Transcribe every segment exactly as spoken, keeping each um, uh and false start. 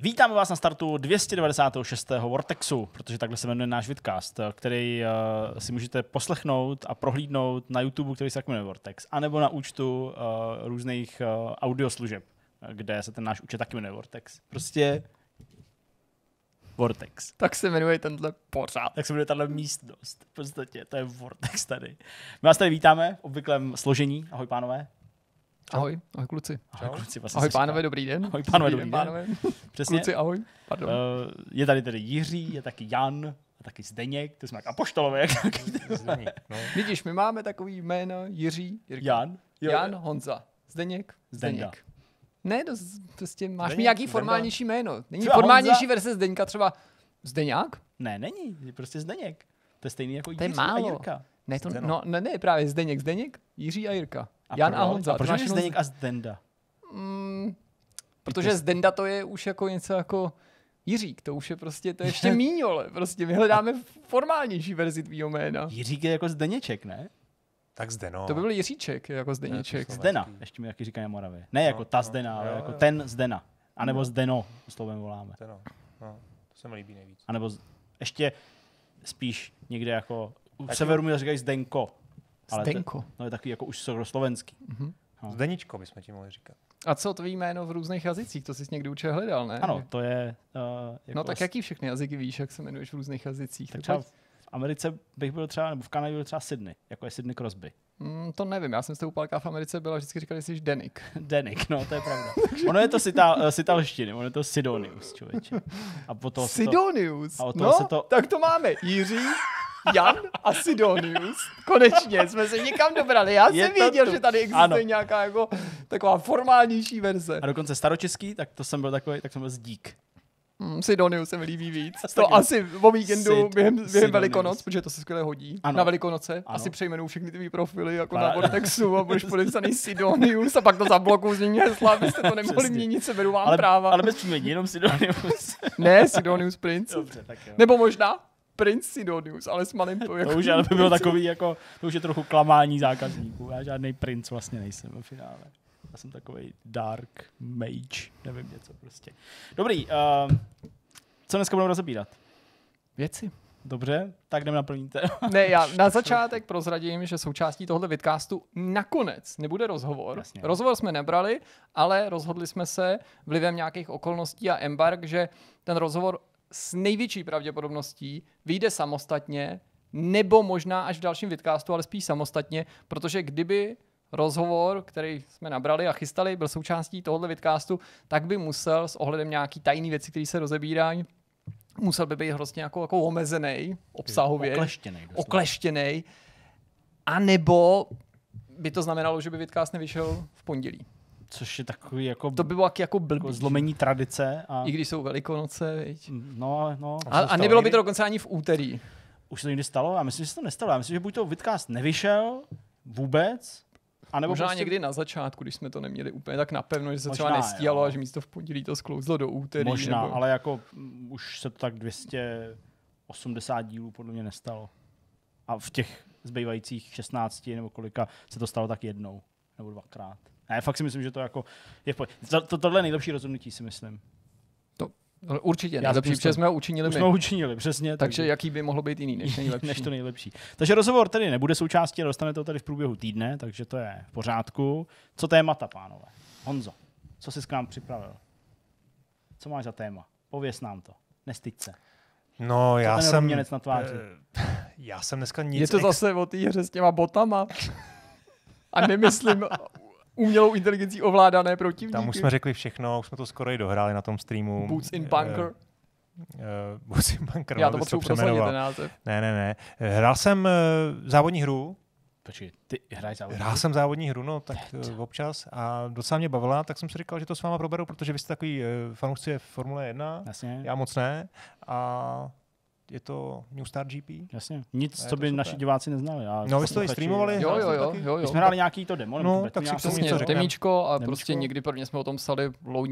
Vítáme vás na startu dvě stě devadesát šest. Vortexu, protože takhle se jmenuje náš vidcast, který uh, si můžete poslechnout a prohlídnout na YouTube, který se tak jmenuje Vortex, anebo na účtu uh, různých uh, audioslužeb, kde se ten náš účet taky jmenuje Vortex. Prostě Vortex. Tak se jmenuje tenhle pořád. Tak se jmenuje tahle místnost. V podstatě, to je Vortex tady. My vás tady vítáme v obvyklém složení. Ahoj, pánové. Ahoj, ahoj kluci. Ahoj, kluci, vlastně ahoj pánové, říká. Dobrý den. Ahoj pánové, dobrý, dobrý den. Pánové. Přesně. Kluci, ahoj. Pardon. Uh, je tady tedy Jiří, je taky Jan, a taky Zdeněk, to jsme jak apoštolové. Jak Zdeněk, no. Vidíš, my máme takový jméno Jiří, Jirka. Jan. Jo. Jan, Honza. Zdeněk, Zdenda. Zdeněk. Ne, to prostě máš Zdeněk, mi nějaký Zdenda. formálnější jméno. Není Třeba formálnější Honza? verze Zdeňka třeba Zdeňák? Ne, není, je prostě Zdeněk. To je stejný jako To je Jiří a málo. Jirka. Ne, to, Zdeno. no, ne, ne, právě Zdeněk, Zdeněk, Jiří a Jirka. A Jan proč? a Honza. A proč To máš máš Zdeněk a Zdenda? Mm, protože Zdenda to je už jako něco jako Jiřík, to už je prostě, to je ještě míňole. Prostě my hledáme formálnější verzi tvýho jména. Jiřík je jako Zdeněček, ne? Tak zde, no. To by byl Jiříček, jako Zdeněček. Ne, to Zdena, ještě mi taky říkají na Moravě. Ne jako No, ta no, Zdena, ale jo, jako jo. ten Zdena. A nebo No. Zdeno, slovem voláme. Zde, no. No, to se mi líbí nejvíc. A nebo z- ještě spíš někde jako, u Taky- severu mi říkají Zdenko. Ale Zdenko. To, no je takový jako už slovenský. Mhm. No. Zdeničko bychom ti mohli říkat. A co tvý jméno v různých jazycích? To jsi někdy určitě hledal, ne? Ano, to je... Uh, jako No tak jaký všechny jazyky víš, jak se jmenuješ v různých jazycích? Tak Tak třeba v Americe bych byl třeba, nebo v Kanadě byl třeba Sydney, jako je Sydney Crosby. mm, to nevím, já jsem s tou pálka v Americe byl a vždycky říkali, že jsi Denik. Denik, no to je pravda. Ono je to sita, uh, sitalštiny, ono je to Sidonius, člověče. A potom se to, Sidonius. a od toho No, se to- tak to máme. Jiří, Jan a Sidonius. Konečně jsme se někam dobrali. Já Je jsem to věděl, tu. že tady existuje Ano. nějaká jako taková formálnější verze. a dokonce staročeský, tak to jsem byl takový, tak jsem byl Zdík. Mm, Sidonius se mi líbí víc. Taky. To asi o víkendu Sid- během, během Sidonius. Velikonoc, protože to se skvěle hodí. Ano. Na Velikonoce. Ano. Asi přejmenuju všechny ty profily jako Ale- na Vortexu a budeš podepsaný Sidonius a pak to zablokuju změní hesla, abyste to nemohli Přesně. měnit, se beru vám Ale, práva. ale bez příjmení, jenom Sidonius. Ne, Sidonius Prince. Dobře, tak jo. Nebo možná Prince Sidonius, ale s malým to. To už ale by bylo takový, jako, to už je trochu klamání zákazníků. Já žádný princ vlastně nejsem ve finále. Já jsem takový dark mage, nevím něco prostě. Dobrý, uh, co dneska budeme rozebírat? Věci. Dobře, tak jdeme na první téma. Ne, já na začátek prozradím, že součástí tohoto vidcastu nakonec nebude rozhovor. Jasně. Rozhovor jsme nebrali, ale rozhodli jsme se vlivem nějakých okolností a embarg, že ten rozhovor s největší pravděpodobností vyjde samostatně, nebo možná až v dalším vidcastu, ale spíš samostatně, protože kdyby rozhovor, který jsme nabrali a chystali, byl součástí tohoto vidcastu, tak by musel s ohledem nějaký tajný věci, které se rozebírají, musel by být hrozně jako, jako omezený obsahově, Okleštěnej. doslova. okleštěnej, a nebo by to znamenalo, že by vidcast nevyšel v pondělí. Což je takový jako, To by bylo jak jako blbý, jako zlomení tradice. A, i když jsou Velikonoce, viď? no, no. A, a nebylo by to dokonce ani v úterý. Už se to někdy stalo? Já myslím, že se to nestalo. Já myslím, že buď to vidcast nevyšel vůbec, anebo Možná prostě... někdy na začátku, když jsme to neměli úplně tak napevno, že se Možná, třeba nestíhalo jo. a že místo v pondělí to sklouzlo do úterý. Možná, nebo... ale jako mm, už se to tak dvě stě osmdesát dílů podle mě nestalo. A v těch zbývajících šestnácti nebo kolika se to stalo tak jednou nebo dvakrát. Ne, fakt si myslím, že to jako je v pohodě. to, to, tohle je nejlepší rozhodnutí, si myslím. Ale určitě Já nejlepší, myslím, protože jsme ho učinili Už my. jsme ho učinili, přesně. Takže jaký by mohlo být jiný než nejlepší? než to nejlepší. Takže rozhovor tedy nebude součástí, ale dostanete to tady v průběhu týdne, takže to je v pořádku. Co témata, pánové? Honzo, co jsi k nám připravil? Co máš za téma? Pověz nám to. Nestyď se. No, já ten jsem... ruměnec na tváři? eh, Já jsem dneska nic... Je to ex- zase o té hře s těma botama. A nemyslím umělou inteligencí ovládané protivníky. Tam už jsme řekli všechno, už jsme to skoro i dohráli na tom streamu. Boots in Bunker. Uh, Boots in Bunker. Já no, to bys potřebuji prosadit přejmenoval. ten název. Ne, ne, ne. Hrál jsem uh, závodní hru. Počkej, ty hraješ závodní? Hrál jsem závodní hru, no, tak uh, občas. A docela mě bavila, tak jsem si říkal, že to s váma proberu, protože vy jste takový uh, fanoušci Formule jedna. Jasně, Já moc ne. A je to New Star G P. jasně. Nic, A je co to by super. naši diváci neznali. A No, vy jste to i posluchači- streamovali? Jo, jo, jo, taky? jo, My jo. jsme hráli nějaký to demo. nebo No, tu tak si nějakou- přesně Přesně, něco řekneme. temíčko a Temíčko. prostě někdy prvně jsme o tom psali louní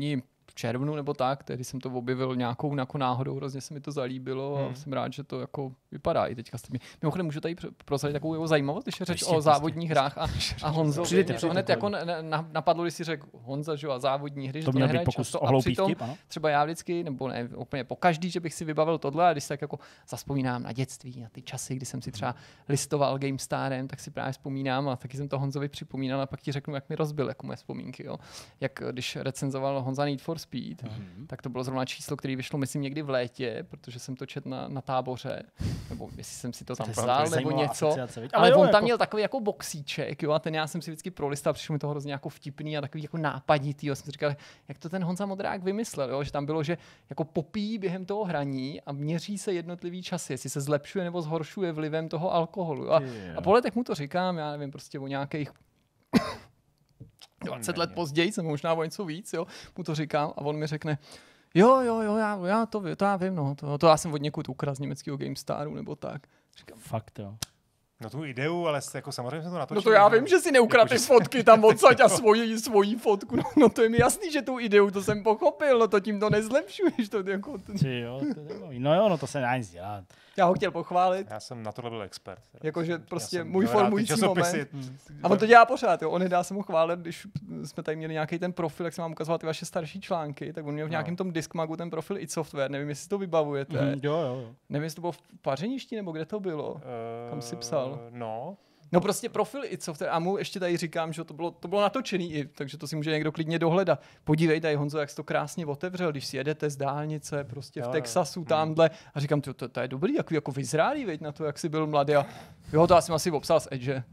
v červnu nebo tak, tehdy jsem to objevil nějakou jako náhodou, hrozně se mi to zalíbilo a hmm. jsem rád, že to jako vypadá i teďka. Mimochodem můžu tady prozradit takovou jeho zajímavost, když je řeč Prostě, o závodních prostě. hrách a, a Honzo, Přijďte, to přijďte, hned jako na, na, napadlo, když si řekl Honza, že jo, a závodní hry, To že to měl být nehraje pokus často o a hloupý přitom vtip, ano? třeba já vždycky, nebo ne úplně po každý, že bych si vybavil tohle a když tak jako zaspomínám na dětství, na ty časy, kdy jsem si třeba listoval GameStarem, tak si právě vzpomínám a taky jsem to Honzovi připomínal a pak ti řeknu, jak mi rozbil jako moje vzpomínky. Jo. Jak když recenzoval Honza Need for Speed, mm-hmm. tak to bylo zrovna číslo, které vyšlo myslím někdy v létě, protože jsem to četl na, na táboře, nebo jestli jsem si to tam vzal, nebo něco. Ale, ale on jo, tam jako... měl takový jako boxíček, jo, a ten já jsem si vždycky prolistal, přišlo mi to hrozně jako vtipný a takový jako nápaditý. Jo. Jsem si říkal, jak to ten Honza Modrák vymyslel, jo, že tam bylo, že jako popíjí během toho hraní a měří se jednotlivý časy, jestli se zlepšuje nebo zhoršuje vlivem toho alkoholu. Jo. A, a po letech mu to říkám, já nevím, prostě o nějakých dvacet let později, jsem možná o něco víc, jo, mu to říkám a on mi řekne, jo, jo, jo, já, já to, to já vím, no, to, to já jsem od někud ukradl z německého GameStaru nebo tak. Říkám, fakt jo. No tu ideu, ale jako samozřejmě jsem to natočil. No to já vím, že si neukradl ty fotky tam odsaď a svoji, svoji fotku. No, no to je mi jasný, že tu ideu, to jsem pochopil, no to tím to nezlepšuješ. To, jako, to... Jo, to no jo, no to se nedá nic dělat. Já ho chtěl pochválit. Já jsem na tohle byl expert. Jakože prostě můj formující moment. Hmm. A on to dělá pořád, jo. On nedá se mu chválit, když jsme tady měli nějaký ten profil, jak jsem vám ukazoval ty vaše starší články, tak on měl v nějakém tom Diskmagu ten profil id Software, nevím, jestli to vybavujete. Mm, jo, jo, jo. Nevím, jestli to bylo v Pařeništi, nebo kde to bylo. Uh, Kam si psal? No. No prostě profil id Software a mu ještě tady říkám, že to bylo, to bylo natočený i, takže to si může někdo klidně dohledat. Podívej tady, Honzo, jak jsi to krásně otevřel, když si jedete z dálnice prostě v jo, Texasu jo. tamhle a říkám, to, to, to je dobrý, jako, jako vyzrálý, veď, na to, jak jsi byl mladý a jo, to já jsem asi obsal z Edge.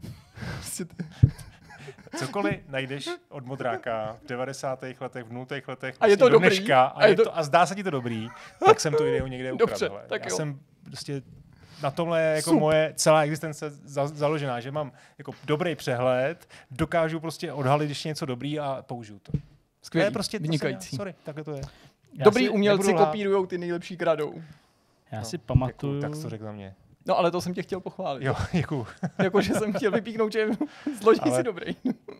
Cokoliv najdeš od Modráka v devadesátých letech, v nultých letech, a je to dobrý. Dneška, a, a, je je to... to, a zdá se ti to dobrý, tak jsem tu ideu někde ukradl. Dobře, tak já jo. jsem prostě na tomhle je jako Sup. moje celá existence za, založená, že mám jako dobrý přehled, dokážu prostě odhalit, když je něco dobrý a použiju to. Skvělý, to je prostě vynikající. Sorry, takhle to je. Dobrý umělci kopírujou, ty nejlepší kradou. Já no, si pamatuju. Děkuju, tak to řekl za mě. No ale to jsem tě chtěl pochválit. Jo, děkuju. Jakože jsem chtěl vypíknout, že zloží ale si dobrý.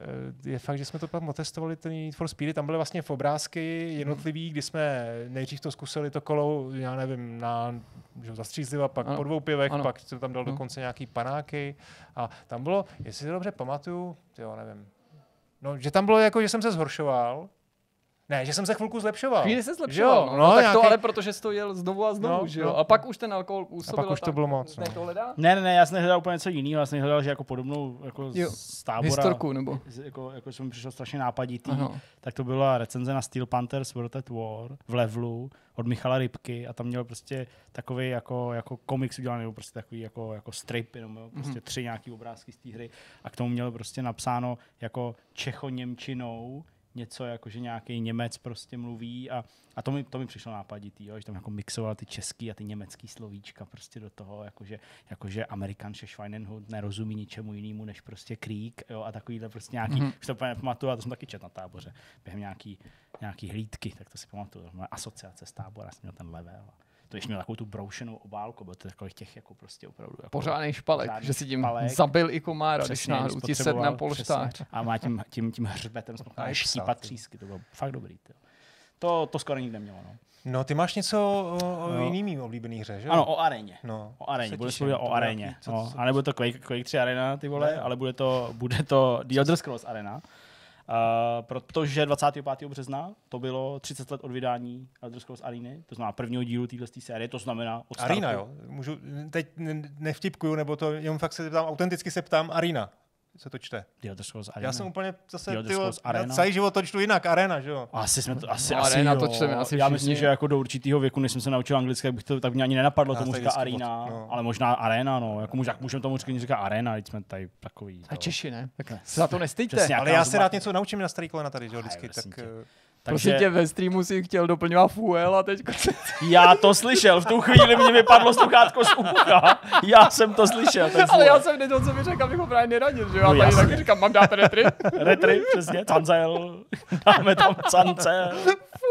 Je fakt, že jsme to pak otestovali, ten Need for Speed, tam byly vlastně obrázky jednotlivý, kdy jsme nejdřív to zkusili to kolo, já nevím, na zastřízliva, pak ano. po dvou pivech, ano. pak jsem tam dal ano. dokonce nějaký panáky a tam bylo, jestli si dobře pamatuju, jo, nevím, no, že tam bylo jako, že jsem se zhoršoval. Ne, že jsem se chvilku zlepšoval. Chvíli se zlepšoval, no, no, no tak nějaký... to ale protože jsi to jel znovu a znovu, no, že jo? No. A pak už ten alkohol působil. A pak už to bylo moc. Ne, to hledá? Ne, ne, ne, já jsem hledal úplně něco jiného, já jsem hledal, že jako podobnou jako z tábora. Historku, nebo? Jako, jako jsem mi přišel strašně nápaditý, Aha. tak to byla recenze na Steel Panthers World at War v levelu od Michala Rybky a tam měl prostě takový jako, jako komiks udělaný, nebo prostě takový jako, jako strip, jenom prostě mm-hmm. tři nějaký obrázky z té hry a k tomu měl prostě napsáno jako čecho-němčinou něco, jako že nějaký Němec prostě mluví a, a to, mi, to mi přišlo nápaditý, jo, že tam jako mixoval ty český a ty německý slovíčka prostě do toho, jakože, jakože Amerikansche Schweinehund nerozumí ničemu jinému než prostě Krieg, jo, a takovýhle prostě nějaký, mm-hmm. už to úplně nepamatuju, a to jsem taky četl na táboře, během nějaký, nějaký hlídky, tak to si pamatuju, asociace z tábora, jsem měl ten level. To ještě měl takovou tu broušenou obálku, bylo to takových těch jako prostě opravdu. Jako pořádný špalek, pořádný že si tím špalek, zabil i komára, když přesně, náhodou ti sedl na polštář. A má tím, tím, tím hřbetem jsme štípat třísky, to bylo fakt dobrý. Tyjo. To, to skoro nikdy nemělo. No. No, ty máš něco o, o no. jiným oblíbený hře, že? Ano, o aréně. No. O aréně, bude se o aréně. No. A nebude to Quake, Quake tři Arena, ty vole, ne. ale bude to, bude to The Elder Scrolls Arena. Uh, protože dvacátého pátého března to bylo třicet let od vydání Elder Scrolls Areny, to znamená prvního dílu téhle série, to znamená od startu. Arena, jo. Můžu, teď nevtipkuju, nebo to jenom fakt se ptám, autenticky se ptám Arena. Co to čte? The Elder Scrolls Arena. Já jsem úplně zase, tyjo, celý život to čtu jinak, Arena, že jo? Asi jsme to, asi, no, asi Arena jo. to čteme asi Já všichni. myslím, že jako do určitého věku, než jsem se naučil anglicky, tak, bych to, tak mě ani nenapadlo Já tomu říká Arena, od, no. ale možná Arena, no. Jako může, můžeme tomu říkat, říká Arena, teď jsme tady takový. A Češi, ne? Tak se za to nestejte. Ale já se rád něco naučím na starý kolena tady, že jo, vždycky, tak... Takže tě ve streamu si chtěl doplňovat fuel a teď... Já to slyšel, v tu chvíli mě vypadlo sluchátko z ucha. Já jsem to slyšel. Ten ale já jsem nedělal, co mi řekl, abych ho právě neradil, že jo? No, a tady taky říkám, mám dát retry? Retry, přesně, Cancel. Dáme tam Cancel.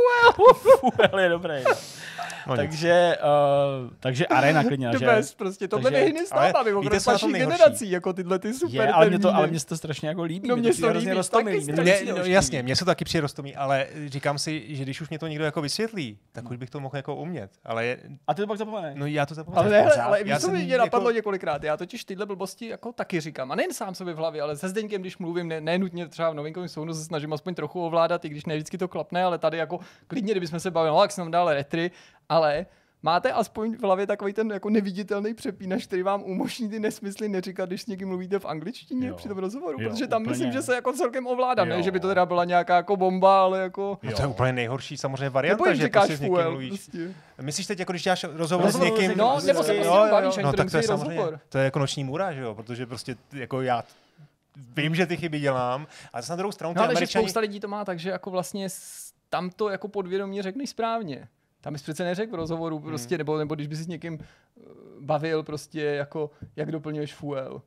Fuel! Fuel je dobrý. No, takže, uh, takže Arena klidně. The best, prostě tohle vyhne s náma, mimochodem starší generací, jako tyhle ty super je, ale mě to, ale mě se to strašně jako líbí. No mě se to líbí, taky mě, no, jasně, mě se to taky přijde rostomý, ale říkám si, že když už mě to někdo jako vysvětlí, tak no. už bych to mohl jako umět. Ale je... A ty to pak zapomeneš. No já to zapomenu. Ale, ne, ale víš, co mě napadlo jako... několikrát. Já totiž tyhle blbosti jako taky říkám. A nejen sám sobě v hlavě, ale se Zdeňkem, když mluvím, ne, ne nutně třeba v novinkovém sounu se snažím aspoň trochu ovládat, i když ne vždycky to klapne, ale tady jako klidně, kdybychom se bavili, no, jak jsem dále retry, ale máte aspoň v hlavě takový ten jako neviditelný přepínač, který vám umožní ty nesmysly neříkat, když s někým mluvíte v angličtině jo. při tom rozhovoru, jo, protože tam úplně. Myslím, že se jako celkem ovládá, ne, že by to teda byla nějaká jako bomba, ale jako... No to je úplně nejhorší samozřejmě varianta, že prostě s někým mluvíš. Prostě. Myslíš teď, jako když děláš rozhovor, rozhovor s někým... No, nebo se prostě bavíš, no, tak to je samozřejmě, to je jako noční můra, že jo, protože prostě jako já vím, že ty chyby dělám, ale na druhou stranu no, ale Američani... spousta lidí to má tak, že jako vlastně tam to jako podvědomě řekneš správně. Tam bys přece neřekl v rozhovoru prostě, hmm. nebo, nebo když bys s někým bavil prostě jako, jak doplňuješ fuel.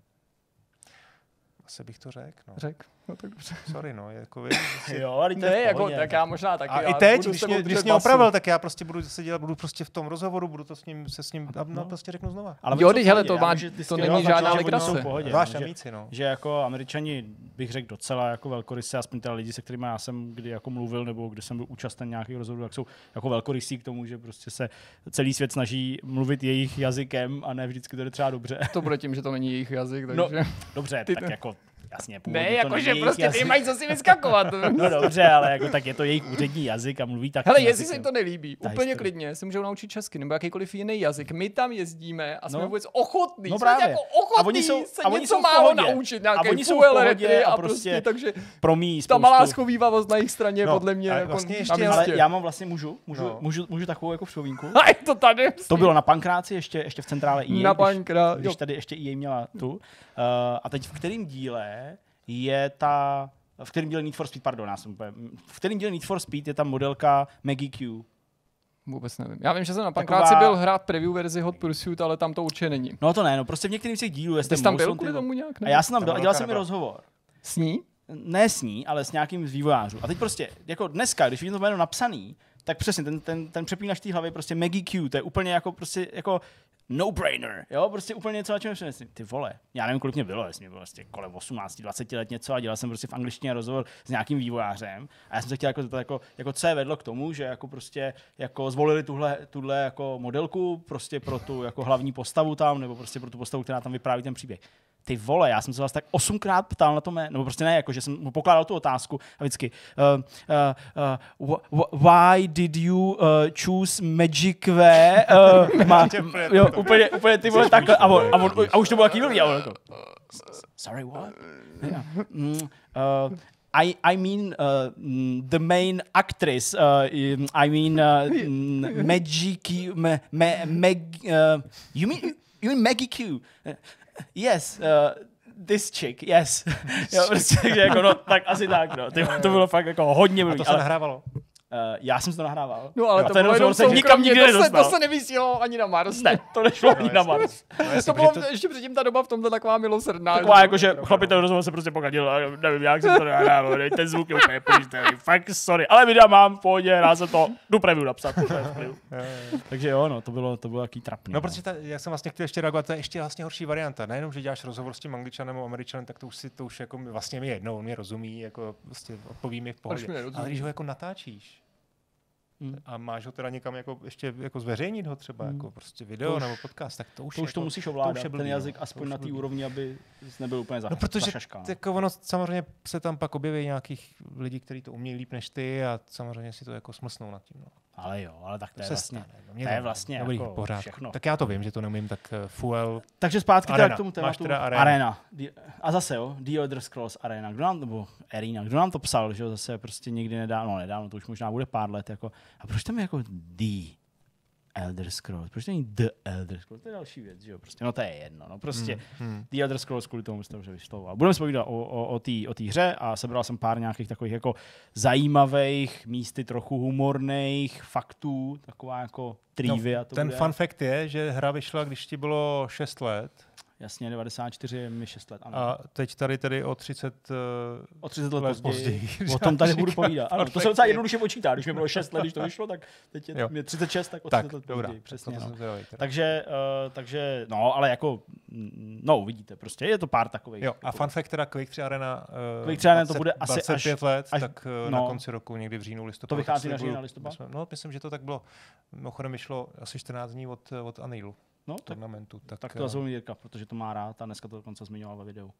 Asi bych to řekl, no. Řekl, no tak dobře. Sorry, no, jako vy... jo, ale ne, jako, tak já možná taky. A i teď, když mě, když mě opravil, tak já prostě budu se dělat, budu prostě v tom rozhovoru, budu to s ním, se s ním, no, no prostě řeknu znova. Ale jo, teď hele, to, má, to není žádná legrace. Váš amíci, no. Že jako Američani, bych řekl docela jako velkorysí, aspoň teda lidi, se kterými já jsem kdy jako mluvil, nebo kdy jsem byl účasten nějakých rozhovorů, tak jsou jako velkorysí k tomu, že prostě se celý svět snaží mluvit jejich jazykem a ne vždycky to jde třeba dobře. To bude tím, že to není jejich jazyk, takže... No, dobře, tak jako... Jasně, ne, jakože prostě jazyk. Ty mají co si vyskakovat. No dobře, ale jako tak je to jejich úřední jazyk a mluví tak. Hele, jestli se jim to nelíbí, úplně historie. Klidně se můžou naučit česky nebo jakýkoliv jiný jazyk. My tam jezdíme a jsme no. vůbec ochotní. No jsme jako ochotní a oni jsou, se a oni něco jsou málo naučit. A oni jsou v pohodě a prostě, takže promí ta malá schovívavost na jejich straně no, podle mě. Jako vlastně ještě, ale já mám vlastně můžu, můžu, no. můžu, můžu takovou jako vzpomínku. A je to tady. To bylo na Pankráci, ještě, ještě v centrále E A. Na Pankrá, když, když tady ještě E A měla tu. Uh, a teď v kterém díle je ta, v kterém díle Need for Speed, pardon, já jsem úplně, v kterém díle Need for Speed je ta modelka Maggie Q? Vůbec nevím. Já vím, že jsem na Pankráci Taková... byl hrát preview verzi Hot Pursuit, ale tam to určitě není. No to ne, no prostě v některých z těch dílů je tam byl kvůli tomu nějak? A já jsem tam byl a dělal jsem mi rozhovor. S ní? Ne s ní, ale s nějakým z vývojářů. A teď prostě, jako dneska, když vidím to jméno napsaný, tak přesně ten, ten, ten přepínač té hlavy prostě Maggie Q, to je úplně jako prostě jako no-brainer, jo, prostě úplně něco, na čem přemýšlím. Ty vole, já nevím, kolik mě bylo, jestli mě bylo prostě kolem osmnáct dvacet let něco a dělal jsem prostě v angličtině rozhovor s nějakým vývojářem a já jsem se chtěl jako, jako, jako co je vedlo k tomu, že jako prostě jako zvolili tuhle, tuhle jako modelku prostě pro tu jako hlavní postavu tam, nebo prostě pro tu postavu, která tam vypráví ten příběh. Ty vole, já jsem se vás tak osmkrát ptal na to mé, nebo prostě ne, jako, že jsem mu pokládal tu otázku a vždycky uh, uh, uh, why did you uh, choose Magic V? Uh, má, jo, úplně, úplně ty vole takhle, a, on, a, on, a už to bylo jaký blbý, a on jako, sorry, what? Yeah. Mm, uh, I, I mean uh, the main actress, uh, I mean uh, Magic, ma, ma, Mag, uh, you mean, you mean Maggie Q? Uh, Yes, uh, this chick, yes. jo, prostě, jako, no, tak asi tak, no. Ty, to bylo fakt jako hodně blbý. A to se ale... nahrávalo? Uh, já jsem to nahrával. No ale jo, to bylo jenom se nikam nikdy nedostal. To se nevysílalo ani na Mars. Ne, to nešlo ani na Mars. No, to bylo to... ještě předtím ta doba v tomhle taková milosrdná. Taková jako, že chlapi ten rozhovor se prostě pokadil a nevím, jak jsem to nahrával, ten zvuk je úplně pojistý, fakt sorry. Ale videa mám v pohodě, já jsem to jdu preview napsat. Takže jo, no, to bylo, to bylo jaký trapný. No, protože ta, já jsem vlastně chtěl ještě reagovat, to je ještě vlastně horší varianta. Nejenom, že děláš rozhovor s tím Angličanem nebo Američanem, tak to už si to už jako vlastně mi jednou, on mě rozumí, jako prostě odpoví mi v pohodě. Ale když ho jako natáčíš, Hmm. a máš ho teda někam jako ještě jako zveřejnit ho třeba, hmm. jako prostě video už, nebo podcast, tak to už to, už jako, to musíš ovládat, to ten jazyk aspoň na té úrovni, aby nebyl úplně za, no, protože zašaškán. Jako ono, samozřejmě se tam pak objeví nějakých lidí, kteří to umějí líp než ty a samozřejmě si to jako smlsnou nad tím. No. Ale jo, ale tak to, to je vlastně, stane, to je vlastně dobrý, jako pořád. všechno. Tak já to vím, že to neumím, tak uh, Fuel. Takže zpátky Arena. Teda k tomu tématu. Arena. Arena. A zase jo, The Elder Scrolls Arena. Kdo nám, nebo Arena, kdo nám to psal, že jo, zase prostě někdy nedávno, nedávno, to už možná bude pár let, jako, a proč tam je jako The Elder Scrolls, proč to není The Elder Scrolls, to je další věc, že jo, prostě, no to je jedno, no prostě hmm, hmm. The Elder Scrolls kvůli tomu jste dobře vyslovoval. Budeme se povídat o, o, o té o hře a sebral jsem pár nějakých takových jako zajímavých, místy trochu humorných faktů, taková jako trivia. No, ten bude. Fun fact je, že hra vyšla, když ti bylo šest let. Jasně, devadesát čtyři je mi šest let, ano. A teď tady tedy o třicet, uh, o třicet let, let později. později. O tom tady budu povídat. Ano, to se docela jednoduše počítá. Když mi bylo šest let, když to vyšlo, tak teď je mě třicet šest, tak o třicet tak, let dobrá, později. Přesně, to no. zvědavej, takže, uh, takže, no, ale jako, no, uvidíte prostě, je to pár takových. Jo, a fun fact teda Quake tři Arena, uh, Quake tři Arena to bude asi dvacet pět až, let, až, tak uh, no, na konci roku, někdy v říjnu, listopadu. To vychází na říjnu a listopad? No, myslím, že to tak bylo. Mimochodem vyšlo asi čtrnáct dní od, od Unrealu. No, turnamentu. Tak, tak to zazvou Jirka, protože to má rád a dneska to dokonce zmiňoval ve videu.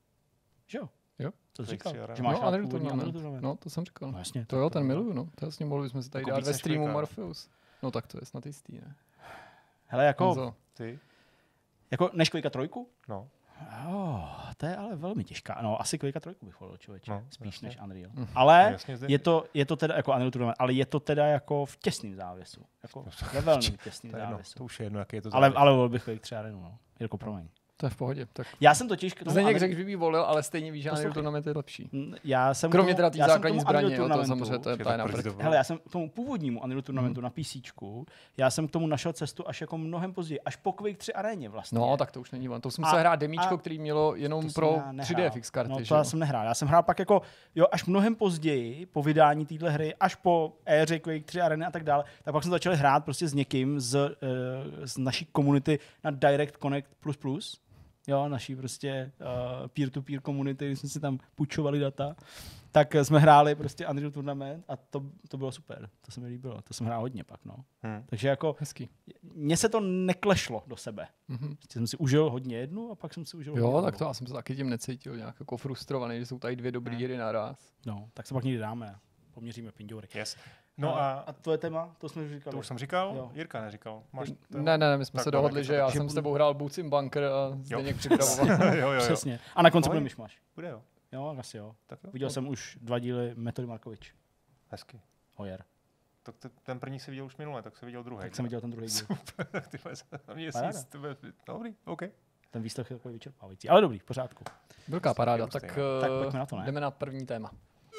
Že jo? Jo. Co jsi říkal? Že máš no, rád původní Unreal Tournament. No, to jsem říkal. No, jasně, to jo, ten miluju, no. To jasně mohli bychom si tady jako dát ve streamu Morpheus. No tak to je snad jistý, ne? Hele, jako... Honzo. Ty? Jako než Quake trojku? No. Oh, to je ale velmi těžká. No, asi Quake trojku bych volil, člověče. No, spíš jasně. Než Unreal. Mm. Ale je to, je to teda jako Unreal Tournament, ale je to teda jako v těsným závěsu. Jako ve velmi těsným závěsu. To už je jedno, jaký je to závěs. Ale, ale volil bych Quake tři Arenu, no. Jirko, promiň. To je v pohodě. Tak... Já jsem totiž... Zdeněk řekl, že by volil, ale stejně víš, že Unreal Tournament je lepší. Já jsem kromě teda té základní zbraně, jo, to samozřejmě to je tajná prd. Hele, já jsem k tomu původnímu Unreal Tournamentu hmm. na PCčku, já jsem k tomu našel cestu až jako mnohem později, až po Quake tři Aréně vlastně. No, tak to už není on. To jsem musel hrát demíčko, který mělo jenom pro tři D F X karty. No, to že? Já jsem nehrál. Já jsem hrál pak jako, jo, až mnohem později, po vydání téhle hry, až po éře Quake tři Areny a tak dále, tak pak jsme začali hrát prostě s někým z, uh, z naší komunity na Direct Connect plus plus. Jo, naší prostě uh, peer-to-peer komunity, když jsme si tam půjčovali data, tak jsme hráli prostě Unreal Tournament a to, to bylo super. To se mi líbilo. To jsem hrál hodně pak, no. Hmm. Takže jako hezký. Mně se to neklešlo do sebe. Mm-hmm. Jsem si užil hodně jednu a pak jsem si užil Jo, hodně tak to já jsem se taky tím necítil nějak jako frustrovaný, že jsou tady dvě dobré hry naraz. No, tak se pak někdy dáme. Poměříme pindory. Yes. No a, a tvoje téma, to jsme už říkali. To už jsem říkal, jo. Jirka neříkal. Máš to? Ne, ne, ne, my jsme tak se dohodli, že já jsem s tebou hrál Boots in Bunker a Zdeněk připravoval. jo, jo, jo. Přesně. A na konci bude myšmaš. Bude jo. Jo, asi jo. Tak jo. Viděl jsem už dva díly Metody Markovič. Hezky. Hojer. Tak ten první si viděl už minule, tak si viděl druhý. Tak jsem viděl ten druhý díl. Super, ty měsíc. Dobrý, OK. Ten výsledek je takový vyčerpávající. Ale dobrý, v pořádku. Velká paráda, tak, tak pojďme na to, ne? Jdeme na první téma.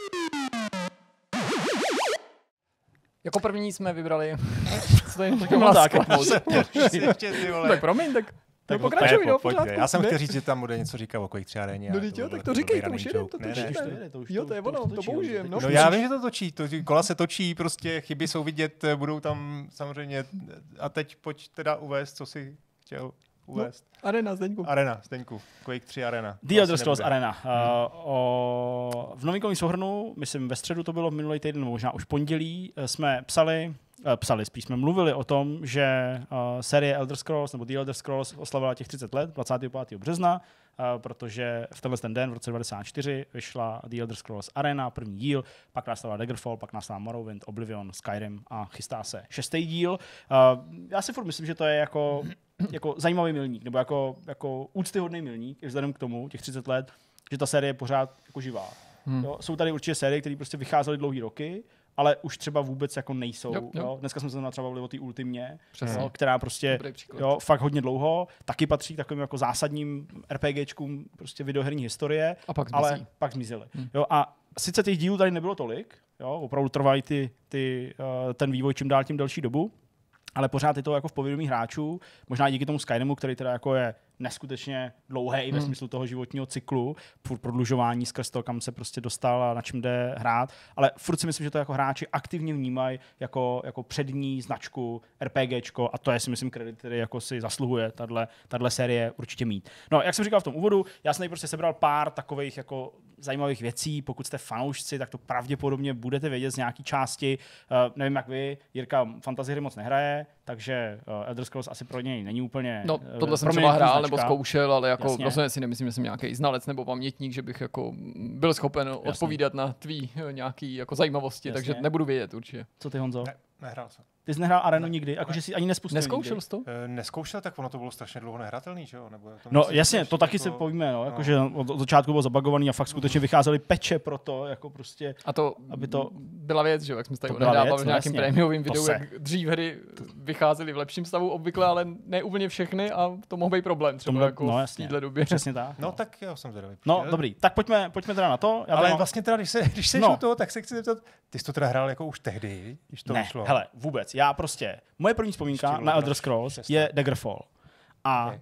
Jako první jsme vybrali... Co tady říkám Tak promiň, tak... Tak pokračuj, no, pořádku. Já jsem chtěl říct, že tam bude něco říkat o Quake tři Aréně. No jo, tak to říkej, to už jedem, to točí. Jo, to je ono, to použijem. No já vím, že to točí, kola se točí, prostě chyby jsou vidět, budou tam samozřejmě, a teď pojď teda uvést, co jsi chtěl uvést. No, Arena, Zdeňku. Arena, Zdeňku. Quake tři Arena. The Elder Scrolls Arena. Uh, o, v novinkovém souhrnu, myslím ve středu to bylo minulý týden, možná už pondělí, jsme psali, uh, psali, spíš jsme mluvili o tom, že uh, série Elder Scrolls, nebo The Elder Scrolls oslavila těch třicet let, dvacátého pátého března, uh, protože v tenhle ten den, v roce devadesát čtyři, vyšla The Elder Scrolls Arena, první díl, pak následoval Daggerfall, pak následoval Morrowind, Oblivion, Skyrim a chystá se šestý díl. Uh, já si furt myslím, že to je jako jako zajímavý milník, nebo jako, jako úctyhodný milník, vzhledem k tomu, těch třicet let, že ta série je pořád jako živá. Hmm. Jo, jsou tady určitě série, které prostě vycházely dlouhý roky, ale už třeba vůbec jako nejsou. Jo, jo. Jo. Dneska jsme se tam třeba bavili o té Ultimě, jo, která prostě jo, fakt hodně dlouho, taky patří k takovým jako zásadním RPGčkům prostě videoherní historie, a pak ale pak zmizely. Hmm. Jo, a sice těch dílů tady nebylo tolik, jo, opravdu trvají ty, ty, uh, ten vývoj čím dál tím delší dobu, ale pořád je to jako v povědomí hráčů, možná díky tomu Skyrimu, který teda jako je neskutečně dlouhý hmm. ve smyslu toho životního cyklu, furt prodlužování skrz to, kam se prostě dostal a na čem jde hrát, ale furt si myslím, že to jako hráči aktivně vnímají jako, jako přední značku RPGčko a to je si myslím kredit, který jako si zasluhuje tahle série určitě mít. No, jak jsem říkal v tom úvodu, já jsem tady prostě sebral pár takových jako zajímavých věcí, pokud jste fanoušci, tak to pravděpodobně budete vědět z nějaký části. Uh, nevím jak vy, Jirka fantasy hry moc nehraje, takže uh, Elder Scrolls asi pro něj není úplně... No, tohle jsem třeba hrál nebo zkoušel, ale jako rozhodně si nemyslím, že jsem nějaký znalec nebo pamětník, že bych jako byl schopen Jasně. odpovídat na tvý nějaký jako zajímavosti, Jasně. takže nebudu vědět určitě. Co ty, Honzo? Ne, nehrál jsem. Ty jsi nehrál Arenu ne, nikdy? Jakože jsi ani nespustil Neskoušel jsi to? E, neskoušel, tak ono to bylo strašně dlouho nehratelný, že jo? Nebo to no jasně, to taky jako... se povíme, no, jakože no. od, od začátku bylo zabagovaný a fakt skutečně vycházely peče pro to, jako prostě, a to, aby to... byla věc, že jo, jak jsme tady nedávali v nějakém prémiovém videu, jak dřív hry vycházely v lepším stavu obvykle, ale ne úplně všechny a to mohl být problém třeba to jako no, v téhle době. Přesně tak. No tak jo, jsem zvědavý. No dobrý, tak pojďme, pojďme teda na to. Já ale mám... vlastně teda, když se, když se no. toho, tak se chci zeptat, ty jsi to teda hrál jako už tehdy, když to ne, vyšlo? Hele, vůbec, já prostě, moje první vzpomínka na Elder Scrolls je Daggerfall. A okay.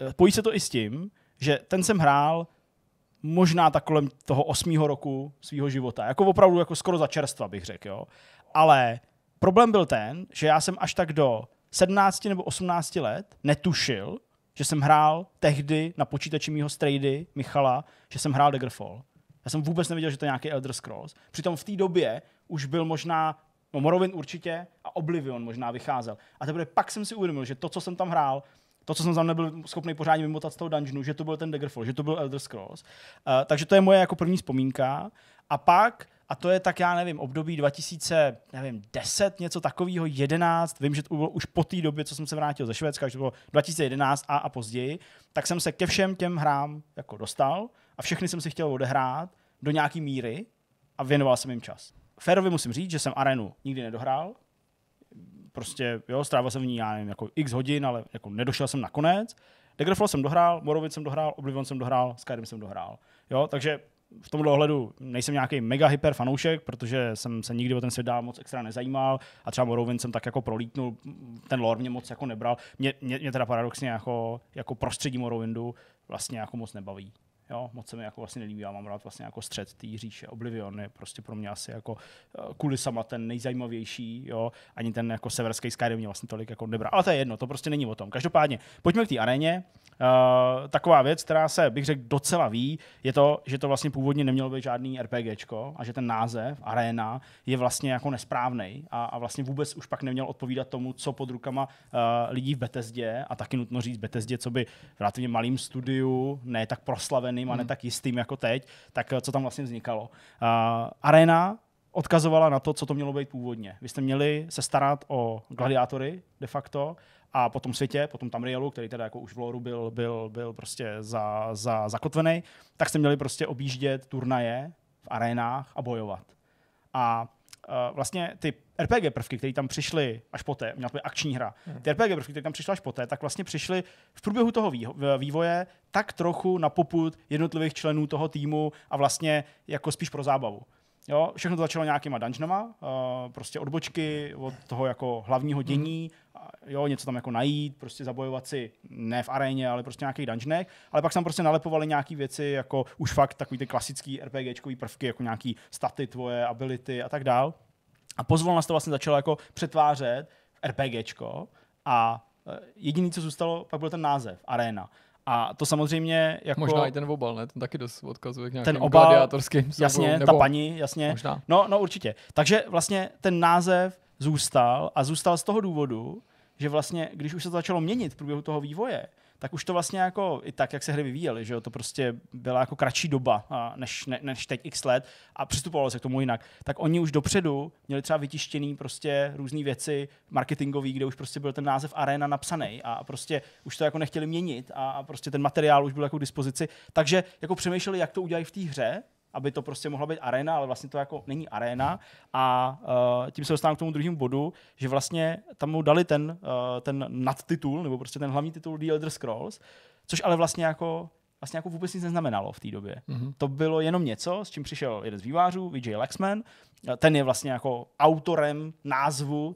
pojí se to i s tím, že ten jsem hrál možná tak kolem toho osmého roku svého života. Jako opravdu jako skoro za čerstva bych řekl, jo. Ale problém byl ten, že já jsem až tak do sedmnácti nebo osmnácti let netušil, že jsem hrál tehdy na počítači mýho strejdy Michala, že jsem hrál Daggerfall. Já jsem vůbec nevěděl, že to je nějaký Elder Scrolls. Přitom v té době už byl možná, no Morrowind určitě a Oblivion možná vycházel. A teprve pak jsem si uvědomil, že to, co jsem tam hrál, to, co jsem tam nebyl schopný pořádně vymotat z toho dungeonu, že to byl ten Daggerfall, že to byl Elder Scrolls. Uh, takže to je moje jako první vzpomínka. A pak, a to je tak, já nevím, období dva tisíce deset, něco takového, jedenáct, vím, že to bylo už po té době, co jsem se vrátil ze Švédska, že to bylo dva tisíce jedenáct a, a později, tak jsem se ke všem těm hrám jako dostal a všechny jsem si chtěl odehrát do nějaký míry a věnoval jsem jim čas. Férově musím říct, že jsem Arenu nikdy nedohrál. Prostě, jo, strávil jsem v ní, já nevím, jako x hodin, ale jako nedošel jsem na konec. Daggerfall jsem dohrál, Morrowind jsem dohrál, Oblivion jsem dohrál, Skyrim jsem dohrál. Jo, takže v tomhle ohledu nejsem nějaký mega hyper fanoušek, protože jsem se nikdy o ten svět dál moc extra nezajímal a třeba Morrowind jsem tak jako prolítnul, ten lore mě moc jako nebral. Mě, mě, mě teda paradoxně jako, jako prostředí Morrowindu vlastně jako moc nebaví. Jo, moc se mi jako vlastně nelíbí, já mám rád vlastně jako střed té říše. Oblivion je prostě pro mě asi jako uh, kulisama ten nejzajímavější, jo, ani ten jako severský Skyrim mě vlastně tolik jako nebral. Ale to je jedno, to prostě není o tom. Každopádně, pojďme k té aréně. Uh, taková věc, která se, bych řekl, docela ví, je to, že to vlastně původně nemělo být žádný RPGčko a že ten název Arena je vlastně jako nesprávnej a, a vlastně vůbec už pak neměl odpovídat tomu, co pod rukama uh, lidí v Bethesdě a taky nutno říct Bethesdě, co by v relativně malým studiu, ne tak proslaveným hmm. a ne tak jistým jako teď, tak co tam vlastně vznikalo. Uh, Arena odkazovala na to, co to mělo být původně. Vy jste měli se starat o gladiátory de facto a po tom světě, po tom Tamrielu, který teda jako už v loru byl, byl, byl prostě za, za, zakotvený, tak jste měli prostě objíždět turnaje v arénách a bojovat. A uh, vlastně ty R P G prvky, které tam přišly až poté, měla to být akční hra, ty R P G prvky, které tam přišly až poté, tak vlastně přišly v průběhu toho vývoje tak trochu na popud jednotlivých členů toho týmu a vlastně jako spíš pro zábavu. Jo, všechno to začalo nějakýma dungeonama, uh, prostě odbočky od toho jako hlavního dění, jo, něco tam jako najít, prostě zabojovat si ne v aréně, ale prostě nějakých dungeonech, ale pak tam prostě nalepovali nějaký věci, jako už fakt takový ty klasický RPGčkový prvky, jako nějaký staty tvoje, ability a tak dál. A pozvolna nás to vlastně začalo jako přetvářet v RPGčko a jediný, co zůstalo, pak byl ten název, Arena. A to samozřejmě jako... Možná i ten obal, ne? Ten taky dost odkazuje k nějakým ten obal, gladiátorským sobou, jasně, nebo... ta paní, jasně. Možná. No, no určitě. Takže vlastně ten název zůstal a zůstal z toho důvodu, že vlastně, když už se to začalo měnit v průběhu toho vývoje, tak už to vlastně jako i tak, jak se hry vyvíjely, že jo, to prostě byla jako kratší doba než, ne, než teď x let a přistupovalo se k tomu jinak. Tak oni už dopředu měli třeba vytištěný prostě různé věci marketingový, kde už prostě byl ten název Arena napsaný a prostě už to jako nechtěli měnit a, a prostě ten materiál už byl jako k dispozici. Takže jako přemýšleli, jak to udělají v té hře, aby to prostě mohla být arena, ale vlastně to jako není arena. A uh, tím se dostávám k tomu druhému bodu, že vlastně tam mu dali ten, uh, ten nadtitul, nebo prostě ten hlavní titul The Elder Scrolls, což ale vlastně jako, vlastně jako vůbec nic neznamenalo v té době. Mm-hmm. To bylo jenom něco, s čím přišel jeden z vývářů, V J Lexman. Ten je vlastně jako autorem názvu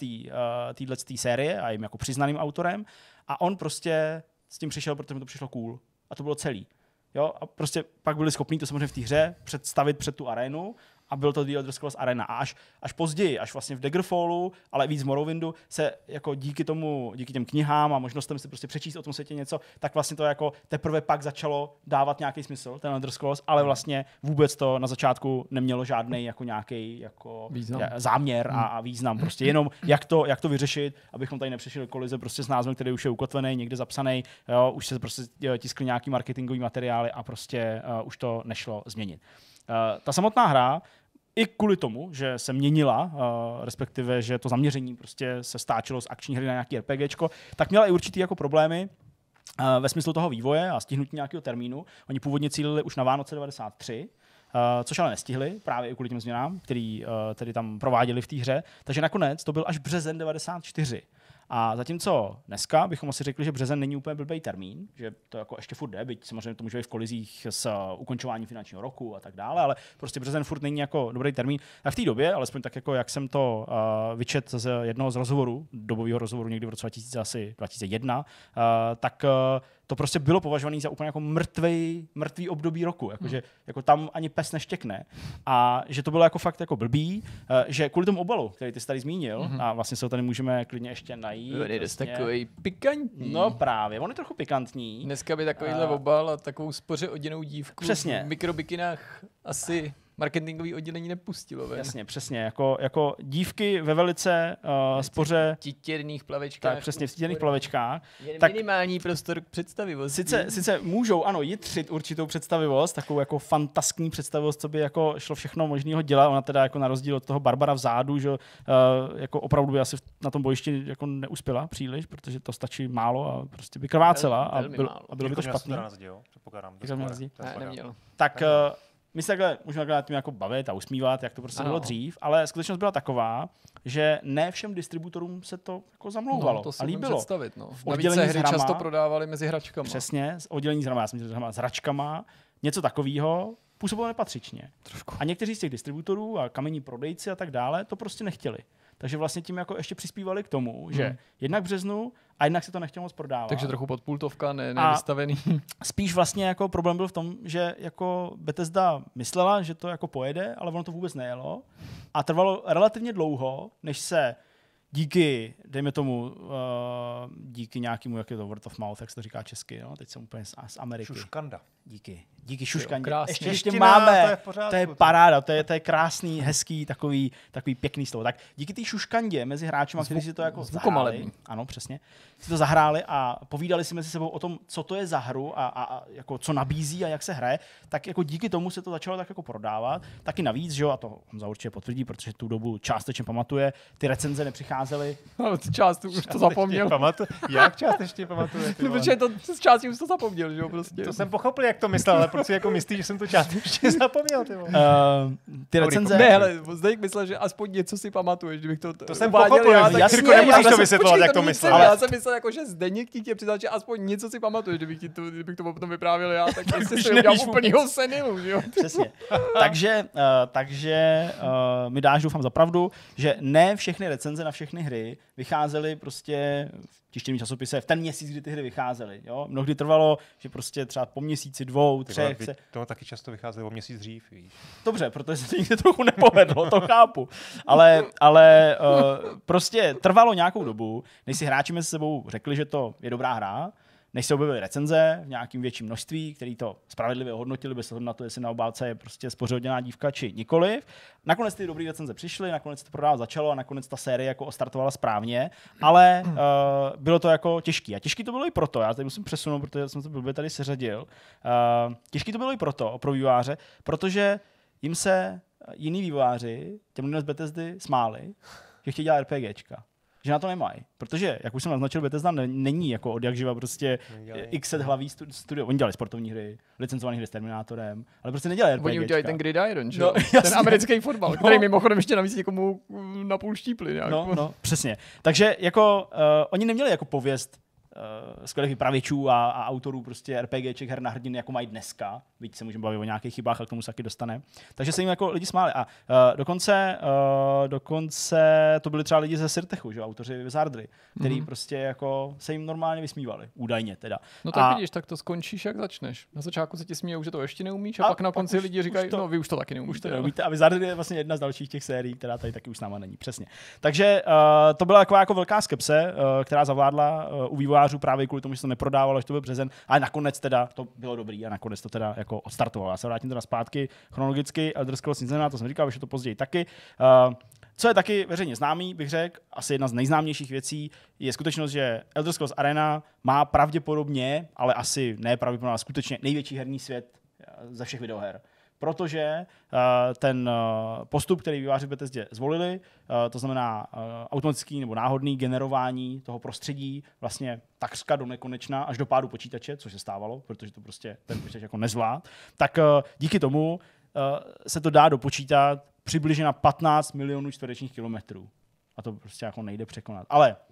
této uh, série a jim jako přiznaným autorem. A on prostě s tím přišel, protože mu to přišlo cool. A to bylo celý. Jo, a prostě pak byli schopni to samozřejmě v té hře představit před tu arénu a byl to The Elder Scrolls Arena. A až, až později, až vlastně v Daggerfallu, ale víc v Morrowindu, se jako díky tomu, díky těm knihám a možnostem si prostě přečíst o tom světě něco, tak vlastně to jako teprve pak začalo dávat nějaký smysl, ten Elder Scrolls, ale vlastně vůbec to na začátku nemělo žádný jako nějaký jako záměr a, a význam. Prostě jenom jak to, jak to vyřešit, abychom tady nepřešli kolize prostě s názvem, který už je ukotvený, někde zapsaný, jo, už se prostě tiskly nějaký marketingový materiály a prostě uh, už to nešlo změnit. Uh, ta samotná hra, i kvůli tomu, že se měnila, uh, respektive, že to zaměření prostě se stáčelo z akční hry na nějaký RPGčko, tak měla i určitý jako problémy uh, ve smyslu toho vývoje a stihnutí nějakého termínu. Oni původně cílili už na Vánoce devadesát tři, uh, což ale nestihli, právě i kvůli těm změnám, který uh, tedy tam prováděli v té hře. Takže nakonec to byl až březen devadesát čtyři. A zatímco dneska bychom asi řekli, že březen není úplně blbý termín, že to jako ještě furt jde, byť samozřejmě to může být v kolizích s ukončováním finančního roku a tak dále, ale prostě březen furt není jako dobrý termín. A v té době, alespoň tak jako jak jsem to uh, vyčet z jednoho z rozhovorů, dobového rozhovoru někdy v roce dva tisíce jedna, uh, tak uh, to prostě bylo považované za úplně jako mrtvý, mrtvý období roku, jako, hmm. že jako tam ani pes neštěkne. A že to bylo jako fakt jako blbý, že kvůli tomu obalu, který ty jsi tady zmínil, hmm. a vlastně se ho tady můžeme klidně ještě najít. On je dost takový pikantní. No právě, on je trochu pikantní. Dneska by takovýhle uh, obal a takovou spoře oděnou dívku přesně. v mikrobikinách asi marketingový oddělení nepustilo. Ven. Jasně, přesně. Jako, jako dívky ve velice uh, spoře... V titěrných plavečkách. Tak přesně, v titěrných plavečkách. Je tak minimální prostor k představivosti. Sice, sice můžou, ano, jitřit určitou představivost, takovou jako fantaskní představivost, co by jako šlo všechno možného dělat. Ona teda jako na rozdíl od toho Barbara vzadu, že uh, jako opravdu by asi na tom bojišti jako neuspěla příliš, protože to stačí málo a prostě by krvácela a, byl, a bylo by to špatné. Tak uh, my se takhle můžeme takhle tím jako bavit a usmívat, jak to prostě ano. bylo dřív, ale skutečnost byla taková, že ne všem distributorům se to jako zamlouvalo. No, to si a líbilo. Představit, no. V oddělení hry hrama, často prodávali mezi hračkama. Přesně, oddělení s hrama, já jsem říkal, s hračkama, něco takového působilo nepatřičně. Trošku. A někteří z těch distributorů a kamenní prodejci a tak dále to prostě nechtěli. Takže vlastně tím jako ještě přispívali k tomu, hmm. že jednak v březnu a jednak se to nechtělo moc prodávat. Takže trochu podpultovka, ne, nevystavený. Spíš vlastně jako problém byl v tom, že jako Bethesda myslela, že to jako pojede, ale ono to vůbec nejelo. A trvalo relativně dlouho, než se díky, dejme tomu, uh, díky nějakému, jak je to word of mouth, jak se to říká česky, no? Teď jsem úplně z, z Ameriky. Šuškanda. Díky. Díky šuškandě. Ještě, ještě máme, to je, pořádku, to je paráda, to je, to je krásný, hezký, takový, takový pěkný slovo. Tak díky té šuškandě mezi hráči, kteří si to jako zahráli, ano, přesně, si to zahráli a povídali si mezi sebou o tom, co to je za hru a, a, a jako co nabízí a jak se hraje, tak jako díky tomu se to začalo tak jako prodávat. Taky navíc, že jo, a to Honza určitě potvrdí, protože tu dobu částečně pamatuje, ty recenze nepřicházely. No, část už to zapomněl. Pamatuju. Jak částečně pamatuje? No, protože to z části už to zapomněl, že jo, prostě. To jsem pochopil, jak to myslel, ale protože jako myslíš, že jsem to částečně zapomněl, ty vole. Uh, ty recenze... Ne, hele, Zdeněk myslel, že aspoň něco si pamatuješ, kdybych to To jsem pochopil, já, tak jasně, nemůžeš já to vysvětlovat, jak to myslel. Ale já jsem myslel, jako, že Zdeněk ti tě přiznal, že aspoň něco si pamatuješ, kdybych, ti to, kdybych to potom vyprávěl já, tak prostě si udělal úplnýho senilu, že jo. Přesně. takže uh, takže uh, mi dáš, doufám, za pravdu, že ne všechny recenze na všechny hry vycházely prostě v tištěném časopise v ten měsíc, kdy ty hry vycházely. Jo? Mnohdy trvalo, že prostě třeba po měsíci, dvou, ty třech. Se... To taky často vycházelo o měsíc dřív. Víš. Dobře, protože se to někde trochu nepovedlo, to chápu. Ale, ale uh, prostě trvalo nějakou dobu, než si hráči mezi sebou řekli, že to je dobrá hra, než se objevily recenze v nějakým větším množství, který to spravedlivě ohodnotili bez toho na to, jestli na obálce je prostě spořoděná dívka či nikoliv. Nakonec ty dobré recenze přišly, nakonec to prodávat začalo a nakonec ta série jako ostartovala správně, ale uh, bylo to jako těžký. A těžký to bylo i proto, já tady musím přesunout, protože jsem to blbě tady seřadil. Uh, těžký to bylo i proto, pro vývojáře, protože jim se jiní vývojáři, těm lidem z Bethesdy, smáli, že chtějí dělat RPGčka. Že na to nemají. Protože, jak už jsem naznačil, Bethesda není jako od jak živa prostě x set hlaví studio. Oni dělali sportovní hry, licencované hry s Terminátorem, ale prostě nedělali RPGčka. Oni udělají ten Gridiron, že? No, ten americký fotbal, no. Který mimochodem ještě navíc někomu na půl štípli. Nějak. No, no, přesně. Takže jako, uh, oni neměli jako pověst uh, skvělých vypravěčů a, a autorů prostě RPGček, her na hrdiny, jako mají dneska. Víc se můžeme bavit o nějakých chybách, ale k tomu se taky dostane. Takže se jim jako lidi smáli. A uh, dokonce, uh, dokonce to byli třeba lidi ze Sirtechu, že autoři Wizardry, který mm-hmm. prostě jako se jim normálně vysmívali. Údajně teda. No tak a... vidíš, tak to skončíš, jak začneš. Na začátku se ti smějou, že to ještě neumíš, a, a pak na konci už, lidi říkají, to, no vy už to taky neumíte. Už to neumíte. A Wizardry je vlastně jedna z dalších těch sérií, která tady taky už s náma není. Přesně. Takže uh, to byla taková jako velká skepse, uh, která zavládla uh, u vývojářů právě kvůli tomu, že se to neprodávalo, že to byl březen, ale nakonec teda to bylo dobrý a nakonec to teda jako odstartovalo. Já se vrátím teda zpátky chronologicky, Elder Scrolls Online, to jsem říkal, že to později taky. Uh, co je taky veřejně známý, bych řekl, asi jedna z nejznámějších věcí, je skutečnost, že Elder Scrolls Arena má pravděpodobně, ale asi ne pravděpodobně, ale skutečně největší herní svět ze všech videoher. Protože uh, ten uh, postup, který vývojáři v Bethesdě zvolili, uh, to znamená uh, automatický nebo náhodný generování toho prostředí vlastně takřka do nekonečna až do pádu počítače, což se stávalo, protože to prostě ten počítač jako nezvlád, tak uh, díky tomu uh, se to dá dopočítat přibližně na patnáct milionů čtverečních kilometrů. A to prostě jako nejde překonat. Ale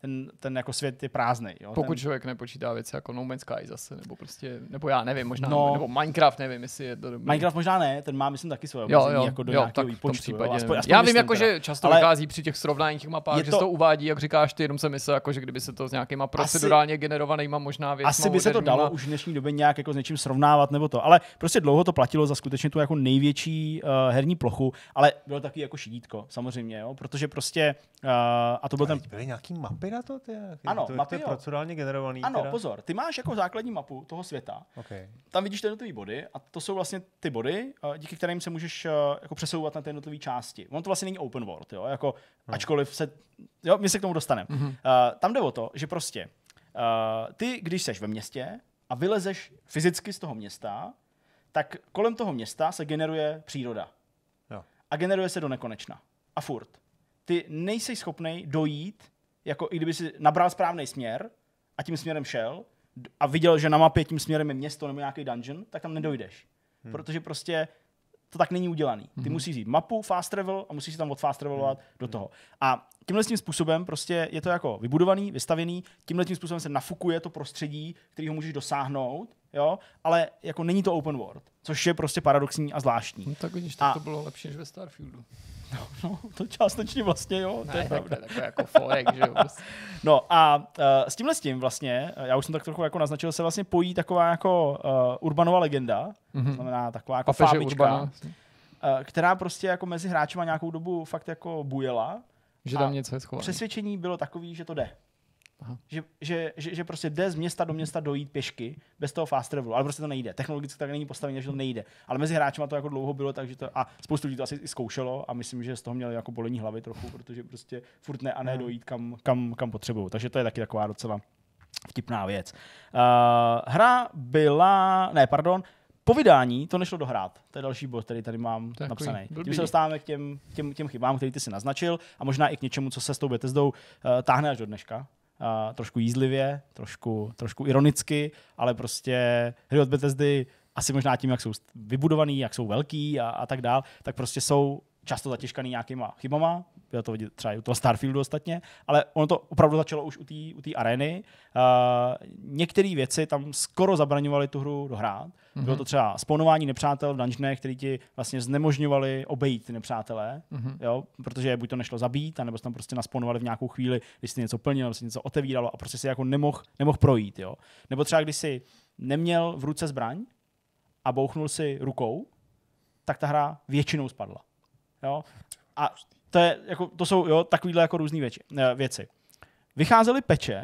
ten, ten jako svět je prázdnej. Jo? Pokud ten... člověk nepočítá věci jako No Man's Sky zase, nebo prostě, nebo já nevím, možná, no, nebo Minecraft, nevím, jestli je to dobrý. Minecraft možná ne, ten má, myslím, taky svoje omezení jako do jo, nějakého výpočtu. Jo? Aspoň, aspoň já vím, jako, teda. že často ale vychází při těch srovnání těch mapách, to... že se to uvádí, jak říkáš ty, jenom jsem myslel, jako, že kdyby se to s nějakýma procedurálně asi... generovanýma možná věcma. Asi by se to dalo už v dnešní době nějak jako s něčím srovnávat nebo to, ale prostě dlouho to platilo za skutečně tu jako největší uh, herní plochu, ale bylo taky jako šidítko, samozřejmě, jo? Protože prostě uh, a to byl ten... Byly nějaký mapy na to? Ty? Ano, to, mapy, to je procedurálně generovaný. Ano, teda? pozor, ty máš jako základní mapu toho světa, okay. Tam vidíš ty jednotlivé body a to jsou vlastně ty body, uh, díky kterým se můžeš uh, jako přesouvat na ty jednotlivé části. On to vlastně není open world, jo? Jako, no. Ačkoliv se, jo, my se k tomu dostaneme. Mm-hmm. Uh, tam jde o to, že prostě uh, ty, když seš ve městě a vylezeš fyzicky z toho města, tak kolem toho města se generuje příroda. Jo. A generuje se do nekonečna. A furt. Ty nejseš schopnej dojít, jako i kdyby si nabral správný směr a tím směrem šel a viděl, že na mapě tím směrem je město nebo nějaký dungeon, tak tam nedojdeš. Hmm. Protože prostě to tak není udělaný. Ty hmm. musíš jít mapu fast travel a musíš si tam od fast travelovat hmm. do toho. A tímhle tím způsobem prostě je to jako vybudovaný, vystavěný, tímhle tím způsobem se nafukuje to prostředí, kterého můžeš dosáhnout, jo, ale jako není to open world, což je prostě paradoxní a zvláštní. No, tak vidíš, tak a... to bylo lepší než ve Starfieldu. No, no, to částečně vlastně, jo, ne, to je tak pravda. To je takový jako forek, že jo. Prostě. No a uh, s tímhle s tím vlastně, já už jsem tak trochu jako naznačil, se vlastně pojí taková jako uh, urbanová legenda, mm-hmm. to znamená taková jako Papeže fábička, urbana. uh, která prostě jako mezi hráčima nějakou dobu fakt jako bujela. Že tam něco je schované. Přesvědčení bylo takový, že to jde. Že, že, že, že prostě jde z města do města dojít pěšky bez toho fast travelu, ale prostě to nejde. Technologicky tak není postavené, že to nejde. Ale mezi hráčima to jako dlouho bylo, takže to a spoustu lidí to asi i zkoušelo a myslím, že z toho měli jako bolení hlavy trochu, protože prostě furt ne a ne dojít kam, kam, kam potřebují. Takže to je taky taková docela vtipná věc. Uh, hra byla, ne, pardon, po vydání to nešlo dohrát. To je další bod, který tady mám takový napsaný. Blbý. Tím se dostáváme k těm, těm, těm chybám, který ty si naznačil a možná i k něčemu, co se s tou Bethesdou uh, táhne až do dneška. Uh, trošku jízlivě, trošku, trošku ironicky, ale prostě hry od Bethesdy asi možná tím, jak jsou vybudovaný, jak jsou velký a, a tak dál, tak prostě jsou často zatěžkaný nějakýma chybama. Bylo to vidět třeba i u toho Starfieldu ostatně, ale ono to opravdu začalo už u té u té arény. Uh, některé věci tam skoro zabraňovaly tu hru dohrát. Mm-hmm. Bylo to třeba spawnování nepřátel v dungeonech, který ti vlastně znemožňovali obejít ty nepřátelé, mm-hmm. jo, protože buď to nešlo zabít, anebo se tam prostě naspawnovali v nějakou chvíli, když jsi něco plnil, nebo si něco otevíralo a prostě si jako nemohl nemohl projít. Jo. Nebo třeba když jsi neměl v ruce zbraň a bouchnul si rukou, tak ta hra většinou spadla. Jo. A to, je, jako, to jsou jo, takovýhle jako různý věci, věci. Vycházely peče,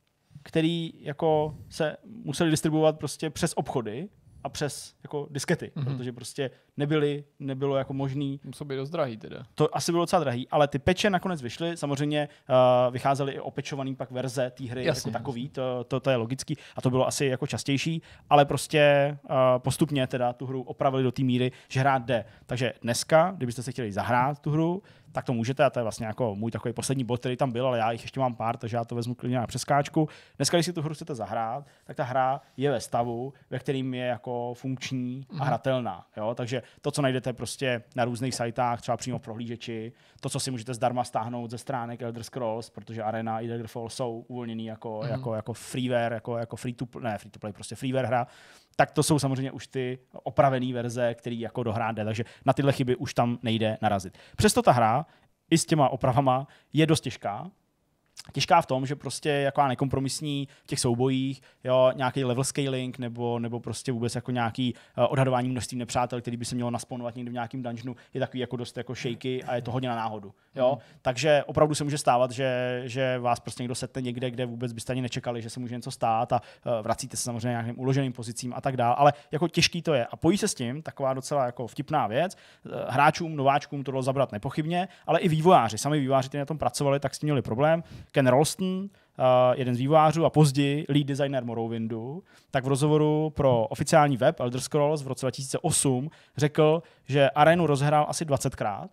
který jako se museli distribuovat prostě přes obchody a přes jako diskety, mm-hmm. protože prostě nebyly, nebylo jako možný. Muselo být dost drahý teda. To asi bylo docela drahý, ale ty peče nakonec vyšly, samozřejmě uh, vycházely i opečovaný pak verze té hry jasně, jako takový, to, to, to je logický a to bylo asi jako častější, ale prostě uh, postupně teda tu hru opravili do té míry, že hrát jde. Takže dneska, kdybyste se chtěli zahrát tu hru, tak to můžete a to je vlastně jako můj takový poslední bod, který tam byl, ale já jich ještě mám pár, takže já to vezmu klidně na přeskáčku. Dneska, když si tu hru chcete zahrát, tak ta hra je ve stavu, ve kterým je jako funkční a hratelná. Jo? Takže to, co najdete prostě na různých sajtách, třeba přímo v prohlížeči, to, co si můžete zdarma stáhnout ze stránek Elder Scrolls, protože Arena i Daggerfall jsou uvolněný jako, mm. jako, jako freeware, jako, jako free to play, ne free to play, prostě freeware hra, tak to jsou samozřejmě už ty opravené verze, které jako dohrát jde, takže na tyhle chyby už tam nejde narazit. Přesto ta hra i s těma opravama je dost těžká. Těžká v tom, že prostě jako nekompromisní v těch soubojích, jo, nějaký level scaling nebo, nebo prostě vůbec jako nějaký uh, odhadování množství nepřátel, který by se mělo nasponovat někde v nějakém dungeonu, je takový jako dost jako shaky a je to hodně na náhodu. Jo? Mm. Takže opravdu se může stávat, že, že vás prostě někdo setne někde, kde vůbec byste ani nečekali, že se může něco stát a uh, vracíte se samozřejmě nějakým uloženým pozicím a tak dále, ale jako těžký to je. A pojí se s tím taková docela jako vtipná věc. Uh, hráčům, nováčkům to dalo zabrat nepochybně, ale i vývojáři, sami vývojáři, kteří na tom pracovali, tak s tím měli problém. Ken Rolston, uh, jeden z vývojářů a později lead designer Morrowindu, tak v rozhovoru pro oficiální web Elder Scrolls v roce dva tisíce osm řekl, že arénu rozhrál asi dvacetkrát,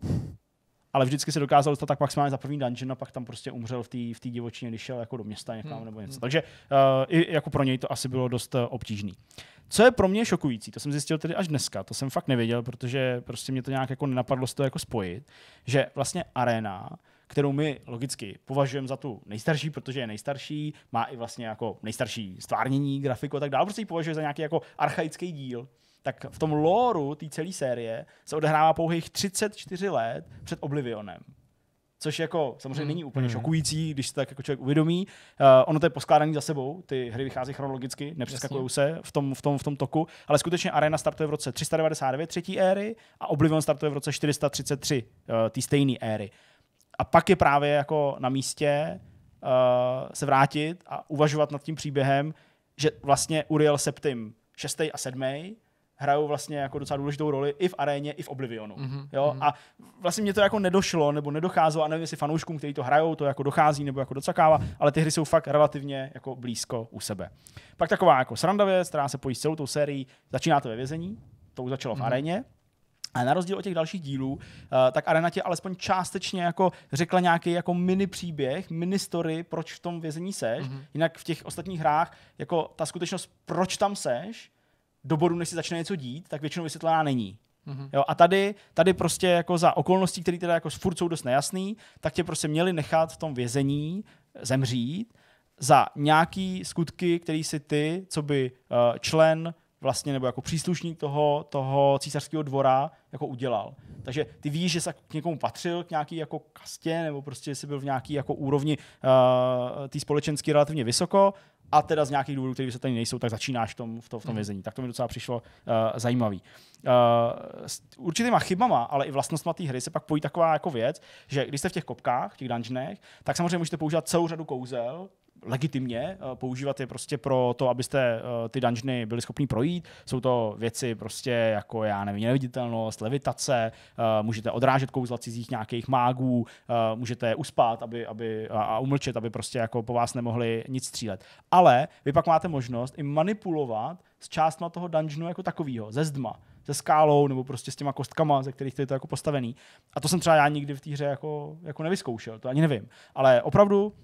ale vždycky se dokázal dostat tak maximálně za první dungeon a pak tam prostě umřel v té v té divočině, když šel jako do města někam hmm. nebo něco. Takže uh, i jako pro něj to asi bylo dost uh, obtížný. Co je pro mě šokující, to jsem zjistil tedy až dneska, to jsem fakt nevěděl, protože prostě mě to nějak jako nenapadlo z toho jako spojit, že vlastně Arena, kterou my logicky považujeme za tu nejstarší, protože je nejstarší, má i vlastně jako nejstarší stvárnění, grafiku a tak dále, prostě ji považuje za nějaký jako archaický díl. Tak v tom lóru té celé série se odehrává pouhých třicet čtyři let před Oblivionem. Což jako samozřejmě hmm. není úplně hmm. šokující, když se tak jako člověk uvědomí. Uh, ono to je poskládaný za sebou, ty hry vychází chronologicky, nepřeskakují se v tom, v, tom, v tom toku, ale skutečně Arena startuje v roce tři sta devadesát devět třetí éry a Oblivion startuje v roce čtyři sta třicet tři uh, té stejné éry. A pak je právě jako na místě uh, se vrátit a uvažovat nad tím příběhem, že vlastně Uriel Septim šestý a sedmý hrajou vlastně jako docela důležitou roli i v Aréně, i v Oblivionu. Mm-hmm. Jo? A vlastně mě to jako nedošlo, nebo nedocházelo, a nevím, jestli fanouškům, kteří to hrajou, to jako dochází, nebo jako docakává, ale ty hry jsou fakt relativně jako blízko u sebe. Pak taková jako sranda věc, která se pojí s celou tou sérií, začíná to ve vězení, to už začalo v mm-hmm. Aréně, a na rozdíl od těch dalších dílů, uh, tak Arena ti alespoň částečně jako řekla nějaký jako mini příběh, mini story, proč v tom vězení seš. Mm-hmm. Jinak v těch ostatních hrách jako ta skutečnost, proč tam seš, do bodu, než si začne něco dít, tak většinou vysvětlená není. Mm-hmm. Jo, a tady, tady prostě jako za okolností, které teda jako furt jsou dost nejasný, tak tě prostě měli nechat v tom vězení zemřít za nějaký skutky, který si ty, co by uh, člen vlastně nebo jako příslušník toho, toho císařského dvora jako udělal. Takže ty víš, že jsi k někomu patřil, k nějaký jako kastě, nebo prostě jsi byl v nějaký jako úrovni uh, té společenské relativně vysoko, a teda z nějakých důvodů, které vysvětlení nejsou, tak začínáš v tom, v tom, v tom vězení. Tak to mi docela přišlo uh, zajímavý. Uh, s určitýma chybama, ale i vlastnostma té hry se pak pojí taková jako věc, že když jste v těch kopkách, v těch dungeonech, tak samozřejmě můžete používat celou řadu kouzel, legitimně, uh, používat je prostě pro to, abyste uh, ty dungeony byli schopni projít. Jsou to věci prostě jako, já nevím, neviditelnost, levitace, uh, můžete odrážet kouzla cizích nějakých mágů, uh, můžete je uspat aby, aby, a, a umlčet, aby prostě jako po vás nemohli nic střílet. Ale vy pak máte možnost i manipulovat s částma toho dungeonu jako takovýho, ze zdma, se skálou nebo prostě s těma kostkama, ze kterých to je to jako postavený. A to jsem třeba já nikdy v té hře jako, jako nevyzkoušel, to ani nevím. Ale opravdu uh,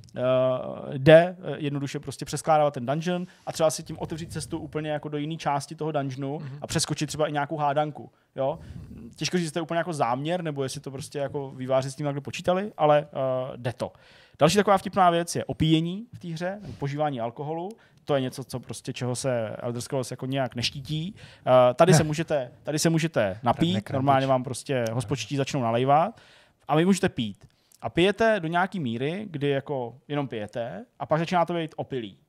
jde jednoduše prostě přeskládávat ten dungeon a třeba si tím otevřít cestu úplně jako do jiné části toho dungeonu mm-hmm. a přeskočit třeba i nějakou hádanku. Jo? Těžko říct, jestli to je úplně jako záměr, nebo jestli to prostě jako výváři s tím takhle počítali, ale uh, jde to. Další taková vtipná věc je opíjení v té hře, požívání alkoholu. To je něco, co prostě, čeho se Elder Scrolls jako nějak neštítí. Uh, tady, se můžete, tady se můžete napít, normálně vám prostě hospodští začnou nalejvat a vy můžete pít. A pijete do nějaký míry, kdy jako jenom pijete a pak začínáte být opilý.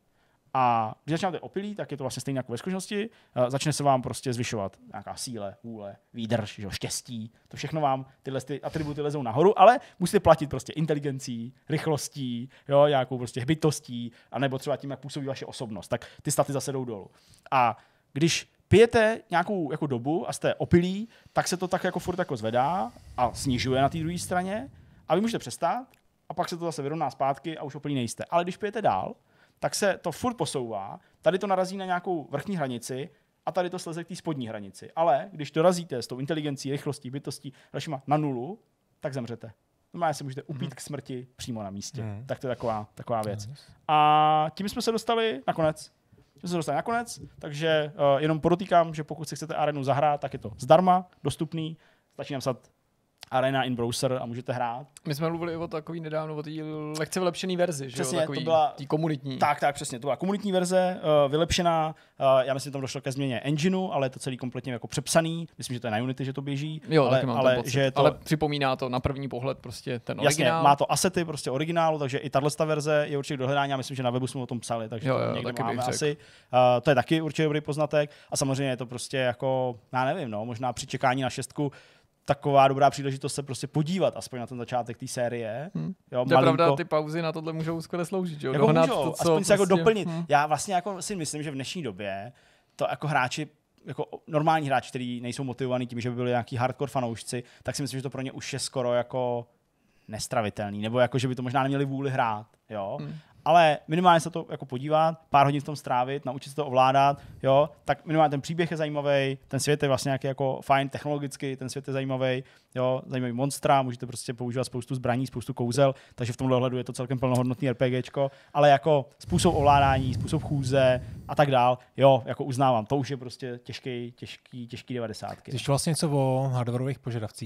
A když začínáte opilý, tak je to vlastně stejně jako ve zkušenosti, uh, začne se vám prostě zvyšovat nějaká síle, vůle, výdrž, že, štěstí. To všechno vám tyhle ty atributy lezou nahoru, ale musíte platit prostě inteligencí, rychlostí, jo, nějakou prostě hbitostí, anebo třeba tím, jak působí vaše osobnost. Tak ty staty zase jdou dolů. A když pijete nějakou jako dobu a jste opilí, tak se to tak jako furt jako zvedá a snižuje na té druhé straně a vy můžete přestat a pak se to zase vyrovná zpátky a už opilí nejste. Ale když pijete dál, tak se to furt posouvá, tady to narazí na nějakou vrchní hranici a tady to sleze k té spodní hranici. Ale když dorazíte s tou inteligencí, rychlostí, bytostí dalšíma na nulu, tak zemřete. Normálně se můžete upít mm. k smrti přímo na místě. Mm. Tak to je taková, taková věc. Mm. A tím jsme se dostali nakonec. Tím jsme se dostali nakonec, takže uh, jenom podotýkám, že pokud si chcete Arenu zahrát, tak je to zdarma, dostupný. Stačí napsat Arena in browser a můžete hrát. My jsme mluvili o takový nedávno, o té lehce vylepšený verzi, přesně, že jo? Takový, to byla tý komunitní. Tak, tak, přesně. To byla komunitní verze, uh, vylepšená. Uh, já myslím, že tam došlo ke změně engineu, ale je to celý kompletně jako přepsaný. Myslím, že to je na Unity, že to běží. Jo, ale, taky mám ale, pocit. že to... ale připomíná to na první pohled prostě ten originál. Jasně, má to asety prostě originálu, takže i tato verze je určitě dohledání. Já myslím, že na webu jsme o tom psali, takže jo, to jo, někde máme asi. Uh, to je taky určitě dobrý poznatek. A samozřejmě je to prostě jako, já nevím, no, možná při čekání na šestku taková dobrá příležitost se prostě podívat aspoň na ten začátek té série. Hmm. Jo, to je pravda, ty pauzy na tohle můžou skvěle sloužit, jo? Jako můžou, to, aspoň prostě, se jako doplnit. Hmm. Já vlastně jako si myslím, že v dnešní době to jako hráči, jako normální hráči, kteří nejsou motivovaní tím, že by byli nějaký hardcore fanoušci, tak si myslím, že to pro ně už je skoro jako nestravitelný, nebo jako, že by to možná neměli vůli hrát, jo. Hmm. Ale minimálně se to jako podívat, pár hodin v tom strávit, naučit se to ovládat, jo, tak minimálně ten příběh je zajímavý, ten svět je vlastně nějaký jako fajn technologicky, ten svět je zajímavý, jo, zajímavý monstra, můžete prostě používat spoustu zbraní, spoustu kouzel, takže v tomhle ohledu je to celkem plnohodnotný RPGčko, ale jako způsob ovládání, způsob chůze a tak dál, jo, jako uznávám, to už je prostě těžký, těžký, těžký devadesátky. Ještě vlastně něco o hardwareových požadavcích.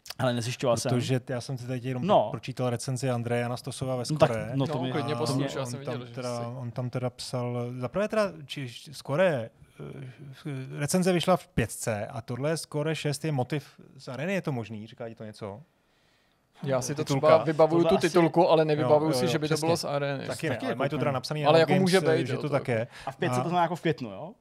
Ale nezjišťoval jsem. Protože já jsem si tady jenom no. pročítal recenzi Andreje Anastosova ve No, tak, Skore. no to no, mě, klidně poslušel, já jsem on, tam viděl, teda, že on tam teda psal, zaprvé teda, či Skore, recenze vyšla v pětce a tohle Skore šest je motiv z Areny, je to možný? Říká ti to něco? Já si to Titulka. třeba vybavuju Tohle tu titulku, asi... ale nevybavuju jo, jo, si, jo, že by přesně. to bylo z Areny. Taky, taky ne, jako mají to teda napsaný ale jako Games, může být, že jo, to, to tak je. A v pětce a... to znamená jako v květnu, jo?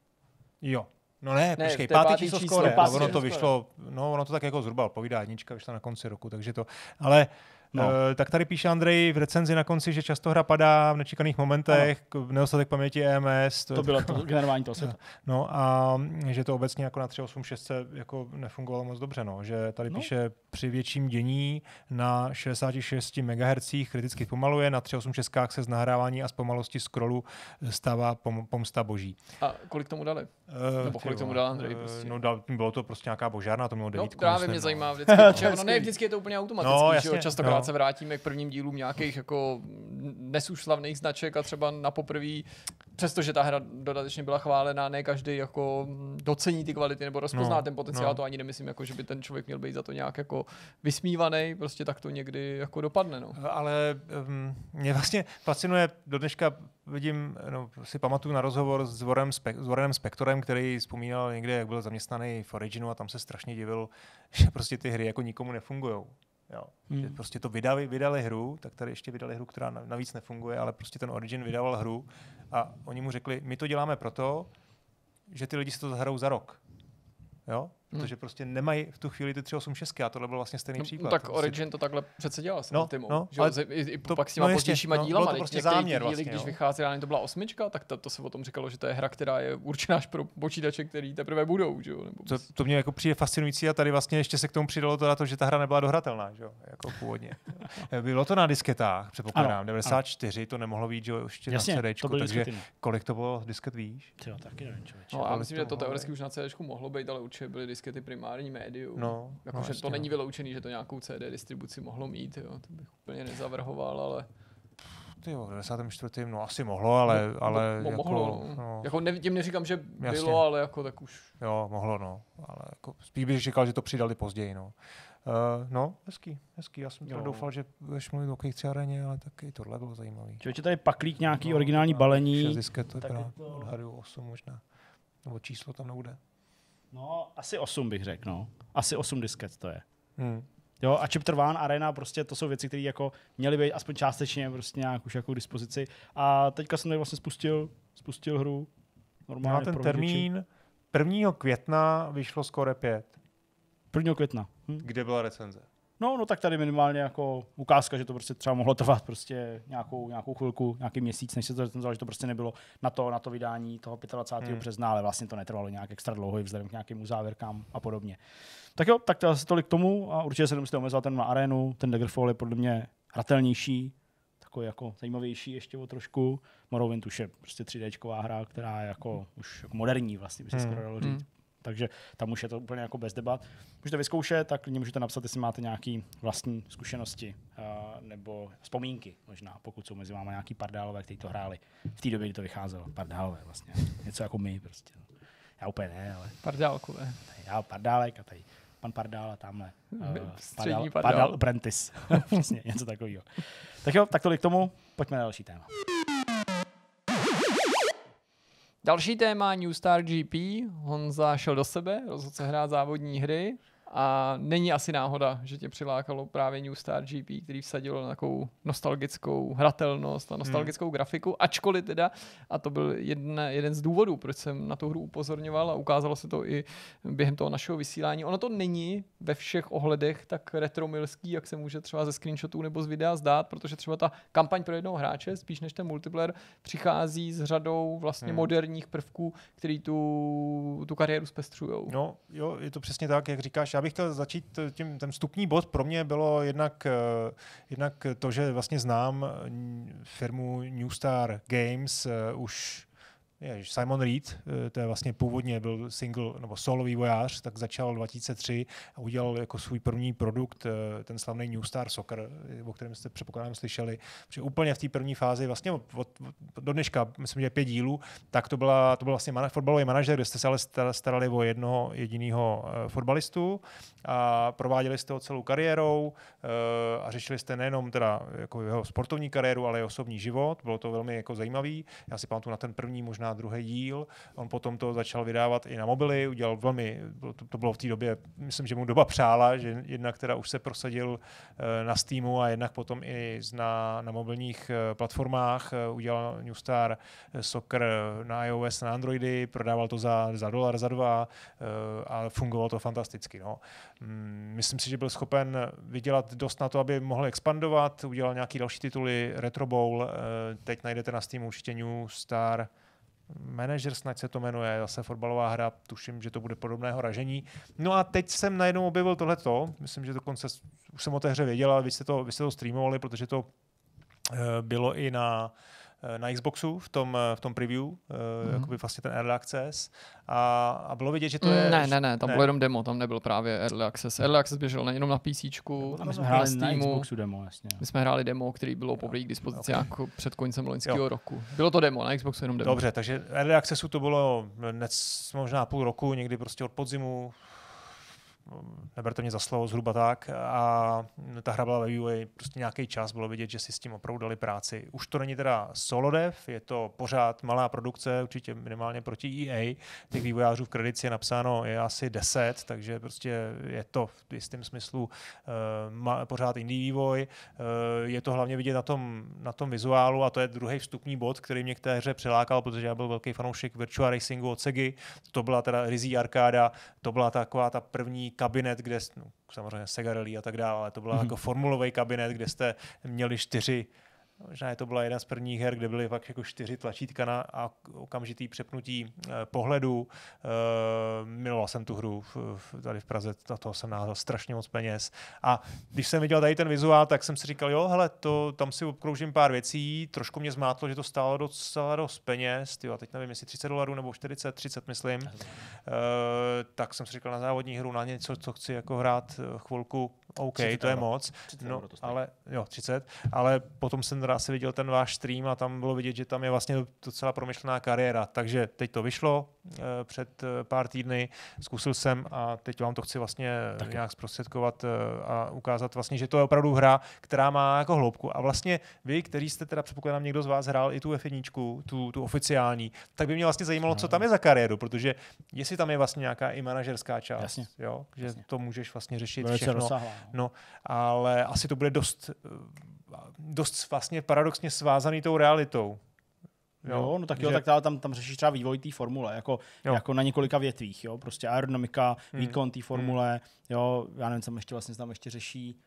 Jo. No ne, Ne, počkej, to je pátý, pátý číslo číslo, Skore, pátý ono číslo to vyšlo, no ono to tak jako zhruba odpovídá, jednička vyšla na konci roku, takže to, ale no. Uh, tak tady píše Andrej v recenzi na konci, že často hra padá v nečekaných momentech, ano. nedostatek paměti E M S. To, to bylo to generování toho světa. No a že to obecně jako na tři osm šest jako nefungovalo moc dobře, no. Že tady no. píše při větším dění na šedesát šest megahertzů kriticky pomaluje, na tři osm šest se z nahrávání a z pomalosti scrollu stává pom- pomsta boží. A kolik tomu dali? Uh, Nebo kolik tomu dal Andrej? Prostě? No dal, bylo to prostě nějaká božárna, to mělo devítku. No právě myslím, mě no. zajímá vždycky, ono ne vždycky je to úplně automatický, no, že jasně, jo? Častokrát no. se vrátíme k prvním dílům nějakých jako nesúslavných značek a třeba na poprvé, přestože ta hra dodatečně byla chválená, ne každý jako docení ty kvality nebo rozpozná no, ten potenciál, no. To ani nemyslím, jako, že by ten člověk měl být za to nějak jako vysmívaný, prostě tak to někdy jako dopadne. No. Ale um, mě vlastně fascinuje, do dneška vidím, no, si pamatuju na rozhovor s Warrenem, Spe- s Warrenem Spectorem, který vzpomínal někde, jak byl zaměstnaný v Originu a tam se strašně divil, že prostě ty hry jako nikomu nefungujou. Jo. Hmm. Že prostě to vydali, vydali hru, tak tady ještě vydali hru, která navíc nefunguje, ale prostě ten Origin vydával hru a oni mu řekli, my to děláme proto, že ty lidi si to zahrajou za rok. Jo? Protože prostě nemají v tu chvíli ty tři osm šest a tohle byl vlastně stejný no, příklad. Tak prostě... Origin to takhle přece dělal s no, Ultimou. no, že ale i, i to, pak s těma no, pozdějšíma no, dílama. Bylo to prostě některý záměr díly, vlastně, když jo. vycházela, to byla osmička, tak to, to se o tom říkalo, že to je hra, která je určená až pro počítače, který teprve budou. Že jo? Nebo to, to mě jako přijde fascinující a tady vlastně ještě se k tomu přidalo to na to, že ta hra nebyla dohratelná, že jo? Jako původně. Bylo to na disketách, předpokládám, devadesát čtyři, ano. To nemohlo být, že jo, ještě jasně, na CDčku, takže diskety. Kolik to bylo disket, víš? Jo, taky nevím, člověče. No, a myslím, že to teoreticky už na CDčku mohlo být, ale určitě byly diskety primární médium. No, jako, no, že to není vyloučený, že to nějakou C D distribuci mohlo mít, jo. To bych úplně nezavrhoval, ale... Jo, v devadesátém čtvrtém no asi mohlo, ale... No, ale mo- jako, mohlo, no. Jako ne, tím neříkám, že bylo, Jasně. ale jako tak už... Jo, mohlo, no. Ale jako, spíš bych říkal, že to přidali později, no. Uh, no, hezký, hezký. Já jsem doufal, že budeš mluvit o Kejkci aréně, ale taky tohle bylo zajímavý. Člověče, tady paklík nějaký no, originální no, balení. šest disket, to tak je to... odhadu osm možná. Nebo číslo tam nebude. No, asi osm bych řekl, no. Asi osm disket to je. Hmm. Jo, a Chapter One, Arena, prostě to jsou věci, které jako měly být aspoň částečně prostě nějak už jako k dispozici. A teďka jsem tady vlastně spustil, spustil hru. Normálně no ten termín prvního května vyšlo Skore pět. prvního května. Hm. Kde byla recenze? No, no tak tady minimálně jako ukázka, že to prostě třeba mohlo trvat prostě nějakou, nějakou chvilku, nějaký měsíc, než se to recenzovalo, že to prostě nebylo na to, na to vydání toho dvacátého pátého Hmm. března, ale vlastně to netrvalo nějak extra dlouho i vzhledem k nějakým uzávěrkám a podobně. Tak jo, tak to asi tolik k tomu a určitě se nemusíte omezovat ten na Arénu, ten Daggerfall je podle mě hratelnější, takový jako zajímavější ještě o trošku. Morrowind už je prostě tři déčková hra, která je jako už jako moderní vlastně, by se hmm. skoro dalo říct. Hmm. Takže tam už je to úplně jako bez debat. Můžete vyzkoušet, tak klidně můžete napsat, jestli máte nějaké vlastní zkušenosti uh, nebo vzpomínky možná, pokud jsou mezi vámi nějaký pardálové, kteří to hráli v té době, kdy to vycházelo. Pardálové vlastně. Něco jako my prostě. Já úplně ne, ale... Pardálkové. Já pardálek a tady pan Pardál a tamhle. Uh, Střední Pardál. Pardál Apprentice. Přesně, něco takového. Tak jo, tak tolik k tomu. Pojďme na další téma. Další téma New Star G P. Honza šel do sebe, rozhodl se hrát závodní hry a není asi náhoda, že tě přilákalo právě New Star G P, který vsadilo na takovou nostalgickou hratelnost a nostalgickou hmm. grafiku, ačkoliv teda, a to byl jeden, jeden z důvodů, proč jsem na tu hru upozorňoval a ukázalo se to i během toho našeho vysílání. Ono to není ve všech ohledech tak retromilský, jak se může třeba ze screenshotů nebo z videa zdát, protože třeba ta kampaň pro jednoho hráče, spíš než ten multiplayer, přichází s řadou vlastně hmm. moderních prvků, který tu, tu kariéru zpestřujou. No, jo, je to přesně tak, jak říkáš. Já bych chtěl začít tím, ten vstupní bod pro mě bylo jednak, jednak to, že vlastně znám firmu New Star Games uh, už Ježiš, Simon Reed, to je vlastně původně byl single nebo solo vývojář, tak začal dva tisíce tři a udělal jako svůj první produkt, ten slavný New Star Soccer, o kterém jste předpokládám slyšeli. Protože úplně v té první fázi, vlastně od, od, do dneška, myslím, že pět dílů, tak to, byla, to byl vlastně man, fotbalový manažer, kde jste se ale starali o jednoho jediného fotbalistu a prováděli jste ho celou kariérou a řešili jste nejenom teda jako jeho sportovní kariéru, ale i osobní život. Bylo to velmi jako zajímavý. Já si pamatuju na ten první, možná druhý díl. On potom to začal vydávat i na mobily, udělal velmi, to, to bylo v té době, myslím, že mu doba přála, že jednak teda už se prosadil na Steamu a jednak potom i na, na mobilních platformách. Udělal New Star Soccer na iOS, na Androidy, prodával to za, za dolar, za dva a fungovalo to fantasticky. No. Myslím si, že byl schopen vydělat dost na to, aby mohl expandovat, udělal nějaký další tituly, Retro Bowl, teď najdete na Steamu určitě New Star Manager, snad se to jmenuje, zase fotbalová hra, tuším, že to bude podobného ražení. No a teď jsem najednou objevil tohleto, myslím, že dokonce už jsem o té hře věděl, ale vy jste to, vy jste to streamovali, protože to uh, bylo i na na Xboxu v tom, v tom preview, mm-hmm. jakoby vlastně ten Early Access a, a bylo vidět, že to je... Ne, ne, ne, tam ne. bylo jenom demo, tam nebyl právě Early Access. Early Access běžel nejenom na PCčku, my jsme hráli na Xboxu demo, jasně. My jsme hráli demo, který bylo poprvé k dispozici okay. jako před koncem loňského jo. roku. Bylo to demo, na Xboxu jenom demo. Dobře, takže Early Accessu to bylo dnes, možná půl roku, někdy prostě od podzimu, neberte mě za slovo, zhruba tak. A ta hra byla ve vývoji prostě nějaký čas, bylo vidět, že si s tím opravdu dali práci. Už to není teda solo dev, je to pořád malá produkce, určitě minimálně proti E A. Těch vývojářů v kredici je napsáno je asi deset, takže prostě je to v jistém smyslu uh, pořád indie vývoj. Uh, je to hlavně vidět na tom, na tom vizuálu a to je druhý vstupní bod, který mě k té hře přilákal, protože já byl velký fanoušek Virtua Racingu od Segy. To byla teda rizí arkáda, to byla taková ta první kabinet, kde, no, samozřejmě Sega Rally a tak dále, ale to byl mm-hmm. jako formulový kabinet, kde jste měli čtyři, možná to byla jedna z prvních her, kde byly fakt jako čtyři tlačítka na a okamžitý přepnutí eh, pohledu. Eh, miloval jsem tu hru v, v, tady v Praze, na toho jsem naházal strašně moc peněz. A když jsem viděl tady ten vizuál, tak jsem si říkal, jo, hele, to, tam si obkroužím pár věcí, trošku mě zmátlo, že to stálo docela dost peněz, tyjo, a teď nevím, jestli třicet dolarů nebo čtyřicet, třicet myslím. Eh, tak jsem si říkal na závodní hru, na něco, co chci jako hrát chvilku, OK, to je moc. No, ale jo, třicet, ale potom jsem teda asi viděl ten váš stream a tam bylo vidět, že tam je vlastně docela promyšlená kariéra. Takže teď to vyšlo uh, před uh, pár týdny, zkusil jsem a teď vám to chci vlastně tak nějak zprostředkovat uh, a ukázat vlastně, že to je opravdu hra, která má jako hloubku. A vlastně vy, kteří jste teda, předpokládám, někdo z vás hrál i tu F jedna, tu, tu oficiální, tak by mě vlastně zajímalo, no. co tam je za kariéru, protože jestli tam je vlastně nějaká i manažerská část, jasně. Jo, že jasně. to můžeš vlastně řešit Velice všechno. Rozsáhlá, no. no, ale asi to bude dost dost vlastně paradoxně svázaný tou realitou. Jo, jo no tak jo, že... tak tam, tam řešíš třeba vývoj té formule, jako, jako na několika větvích, jo, prostě aerodynamika, hmm. výkon té formule, hmm. jo, já nevím, co ještě vlastně tam ještě řeší,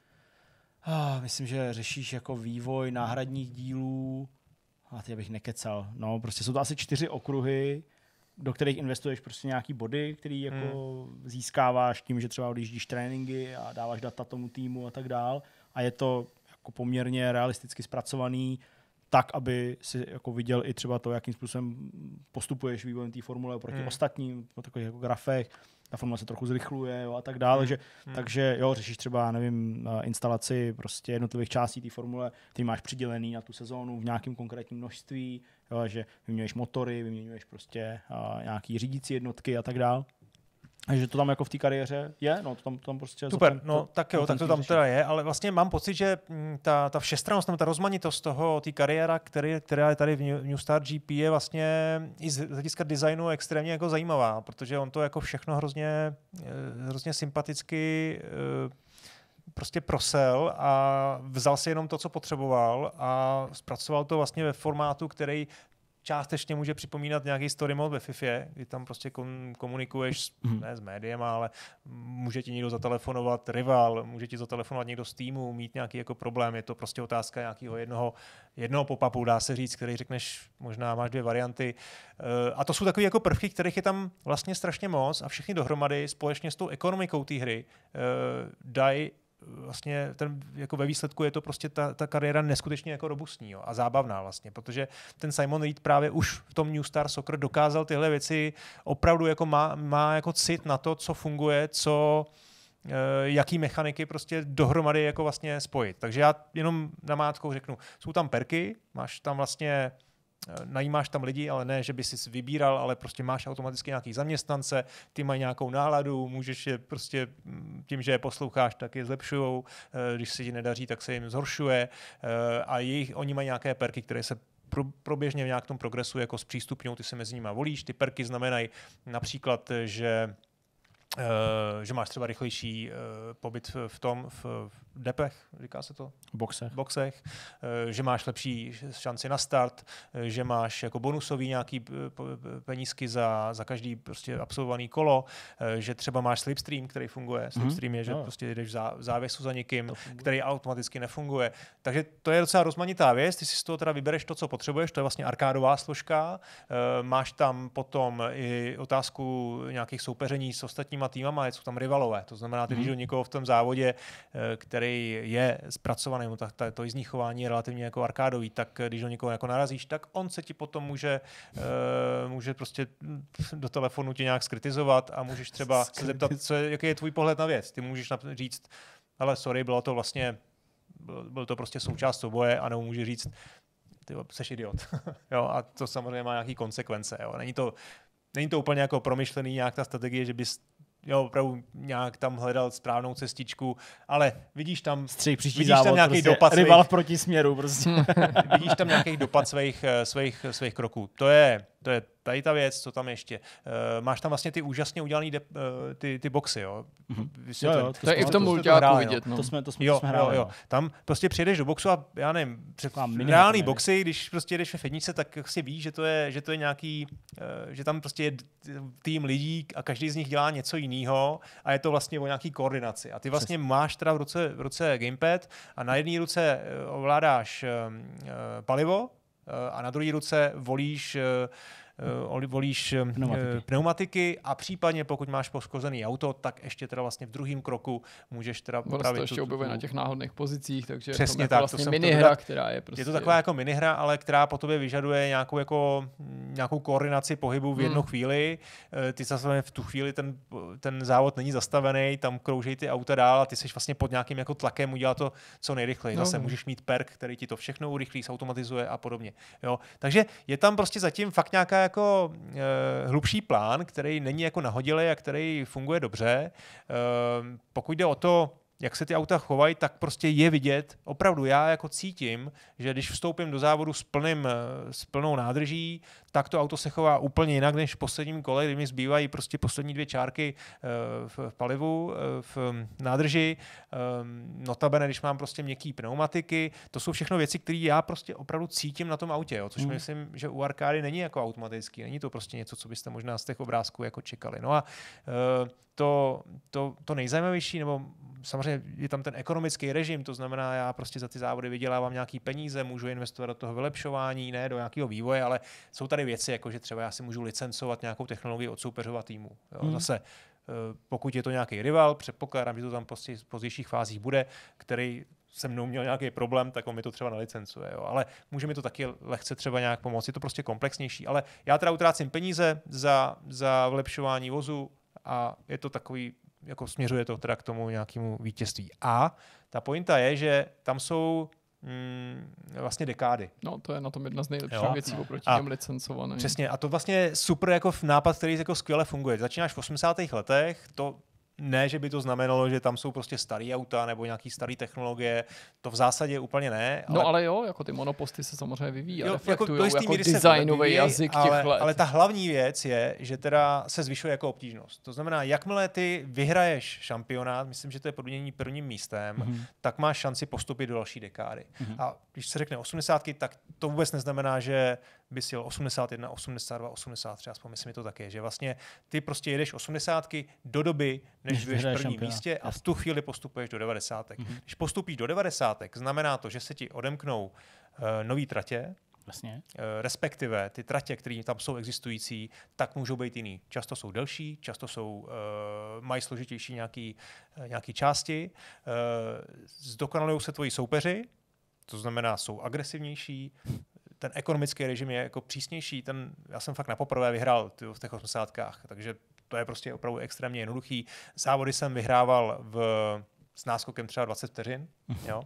ah, myslím, že řešíš jako vývoj náhradních dílů, a ty bych nekecal, no, prostě jsou to asi čtyři okruhy, do kterých investuješ prostě nějaký body, který jako hmm. získáváš tím, že třeba odjíždíš tréninky a dáváš data tomu týmu a tak dál, a je to jako poměrně realisticky zpracovaný, tak, aby si jako viděl i třeba to, jakým způsobem postupuješ vývojem té formule oproti hmm. ostatním, po takových jako grafech, ta formule se trochu zrychluje, jo, a tak dále, hmm. že, hmm. takže jo, řešíš třeba, nevím, instalaci prostě jednotlivých částí té formule, který máš přidělený na tu sezónu v nějakém konkrétním množství, jo, že vyměňuješ motory, vyměňuješ prostě uh, nějaký řídící jednotky a tak dále. Takže to tam jako v té kariéře je, no to tam, to tam prostě... Super, ten, no to, tak jo, tak to tam teda je, ale vlastně mám pocit, že ta, ta všestrannost, ta rozmanitost toho, té kariéra, který, která je tady v New Star G P, je vlastně i z hlediska designu extrémně jako zajímavá, protože on to jako všechno hrozně, hrozně sympaticky prostě prosel a vzal si jenom to, co potřeboval a zpracoval to vlastně ve formátu, který částečně může připomínat nějaký story mode ve FIFA, kdy tam prostě komunikuješ mm. ne s médiem, ale může ti někdo zatelefonovat rival, může ti zatelefonovat někdo z týmu, mít nějaký jako problém, je to prostě otázka nějakého jednoho, jednoho pop-upu, dá se říct, který řekneš, možná máš dvě varianty. A to jsou takové jako prvky, kterých je tam vlastně strašně moc a všechny dohromady společně s tou ekonomikou té hry dají vlastně ten, jako ve výsledku je to prostě ta, ta kariéra neskutečně jako robustní, jo, a zábavná vlastně, protože ten Simon Reed právě už v tom New Star Soccer dokázal tyhle věci opravdu jako má, má jako cit na to, co funguje, co jaký mechaniky prostě dohromady jako vlastně spojit. Takže já jenom namátkou řeknu, jsou tam perky, máš tam vlastně najímáš tam lidi, ale ne, že by si vybíral, ale prostě máš automaticky nějaký zaměstnance, ty mají nějakou náladu, můžeš je prostě tím, že je posloucháš, tak je zlepšujou, když se ti nedaří, tak se jim zhoršuje a jejich, oni mají nějaké perky, které se pro, proběžně v nějakém progresu jako zpřístupňují, ty se mezi nimi volíš, ty perky znamenají například, že Uh, že máš třeba rychlejší uh, pobyt v, v tom, v, v depech, říká se to? V boxech. boxech uh, že máš lepší šanci na start, uh, že máš jako bonusový nějaký penízky za, za každý prostě absolvovaný kolo, uh, že třeba máš slipstream, který funguje. Slipstream je, že no. prostě jdeš v závěsu za někým, který automaticky nefunguje. Takže to je docela rozmanitá věc, ty si z toho teda vybereš to, co potřebuješ, to je vlastně arkádová složka. Uh, máš tam potom i otázku nějakých soupeření s ostatními týmama, jsou tam rivalové. To znamená, ty, když do někoho v tom závodě, který je zpracovaný, tak to jízdní chování je relativně jako arkádový, tak když do někoho jako narazíš, tak on se ti potom může, může prostě do telefonu tě nějak skritizovat a můžeš třeba se zeptat, co je, jaký je tvůj pohled na věc. Ty můžeš říct, ale sorry, bylo to vlastně, byl to prostě součást souboje, a nebo může říct, ty seš idiot. Jo, a to samozřejmě má nějaký konsekvence. Jo. Není to Není to úplně jako promyšlený nějak ta strategie, že bys jo, opravdu nějak tam hledal správnou cestičku, ale vidíš tam, Střih, vidíš závod, tam nějaký prostě dopad rival svých, v protisměru. Prostě. vidíš tam nějaký dopad svých, svých, svých kroků. To je, to je tady ta věc, co tam ještě. Uh, máš tam vlastně ty úžasně udělaný de, uh, ty, ty boxy, jo. Mm-hmm. Jo, jo, to, to je i v tom mulťáku vidět. No. To jsme, to jsme, jo, to jsme hráli. Jo, jo. Tam prostě přijedeš do boxu a já nevím, před reální boxy, když prostě jdeš ve Fednice, tak si víš, že to je, že to je nějaký, uh, že tam prostě je tým lidí a každý z nich dělá něco jiného a je to vlastně o nějaký koordinaci. A ty vlastně Přesně. máš teda v ruce, v ruce gamepad a na jedné ruce ovládáš uh, uh, palivo uh, a na druhé ruce volíš uh, Uh, volíš pneumatiky. pneumatiky a případně pokud máš poškozený auto, tak ještě teda vlastně v druhém kroku můžeš teda popravit. To ještě objevuje na těch náhodných pozicích, takže přesně je to tak, vlastně to minihra, která je prostě... Je to taková jako minihra, ale která po tobě vyžaduje nějakou, jako, nějakou koordinaci pohybu v jednu hmm. chvíli. Ty zase v tu chvíli ten, ten závod není zastavený, tam kroužejí ty auta dál a ty jsi vlastně pod nějakým jako tlakem udělat to co nejrychleji. Zase no. můžeš mít perk, který ti to všechno urychlí, zautomatizuje a podobně. Jo? Takže je tam prostě zatím fakt nějaká jako e, hlubší plán, který není jako nahodilý a který funguje dobře. E, pokud jde o to, jak se ty auta chovají, tak prostě je vidět, opravdu já jako cítím, že když vstoupím do závodu s, plným, s plnou nádrží, tak to auto se chová úplně jinak než v posledním kole, kdy mi zbývají prostě poslední dvě čárky v palivu, v nádrži, notabene, když mám prostě měkký pneumatiky, to jsou všechno věci, které já prostě opravdu cítím na tom autě, jo, což mm. myslím, že u arkády není jako automatický, není to prostě něco, co byste možná z těch obrázků jako čekali. No a to, to, to nejzajímavější, nebo samozřejmě je tam ten ekonomický režim, to znamená, já prostě za ty závody vydělávám nějaký peníze, můžu investovat do toho vylepšování, ne do nějakého vývoje, ale jsou tady věci, jako že třeba já si můžu licencovat nějakou technologii od soupeřova týmu. Jo. Hmm. Zase, pokud je to nějaký rival, předpokládám, že to tam v pozdějších fázích bude, který se mnou měl nějaký problém, tak on mi to třeba nalicencuje. Jo. Ale může mi to taky lehce třeba nějak pomoct. Je to prostě komplexnější. Ale já teda utrácím peníze za, za vylepšování vozu a je to takový, jako směřuje to teda k tomu nějakému vítězství. A ta pointa je, že tam jsou mm, vlastně dekády. No, to je na tom jedna z nejlepších jo? věcí oproti těm licencovaným. Přesně. A to vlastně je super jako nápad, který jako skvěle funguje. Začínáš v osmdesátých letech, to ne, že by to znamenalo, že tam jsou prostě starý auta nebo nějaký starý technologie, to v zásadě úplně ne. Ale... No ale jo, jako ty monoposty se samozřejmě vyvíjí a reflektují jako, jako designový jazyk těch ale, let. Ale ta hlavní věc je, že teda se zvyšuje jako obtížnost. To znamená, jakmile ty vyhraješ šampionát, myslím, že to je podmínění prvním místem, mm-hmm. tak máš šanci postupit do další dekády. Mm-hmm. A když se řekne osmdesátky, tak to vůbec neznamená, že bys jel osmdesát jedna, osmdesát dva, osmdesát tři, aspoň myslím, je to také, že vlastně ty prostě jedeš osmdesátky do doby, než budeš v prvním místě a v tu chvíli postupuješ do devadesátek. Mm-hmm. Když postupíš do devadesátek, znamená to, že se ti odemknou uh, nový tratě, Vlastně. Respektive ty tratě, které tam jsou existující, tak můžou být jiný. Často jsou delší, často jsou, uh, mají složitější nějaký, uh, nějaký části. Uh, zdokonalují se tvoji soupeři, to znamená, jsou agresivnější. Ten ekonomický režim je jako přísnější. Ten, já jsem fakt na poprvé vyhrál ty, v těch osmdesátkách, takže to je prostě opravdu extrémně jednoduchý. Závody jsem vyhrával v, s náskokem třeba dvacet vteřin. Jo?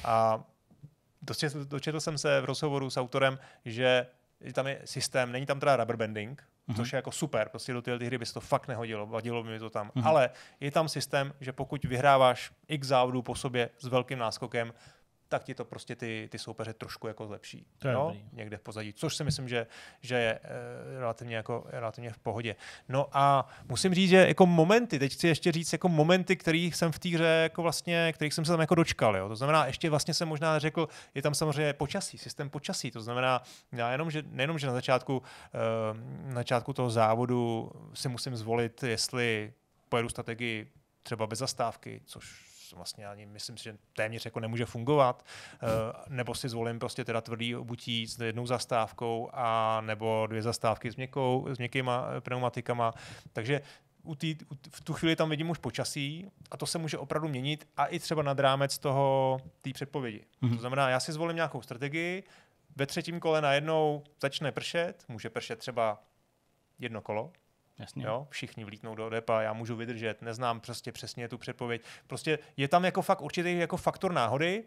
A dočetl, dočetl jsem se v rozhovoru s autorem, že tam je systém, není tam teda rubber banding, uh-huh. což je jako super, prostě do téhle hry by se to fakt nehodilo, vadilo by mi to tam, uh-huh. ale je tam systém, že pokud vyhráváš x závodů po sobě s velkým náskokem, tak ti to prostě ty, ty soupeře trošku jako zlepší. No? Někde v pozadí, což si myslím, že, že je e, relativně, jako, relativně v pohodě. No a musím říct, že jako momenty, teď chci ještě říct jako momenty, kterých jsem v té hře jako vlastně, kterých jsem se tam jako dočkal. Jo? To znamená, ještě vlastně jsem možná řekl, je tam samozřejmě počasí, systém počasí. To znamená, já jenom, že, nejenom, že na začátku, e, na začátku toho závodu si musím zvolit, jestli pojedu strategii třeba bez zastávky, což vlastně ani myslím si, že téměř jako nemůže fungovat, uh, nebo si zvolím prostě teda tvrdý obutí s jednou zastávkou a nebo dvě zastávky s měkkou, s měkkýma pneumatikama. Takže u tý, u, v tu chvíli tam vidím už počasí a to se může opravdu měnit a i třeba nad rámec toho té předpovědi. Mm-hmm. To znamená, já si zvolím nějakou strategii, ve třetím kole najednou začne pršet, může pršet třeba jedno kolo, Jasně. Jo, všichni vlítnou do depa, já můžu vydržet, neznám prostě přesně tu předpověď. Prostě je tam jako fakt určitý jako faktor náhody.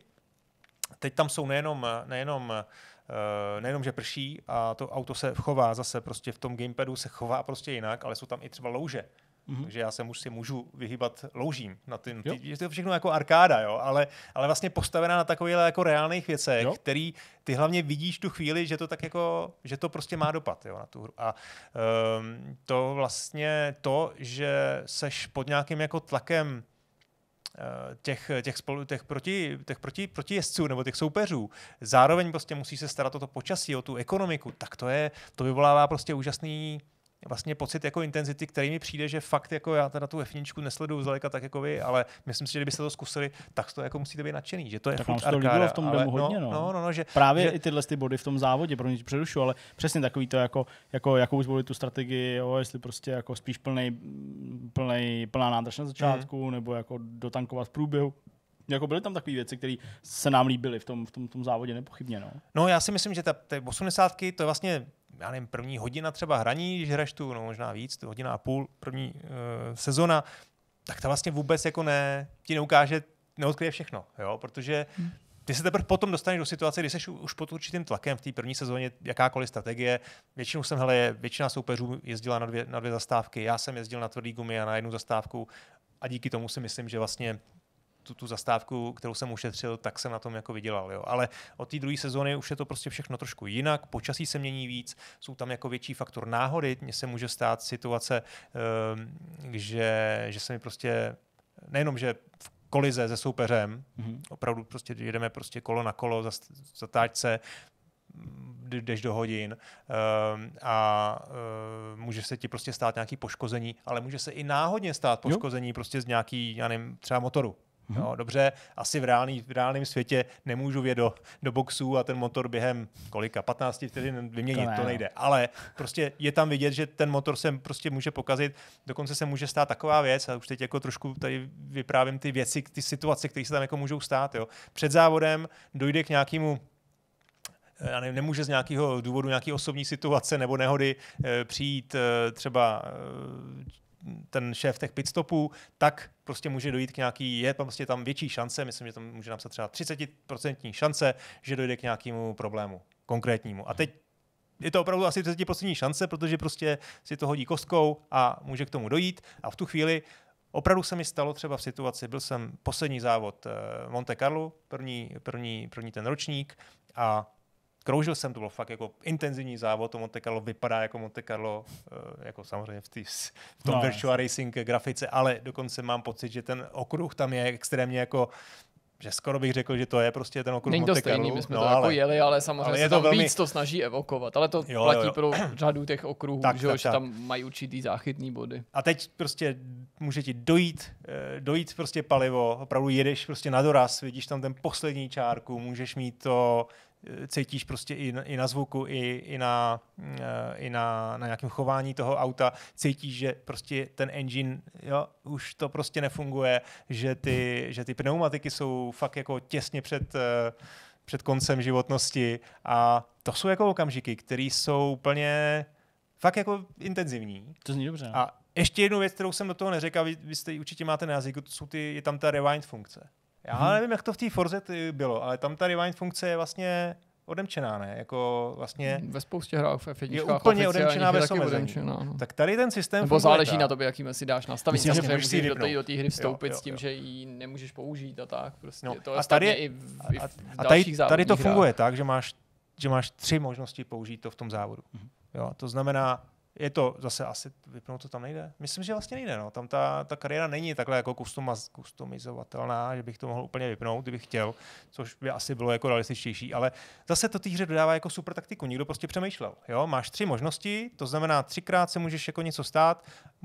Teď tam jsou nejenom, nejenom, uh, nejenom, že prší a to auto se chová zase prostě v tom gamepadu se chová prostě jinak, ale jsou tam i třeba louže. Mm-hmm. Takže já se už si můžu vyhýbat loužím. Na ty, ty, je to všechno jako arkáda, jo? Ale, ale vlastně postavená na takových jako reálných věcech, jo? Který ty hlavně vidíš tu chvíli, že to tak jako, že to prostě má dopad, jo, na tu hru. A um, to vlastně to, že seš pod nějakým jako tlakem těch, těch, spolu, těch, proti, těch proti, protijezdců nebo těch soupeřů, zároveň prostě musí se starat o to počasí, o tu ekonomiku, tak to je, to vyvolává prostě úžasný vlastně pocit jako intenzity, který mi přijde, že fakt jako já teda tu F jedna nesleduju zdaleka tak jako vy, ale myslím si, že kdybyste to zkusili, tak to jako musíte být nadšený, že to je tak furt arkáda. Tak nám to v tom demo no, hodně, no. no, no, no že, právě že, i tyhle ty body v tom závodě, pro mě přerušu, ale přesně takový to jako, jako jakou zvolit tu strategii, jo, jestli prostě jako spíš plnej, plnej, plná nádrž na začátku, mm. nebo jako dotankovat v průběhu. Jako byly tam takové věci, které se nám líbily v tom, v tom, v tom závodě nepochybně. No. no já si myslím, že ta, ty osmdesátky, to je vlastně, já nevím, první hodina třeba hraní, když hraješ tu, no možná víc, tu hodina a půl, první uh, sezona, tak ta vlastně vůbec jako ne, ti neukáže, neodkryje všechno, jo, protože hmm. ty se teprve potom dostaneš do situace, kdy jsi už pod určitým tlakem v té první sezóně, jakákoliv strategie. Většinou jsem, hele, většina soupeřů jezdila na dvě, na dvě zastávky, já jsem jezdil na tvrdý gumy a na jednu zastávku a díky tomu si myslím, že vlastně tu, tu zastávku, kterou jsem ušetřil, tak jsem na tom jako vydělal. Jo. Ale od té druhé sezóny už je to prostě všechno trošku jinak, počasí se mění víc, jsou tam jako větší faktor náhody, mně se může stát situace, že, že se mi prostě, nejenom, že v kolize se soupeřem, mm-hmm. opravdu prostě jedeme prostě kolo na kolo, zatáčce, jdeš do hodin um, a um, může se ti prostě stát nějaký poškození, ale může se i náhodně stát poškození jo. prostě z nějaký, já nevím, třeba motoru. Mm-hmm. Jo, dobře, asi v, reálný, v reálném světě nemůžu vjet do, do boxu a ten motor během kolika, patnáct vteřin vyměnit, to, ne, to nejde. Ale prostě je tam vidět, že ten motor se prostě může pokazit, dokonce se může stát taková věc, a už teď jako trošku tady vyprávím ty věci, ty situace, které se tam jako můžou stát. Jo. Před závodem dojde k nějakému, já nevím, nemůže z nějakého důvodu nějaké osobní situace nebo nehody e, přijít e, třeba e, ten šéf těch pitstopů, tak prostě může dojít k nějaký, je prostě tam větší šance, myslím, že tam může napsat třeba třicet procent šance, že dojde k nějakému problému konkrétnímu. A teď je to opravdu asi třicet procent šance, protože prostě si to hodí kostkou a může k tomu dojít a v tu chvíli opravdu se mi stalo třeba v situaci, byl jsem poslední závod Monte Carlo, první, první, první ten ročník a kroužil jsem, to byl fakt jako intenzivní závod, to Monte Carlo vypadá jako Monte Carlo, jako samozřejmě v, tý, v tom no, virtual racing grafice, ale dokonce mám pocit, že ten okruh tam je extrémně jako, že skoro bych řekl, že to je prostě ten okruh Monte Carlo. Není to stejný, my jsme no, to ale, jako jeli, ale samozřejmě ale se tam velmi... víc to snaží evokovat, ale to jo, platí jo. pro řadu těch okruhů, tak, že, tak, že tak. tam mají určitý záchytný body. A teď prostě může ti dojít, dojít prostě palivo, opravdu jedeš prostě na doraz, vidíš tam ten poslední čárku, můžeš mít to cítíš prostě i na, i na zvuku, i, i, na, i na, na nějakém chování toho auta, cítíš, že prostě ten engine, jo, už to prostě nefunguje, že ty, že ty pneumatiky jsou fakt jako těsně před, před koncem životnosti a to jsou jako okamžiky, které jsou úplně fakt jako intenzivní. To zní dobře. A ještě jednu věc, kterou jsem do toho neřekl, vy, vy jste určitě máte na jazyku, to jsou ty, je tam ta rewind funkce. Já hmm. nevím, jak to v té Forze bylo, ale tam ta rewind funkce je vlastně odemčená, ne? Jako vlastně ve spoustě hrách v F jedna je úplně odemčená bez omezení. No. Tak tady ten systém nebo záleží tak na tobě, jaký si dáš nastavit. Myslím, že můžeš do té do té hry vstoupit jo, jo, jo. s tím, že ji nemůžeš použít a tak. Prostě no. To je a tady, i v, i v a tady, tady to funguje hrách. tak, že máš, že máš tři možnosti použít to v tom závodu. Hmm. Jo, to znamená, je to zase asi vypnout to tam nejde. Myslím, že vlastně nejde. No. Tam ta, ta kariéra není takhle jako customizovatelná, že bych to mohl úplně vypnout, kdybych chtěl, což by asi bylo jako realističtější. Ale zase to té hře dodává jako super taktiku. Někdo prostě přemýšlel. Jo? Máš tři možnosti, to znamená třikrát se můžeš jako něco stát.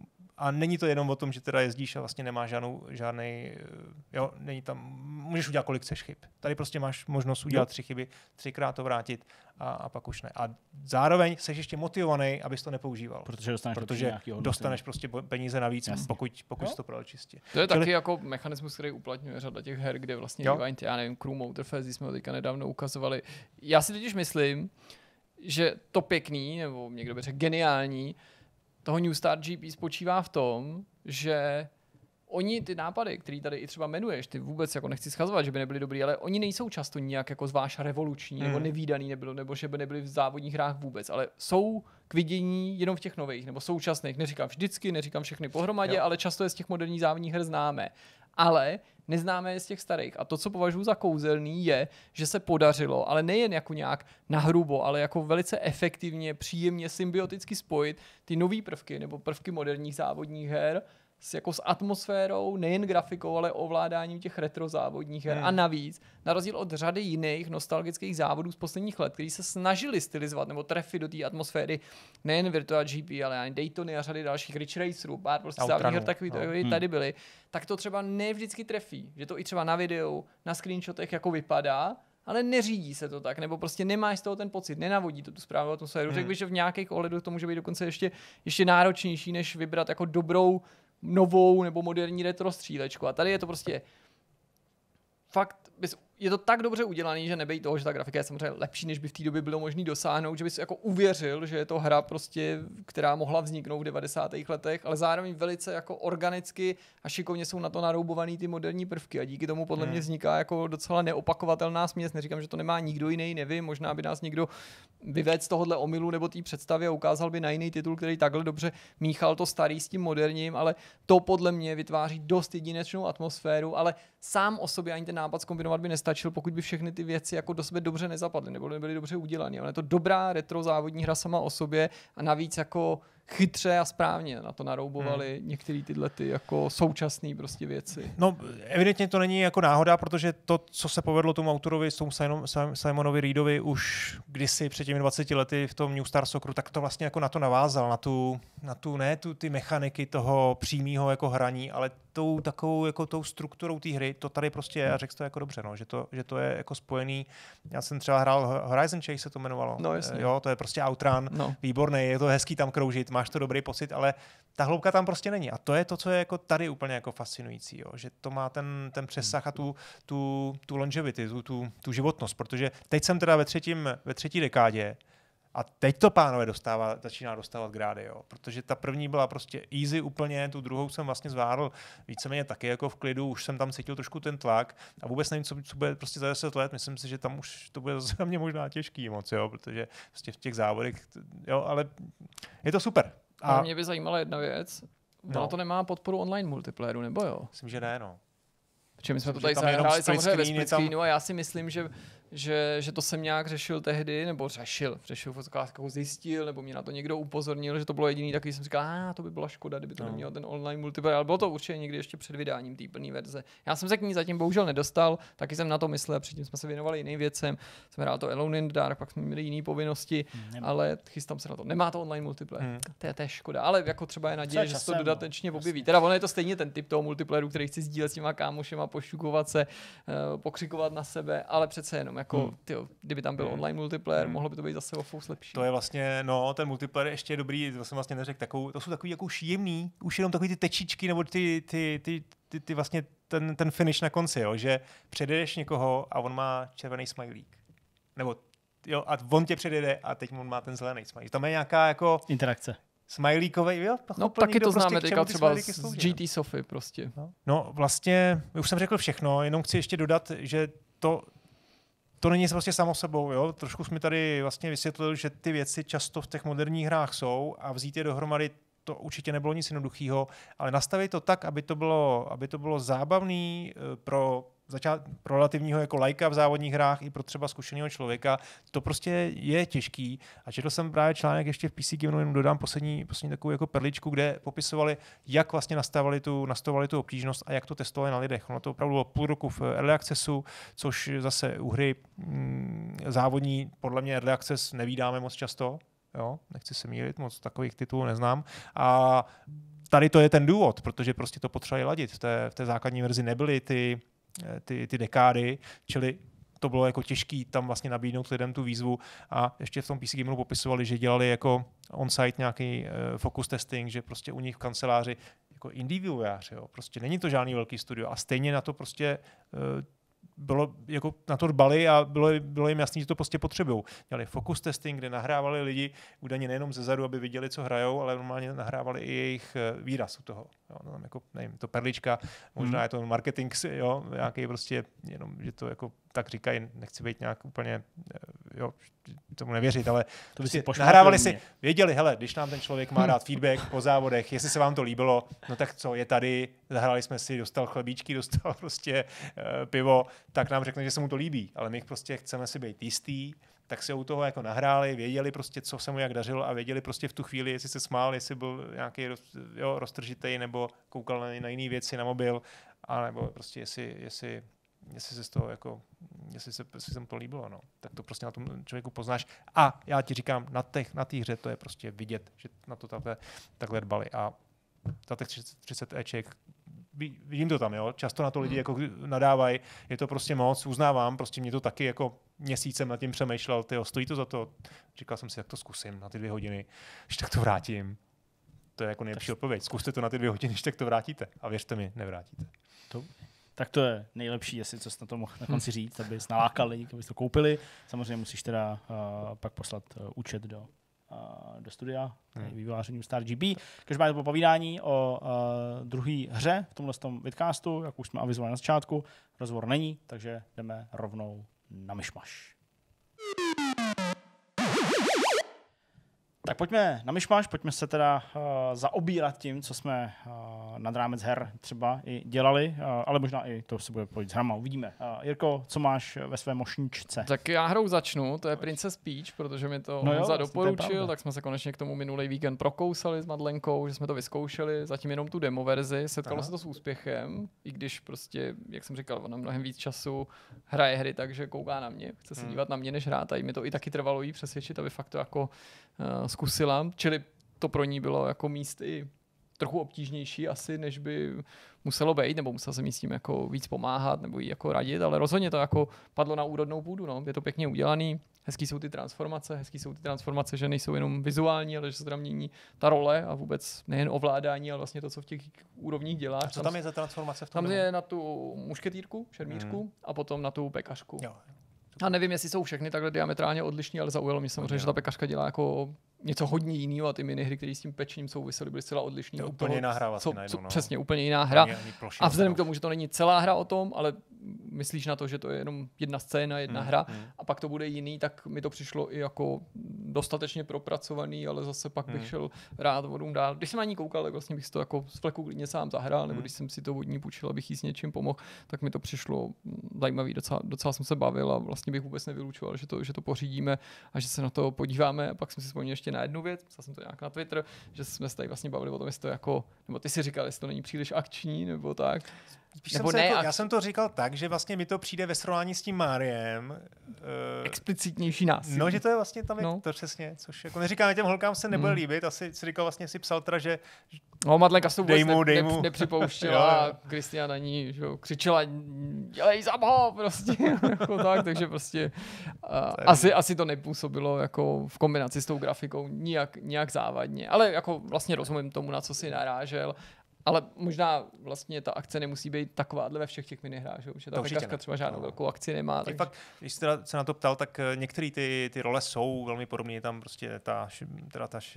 A není to jenom o tom, že teda jezdíš a vlastně nemáš žádnou, žádný, jo, není tam, můžeš udělat kolik chceš chyb. Tady prostě máš možnost udělat tři chyby, třikrát to vrátit a, a pak už ne. A zároveň jsi ještě motivovaný, abys to nepoužíval. Protože dostaneš, protože dostaneš prostě peníze navíc, Jasně. pokud, pokud jsi to prodal čistě. To je Čili... taky jako mechanismus, který uplatňuje řada těch her, kde vlastně rewind, já nevím, Crew Motorfest, jsme ho teďka nedávno ukazovali. Já si totiž myslím, že to pěkný, nebo někdo by řekl geniální, toho New Start G P spočívá v tom, že oni ty nápady, který tady i třeba jmenuješ, ty vůbec jako nechci schazovat, že by nebyly dobrý, ale oni nejsou často nijak jako zvlášť revoluční mm. nebo nevídaný, nebylo, nebo že by nebyly v závodních hrách vůbec, ale jsou k vidění jenom v těch nových nebo současných. Neříkám vždycky, neříkám všechny pohromadě, jo. ale často je z těch moderních závodních her známe. Ale neznáme je z těch starých. A to, co považuji za kouzelný, je, že se podařilo, ale nejen jako nějak nahrubo, ale jako velice efektivně, příjemně, symbioticky spojit ty nový prvky nebo prvky moderních závodních her s, jako s atmosférou, nejen grafikou, ale ovládáním těch retro závodních her. Hmm. A navíc, na rozdíl od řady jiných nostalgických závodů z posledních let, kteří se snažili stylizovat nebo trefit do té atmosféry nejen Virtua G P, ale ani Daytony a řady dalších Ridge Racerů, pár prostě závodních her takový no. hmm. tady byly, tak to třeba ne vždycky trefí. Že to i třeba na videu, na screenshotech jako vypadá, ale neřídí se to tak, nebo prostě nemáš z toho ten pocit, nenavodí to tu správnou atmosféru. Hmm. Řekl bych, že v nějakých ohledech to může být dokonce ještě, ještě náročnější, než vybrat jako dobrou novou nebo moderní retro střílečku. A tady je to prostě fakt, je to tak dobře udělaný, že nebej toho, že ta grafika je samozřejmě lepší, než by v té době bylo možné dosáhnout, že bys jako uvěřil, že je to hra prostě, která mohla vzniknout v devadesátých letech, ale zároveň velice jako organicky a šikovně jsou na to naroubovaný ty moderní prvky a díky tomu podle hmm. mě vzniká jako docela neopakovatelná směs. Neříkám, že to nemá nikdo jiný, nevím, možná by nás někdo vyvedl z tohohle omylu nebo té představy a ukázal by na jiný titul, který takhle dobře míchal to starý s tím moderním, ale to podle mě vytváří dost jedinečnou atmosféru, ale sám o sobě ani ten nápad zkombinovat by nestačil, pokud by všechny ty věci jako do sebe dobře nezapadly nebo nebyly dobře udělané. Ale je to dobrá retro závodní hra sama o sobě a navíc jako chytře a správně na to naroubovali hmm. některé tyhle ty jako současné prostě věci. No, evidentně to není jako náhoda, protože to, co se povedlo tomu autorovi, tomu Simonovi Reedovi už kdysi před těmi dvaceti lety v tom New Star Socceru, tak to vlastně jako na to navázal, na tu, na tu ne tu, ty mechaniky toho přímého jako hraní, ale tou takovou jako tou strukturou té hry, to tady prostě je a řekl to jako dobře, no, že, to, že to je jako spojený. Já jsem třeba hrál Horizon Chase, se to jmenovalo. No, jasně. Jo, to je prostě outrun, no. výborný, je to hezký tam kroužit, máš to dobrý pocit, ale ta hloubka tam prostě není. A to je to, co je jako tady úplně jako fascinující, jo, že to má ten, ten přesah a tu, tu, tu longevity, tu, tu, tu životnost, protože teď jsem teda ve, třetím, ve třetí dekádě a teď to, pánové, dostává, začíná dostávat grády, jo, protože ta první byla prostě easy úplně, tu druhou jsem vlastně zvládl víceméně taky jako v klidu, už jsem tam cítil trošku ten tlak a vůbec nevím, co, co bude prostě za deset let, myslím si, že tam už to bude za mě možná těžký moc, jo, protože prostě v těch závodech, jo, ale je to super. A mě by zajímala jedna věc, ono no. to nemá podporu online multiplayeru, nebo jo? Myslím, že ne, no. Protože my jsme to tady zahráli samozřejmě ve split screenu a já si myslím, že Že, že to jsem nějak řešil tehdy, nebo řešil, řešil fotokázku, zjistil, nebo mě na to někdo upozornil, že to bylo jediný, taky jsem říkal, a to by byla škoda, kdyby to no. nemělo ten online multiplayer, ale bylo to určitě někdy ještě před vydáním té plné verze. Já jsem se k ní zatím bohužel nedostal, taky jsem na to myslel, předtím jsme se věnovali jiným věcem, jsem hrál to Alone in the Dark, pak jsme měli jiné povinnosti, hmm. ale chystám se na to. Nemá to online multiplayer, hmm. to je té škoda, ale jako třeba je naděje, že se to dodatečně no. objeví. Teda ono je to stejně ten typ toho multiplayeru, který chci sdílet s těma kámošema, pošukovat se, pokřikovat na sebe, ale přece jenom jenom jako, hmm. tyjo, kdyby tam byl hmm. online multiplayer, hmm. mohlo by to být zase o fous lepší. To je vlastně, no, ten multiplayer ještě je dobrý, to jsem vlastně neřekl, takovou, to jsou takový jako šíjemný, už jenom takový ty tečičky, nebo ty, ty, ty, ty, ty vlastně ten, ten finish na konci, jo, že předjedeš někoho a on má červený smajlík. Nebo jo, a on tě předjede a teď on má ten zelený smajlík. Tam je nějaká jako interakce. Smajlíkovej, jo? No taky to známe prostě teďka třeba z, z G T Sofy prostě. No. no vlastně, už jsem řekl všechno, jenom chci ještě dodat, že to, to není prostě samo sebou, jo? Trošku jsme tady vlastně vysvětlili, že ty věci často v těch moderních hrách jsou a vzít je dohromady to určitě nebylo nic jednoduchého, ale nastavit to tak, aby to bylo, aby to bylo zábavný pro začát pro relativního jako lajka v závodních hrách i pro třeba zkušeného člověka, to prostě je těžký. A četl jsem právě článek ještě v P C Gameru, jenom dodám poslední, poslední takovou jako perličku, kde popisovali, jak vlastně nastavovali tu, nastavovali tu obtížnost a jak to testovali na lidech. Ono to opravdu bylo půl roku v Early Accessu, což zase u hry mm, závodní, podle mě Early Access nevídáme moc často. Jo? Nechci se mýlit, moc takových titulů neznám. A tady to je ten důvod, protože prostě to potřebovali ladit. V té, v té základní verzi nebyly ty Ty, ty dekády, čili to bylo jako těžký tam vlastně nabídnout lidem tu výzvu a ještě v tom P C Gameru popisovali, že dělali jako on-site nějaký uh, focus testing, že prostě u nich v kanceláři jako indie vývojář, jo, prostě není to žádný velký studio a stejně na to prostě uh, bylo, jako na to dbali a bylo, bylo jim jasný, že to prostě potřebují. Dělali focus testing, kde nahrávali lidi údajně nejenom zezadu, aby viděli, co hrajou, ale normálně nahrávali i jejich výraz u toho. Jo, no, jako, nevím, to perlička, možná mm. je to marketing, jo, nějaký prostě, jenom, že to jako tak říkají, nechci být nějak úplně, jo, tomu nevěřit, ale to prostě nahrávali si, věděli, hele, když nám ten člověk má dát feedback po závodech, jestli se vám to líbilo, no tak co, je tady, zahráli jsme si, dostal chlebíčky, dostal prostě uh, pivo, tak nám řekne, že se mu to líbí, ale my prostě chceme si být jistý, tak se u toho jako nahráli, věděli prostě, co se mu jak dařilo a věděli prostě v tu chvíli, jestli se smál, jestli byl nějaký jo, roztržitej nebo koukal na, na jiné věci, na mobil, a nebo prostě jestli, jestli, jestli se z toho jako, jestli se, jestli se mu to líbilo, no. Tak to prostě na tom člověku poznáš. A já ti říkám, na té na hře to je prostě vidět, že na to takhle, takhle dbali. A za těch třicet éček vidím to tam, jo. Často na to lidi jako nadávají, je to prostě moc, uznávám, prostě mě to taky jako měsícem nad tím přemýšlel, tyjo, stojí to za to. Říkal jsem si, jak to zkusím na ty dvě hodiny, když tak to vrátím. To je jako nejlepší odpověď. Zkuste to na ty dvě hodiny, když tak to vrátíte. A věřte mi, nevrátíte. To, tak to je nejlepší, jestli co jsi na to mohl na konci říct, abys nalákal lidi, aby to koupili. Samozřejmě musíš teda uh, pak poslat uh, účet do uh, do studia, hmm. vývojáření Star G B. Každopádně to bylo povídání o uh, druhé hře v tomhle tom vidcastu, jak už jsme avizovali na začátku. Rozhovor není, takže jdeme rovnou na myšmaš. Tak pojďme na myšmaš, pojďme se teda uh, zaobírat tím, co jsme uh, nad rámec her třeba i dělali, uh, ale možná i to se bude pojít s hrama, uvidíme. Uh, Jirko, co máš ve své mošničce? Tak já hrou začnu, to je Princess Peach, protože mi to no Honza doporučil, tak jsme se konečně k tomu minulý víkend prokousali s Madlenkou, že jsme to vyzkoušeli, zatím jenom tu demo verzi, setkalo Aha. se to s úspěchem, i když prostě, jak jsem říkal, ona mnohem víc času hraje hry, takže kouká na mě, chce se hmm. dívat na mě než hrát, a mi to i taky trvalo jí přesvědčit, aby fakt to jako uh, zkusila, čili to pro ní bylo jako míst i trochu obtížnější asi, než by muselo být, nebo musel jsem jí s tím jako víc pomáhat, nebo jí jako radit, ale rozhodně to jako padlo na úrodnou půdu, no. Je to pěkně udělaný, hezký jsou ty transformace, hezký jsou ty transformace, že nejsou jenom vizuální, ale že se tam mění ta role a vůbec nejen ovládání, ale vlastně to, co v těch úrovních děláš. A co tam, tam je za transformace v tom? Tam je na tu mušketýrku, šermířku hmm. a potom na tu pekařku. Jo. A nevím, jestli jsou všechny takhle diametrálně odlišní, ale zaujalo mě samozřejmě, že ta pekařka dělá jako něco hodně jiného a ty minihry, které s tím pečením souvisely, byly zcela odlišné. To úplně jiná hra vlastně najednou, no. Přesně, úplně jiná hra. A vzhledem k tomu, že to není celá hra o tom, ale myslíš na to, že to je jenom jedna scéna, jedna hmm, hra hmm. a pak to bude jiný, tak mi to přišlo i jako dostatečně propracovaný, ale zase pak bych hmm. šel rád vodům dál. Když jsem na ní koukal, tak vlastně bych si to jako z fleku klidně sám zahrál, nebo hmm. když jsem si to vodní půjčil, abych jí s něčím pomohl, tak mi to přišlo zajímavý, docela, docela jsem se bavil a vlastně bych vůbec nevylučoval, že to, že to pořídíme a že se na to podíváme. A pak jsem si vzpomněl ještě na jednu věc, psal jsem to nějak na Twitter, že jsme se tady vlastně bavili o tom, jestli to jako, nebo ty si říkal, jestli to není příliš akční, nebo tak. Nebo ne, jako, já jsem to říkal tak, že vlastně mi to přijde ve srovnání s tím Máriem. Uh, explicitnější násilí. No, že to je vlastně tam no. to přesně, což jako neříkám, těm holkám se nebude mm. líbit, asi si říkal vlastně, si psal teda, že no, Madlenka se vůbec dejmu, ne, dejmu. Ne, nepřipouštěla a Kristián na ní že, křičela, dělej Zabo, prostě, jako tak, takže prostě uh, asi, asi to nepůsobilo jako v kombinaci s tou grafikou nijak, nijak závadně, ale jako vlastně rozumím tomu, na co si narážel. Ale možná vlastně ta akce nemusí být takováhle ve všech těch minihrách, že ta pekařka třeba žádnou no. velkou akci nemá. Takže... Fakt, když jsi se na to ptal, tak některé ty, ty role jsou velmi podobné, tam prostě ta, teda ta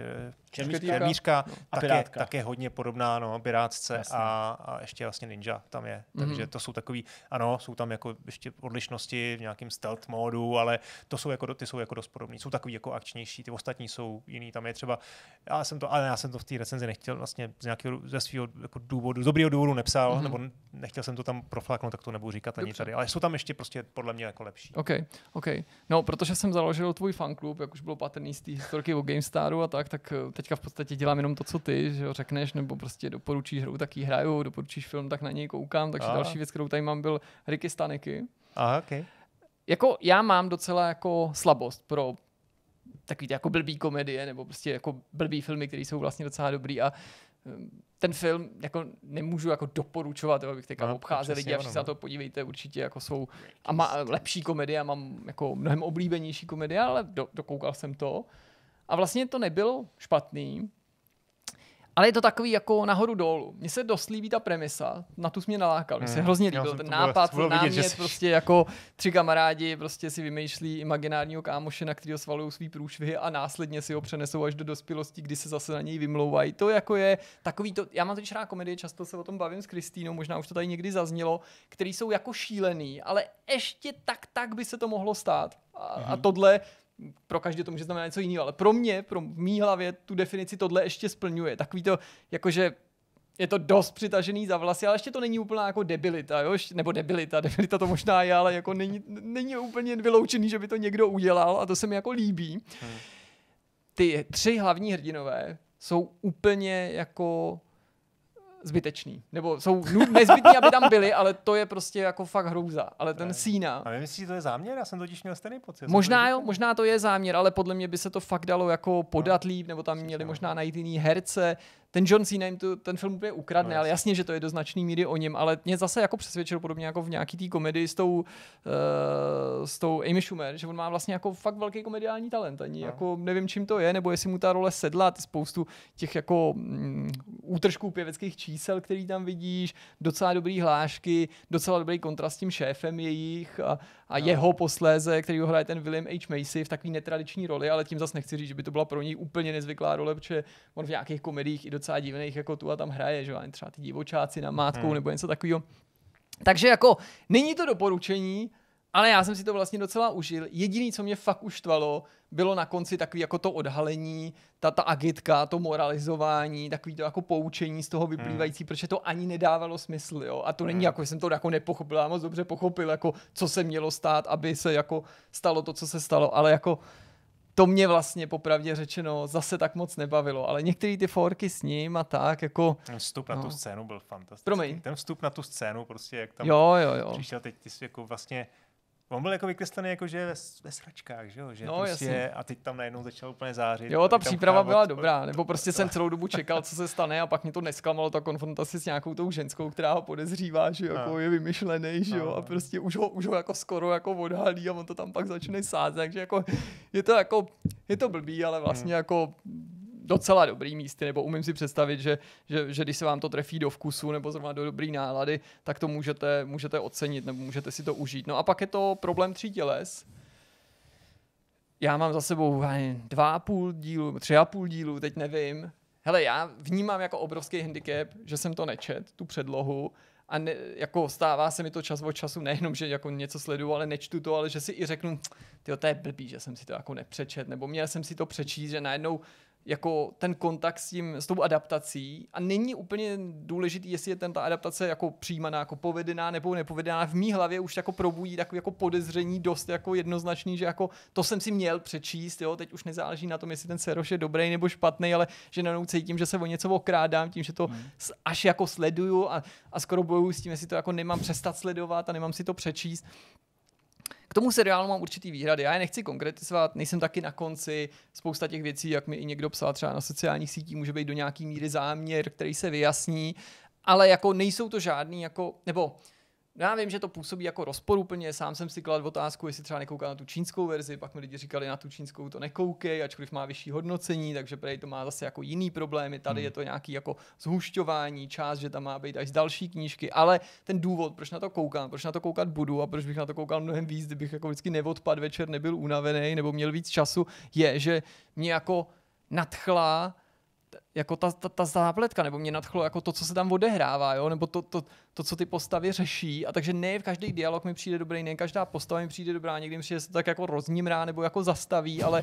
čermířka no. tak, je, tak je hodně podobná no, pirátce a, a ještě vlastně ninja tam je. Mm-hmm. Takže to jsou takový, ano, jsou tam jako ještě odlišnosti v nějakém stealth módu, ale to jsou jako, ty jsou jako dost podobný. Jsou takový jako akčnější, ty ostatní jsou jiný, tam je třeba, já jsem to, ale já jsem to v té recenzi nechtěl vlastně z nějakého, ze svého jako důvodu, z dobrýho důvodu nepsal, mm-hmm. nebo nechtěl jsem to tam profláknout, tak to nebudu říkat ani tady, ale jsou tam ještě prostě podle mě jako lepší. OK, OK. No, protože jsem založil tvůj fanklub, jak už bylo patrný z té historky o GameStaru a tak, tak teďka v podstatě dělám jenom to, co ty, že jo, řekneš, nebo prostě doporučíš hru, tak ji hraju, doporučíš film, tak na něj koukám, takže Aha. další věc, kterou tady mám, byl Ricky Stanicky. Aha, OK. Jako já mám docela jako slabost pro takový jako blbý komedie, nebo prostě jako blbý filmy, které jsou vlastně docela dobrý a ten film jako nemůžu jako doporučovat, abych teďka no, obcházel lidi a všichni se na to podívejte, určitě jako jsou a má lepší komedie a mám jako mnohem oblíbenější komedie, ale do, dokoukal jsem to a vlastně to nebylo špatný, ale je to takový jako nahoru dolů. Mně se dost líbí ta premisa, na tu jsi mě nalákal, mně se hrozně líbil ten nápad, ten námět, vidět, prostě jako tři kamarádi prostě si vymýšlí imaginárního kámoše, na kterého svalují svý průšvihy a následně si ho přenesou až do dospělosti, kdy se zase na něj vymlouvají. To jako je takový to, já mám totiž rád komedie, často se o tom bavím s Kristýnou, možná už to tady někdy zaznělo, který jsou jako šílený, ale ještě tak tak by se to mohlo stát. A, mm-hmm. a tohle pro každé to může znamenat něco jiného, ale pro mě, pro mý hlavě tu definici tohle ještě splňuje. Takový to, jakože je to dost přitažený za vlasy, ale ještě to není úplná jako debilita, jo? Nebo debilita, debilita to možná je, ale jako není, není úplně vyloučený, že by to někdo udělal a to se mi jako líbí. Hmm. Ty tři hlavní hrdinové jsou úplně jako zbytečný. Nebo jsou nezbytný, aby tam byli, ale to je prostě jako fakt hrůza. Ale ten Cena... A nemyslíš, že to je záměr? Já jsem totiž měl stejný pocit. Možná jo, možná to je záměr, ale podle mě by se to fakt dalo jako podat líp, nebo tam měli možná najít jiný herce. Ten John Cena jim tu, ten film úplně ukradne, no, ale jasně, že to je do značný míry o něm, ale mě zase jako přesvědčil podobně jako v nějaký té komedii s tou, uh, s tou Amy Schumer, že on má vlastně jako fakt velký komediální talent. Ani no. jako nevím, čím to je, nebo jestli mu ta role sedla, spoustu těch jako mm, útržků pěveckých čísel, který tam vidíš, docela dobrý hlášky, docela dobrý kontrast s tím šéfem jejich a, a no. jeho posléze, který ho hraje ten William H. Macy v takový netradiční roli, ale tím zase nechci říct, že by to byla pro něj úplně nezvyklá role, protože on v nějakých komediích i docela divných jako tu a tam hraje, že třeba ty divočáci na mátkou hmm. nebo něco takového. Takže jako není to doporučení, ale já jsem si to vlastně docela užil. Jediný, co mě fakt uštvalo, bylo na konci takový jako to odhalení, ta, ta agitka, to moralizování, takový to jako poučení z toho vyplývající, hmm. protože to ani nedávalo smysl, jo. A to není hmm. jako, že jsem to jako nepochopil, já moc dobře pochopil, jako co se mělo stát, aby se jako stalo to, co se stalo, ale jako to mě vlastně popravdě řečeno zase tak moc nebavilo, ale některé ty forky s ním a tak jako... Ten vstup na no. tu scénu byl fantastický. Promiň. Ten vstup na tu scénu prostě, jak tam jo, jo, jo. přišel teď, ty jsi jako vlastně... On byl jako vykreslený jako, že ve, ve sračkách, že jo? Že no, prostě, a teď tam najednou začal úplně zářit. Jo, ta příprava byla od... dobrá, nebo prostě jsem celou dobu čekal, co se stane a pak mě to nesklamalo, ta konfrontace s nějakou tou ženskou, která ho podezřívá, že jako no. je vymyšlený, že jo? A prostě už ho, už ho jako skoro jako odhalí a on to tam pak začne sázet, takže jako je to jako, je to blbý, ale vlastně hmm. jako docela dobrý místy, nebo umím si představit, že, že, že když se vám to trefí do vkusu nebo zrovna do dobrý nálady, tak to můžete, můžete ocenit nebo můžete si to užít. No a pak je to problém tří těles. Já mám za sebou dva a půl dílu, tři a půl dílu, teď nevím. Hele, já vnímám jako obrovský handicap, že jsem to nečet, tu předlohu, a ne, jako stává se mi to čas od času, nejenom, že jako něco sleduju, ale nečtu to, ale že si i řeknu, tyjo, to je blbý, že jsem si to jako nepřečet, nebo měl jsem si to přečíst, že najednou jako ten kontakt s tím, s tou adaptací a není úplně důležitý, jestli je ten, ta adaptace jako přijímaná, jako povedená nebo nepovedená. V mý hlavě už jako probudí takové jako podezření dost jako jednoznačný, že jako to jsem si měl přečíst, jo, teď už nezáleží na tom, jestli ten Seroš je dobrý nebo špatný, ale že najednou cítím, že se o něco okrádám tím, že to hmm. až jako sleduju a, a skoro bojuju s tím, jestli to jako nemám přestat sledovat a nemám si to přečíst. K tomu seriálu mám určitý výhrady. Já je nechci konkretizovat, nejsem taky na konci. Spousta těch věcí, jak mi i někdo psal třeba na sociálních sítích, může být do nějaký míry záměr, který se vyjasní, ale jako nejsou to žádný, jako, nebo já vím, že to působí jako rozporuplně, sám jsem si kladl otázku, jestli třeba nekoukal na tu čínskou verzi, pak mi lidi říkali, na tu čínskou to nekoukej, ačkoliv má vyšší hodnocení, takže prej to má zase jako jiný problémy, tady hmm. je to nějaký jako zhušťování, část, že tam má být až z další knížky, ale ten důvod, proč na to koukám, proč na to koukat budu a proč bych na to koukal mnohem víc, kdybych jako vždycky neodpadl večer, nebyl unavený nebo měl víc času, je, že mě jako nadchla jako ta, ta, ta zápletka, nebo mě nadchlo jako to, co se tam odehrává, jo? Nebo to, to, to, co ty postavy řeší. A takže ne v každý dialog mi přijde dobrý, ne každá postava mi přijde dobrá, někdy mi přijde se to tak jako roznímrá nebo jako zastaví, ale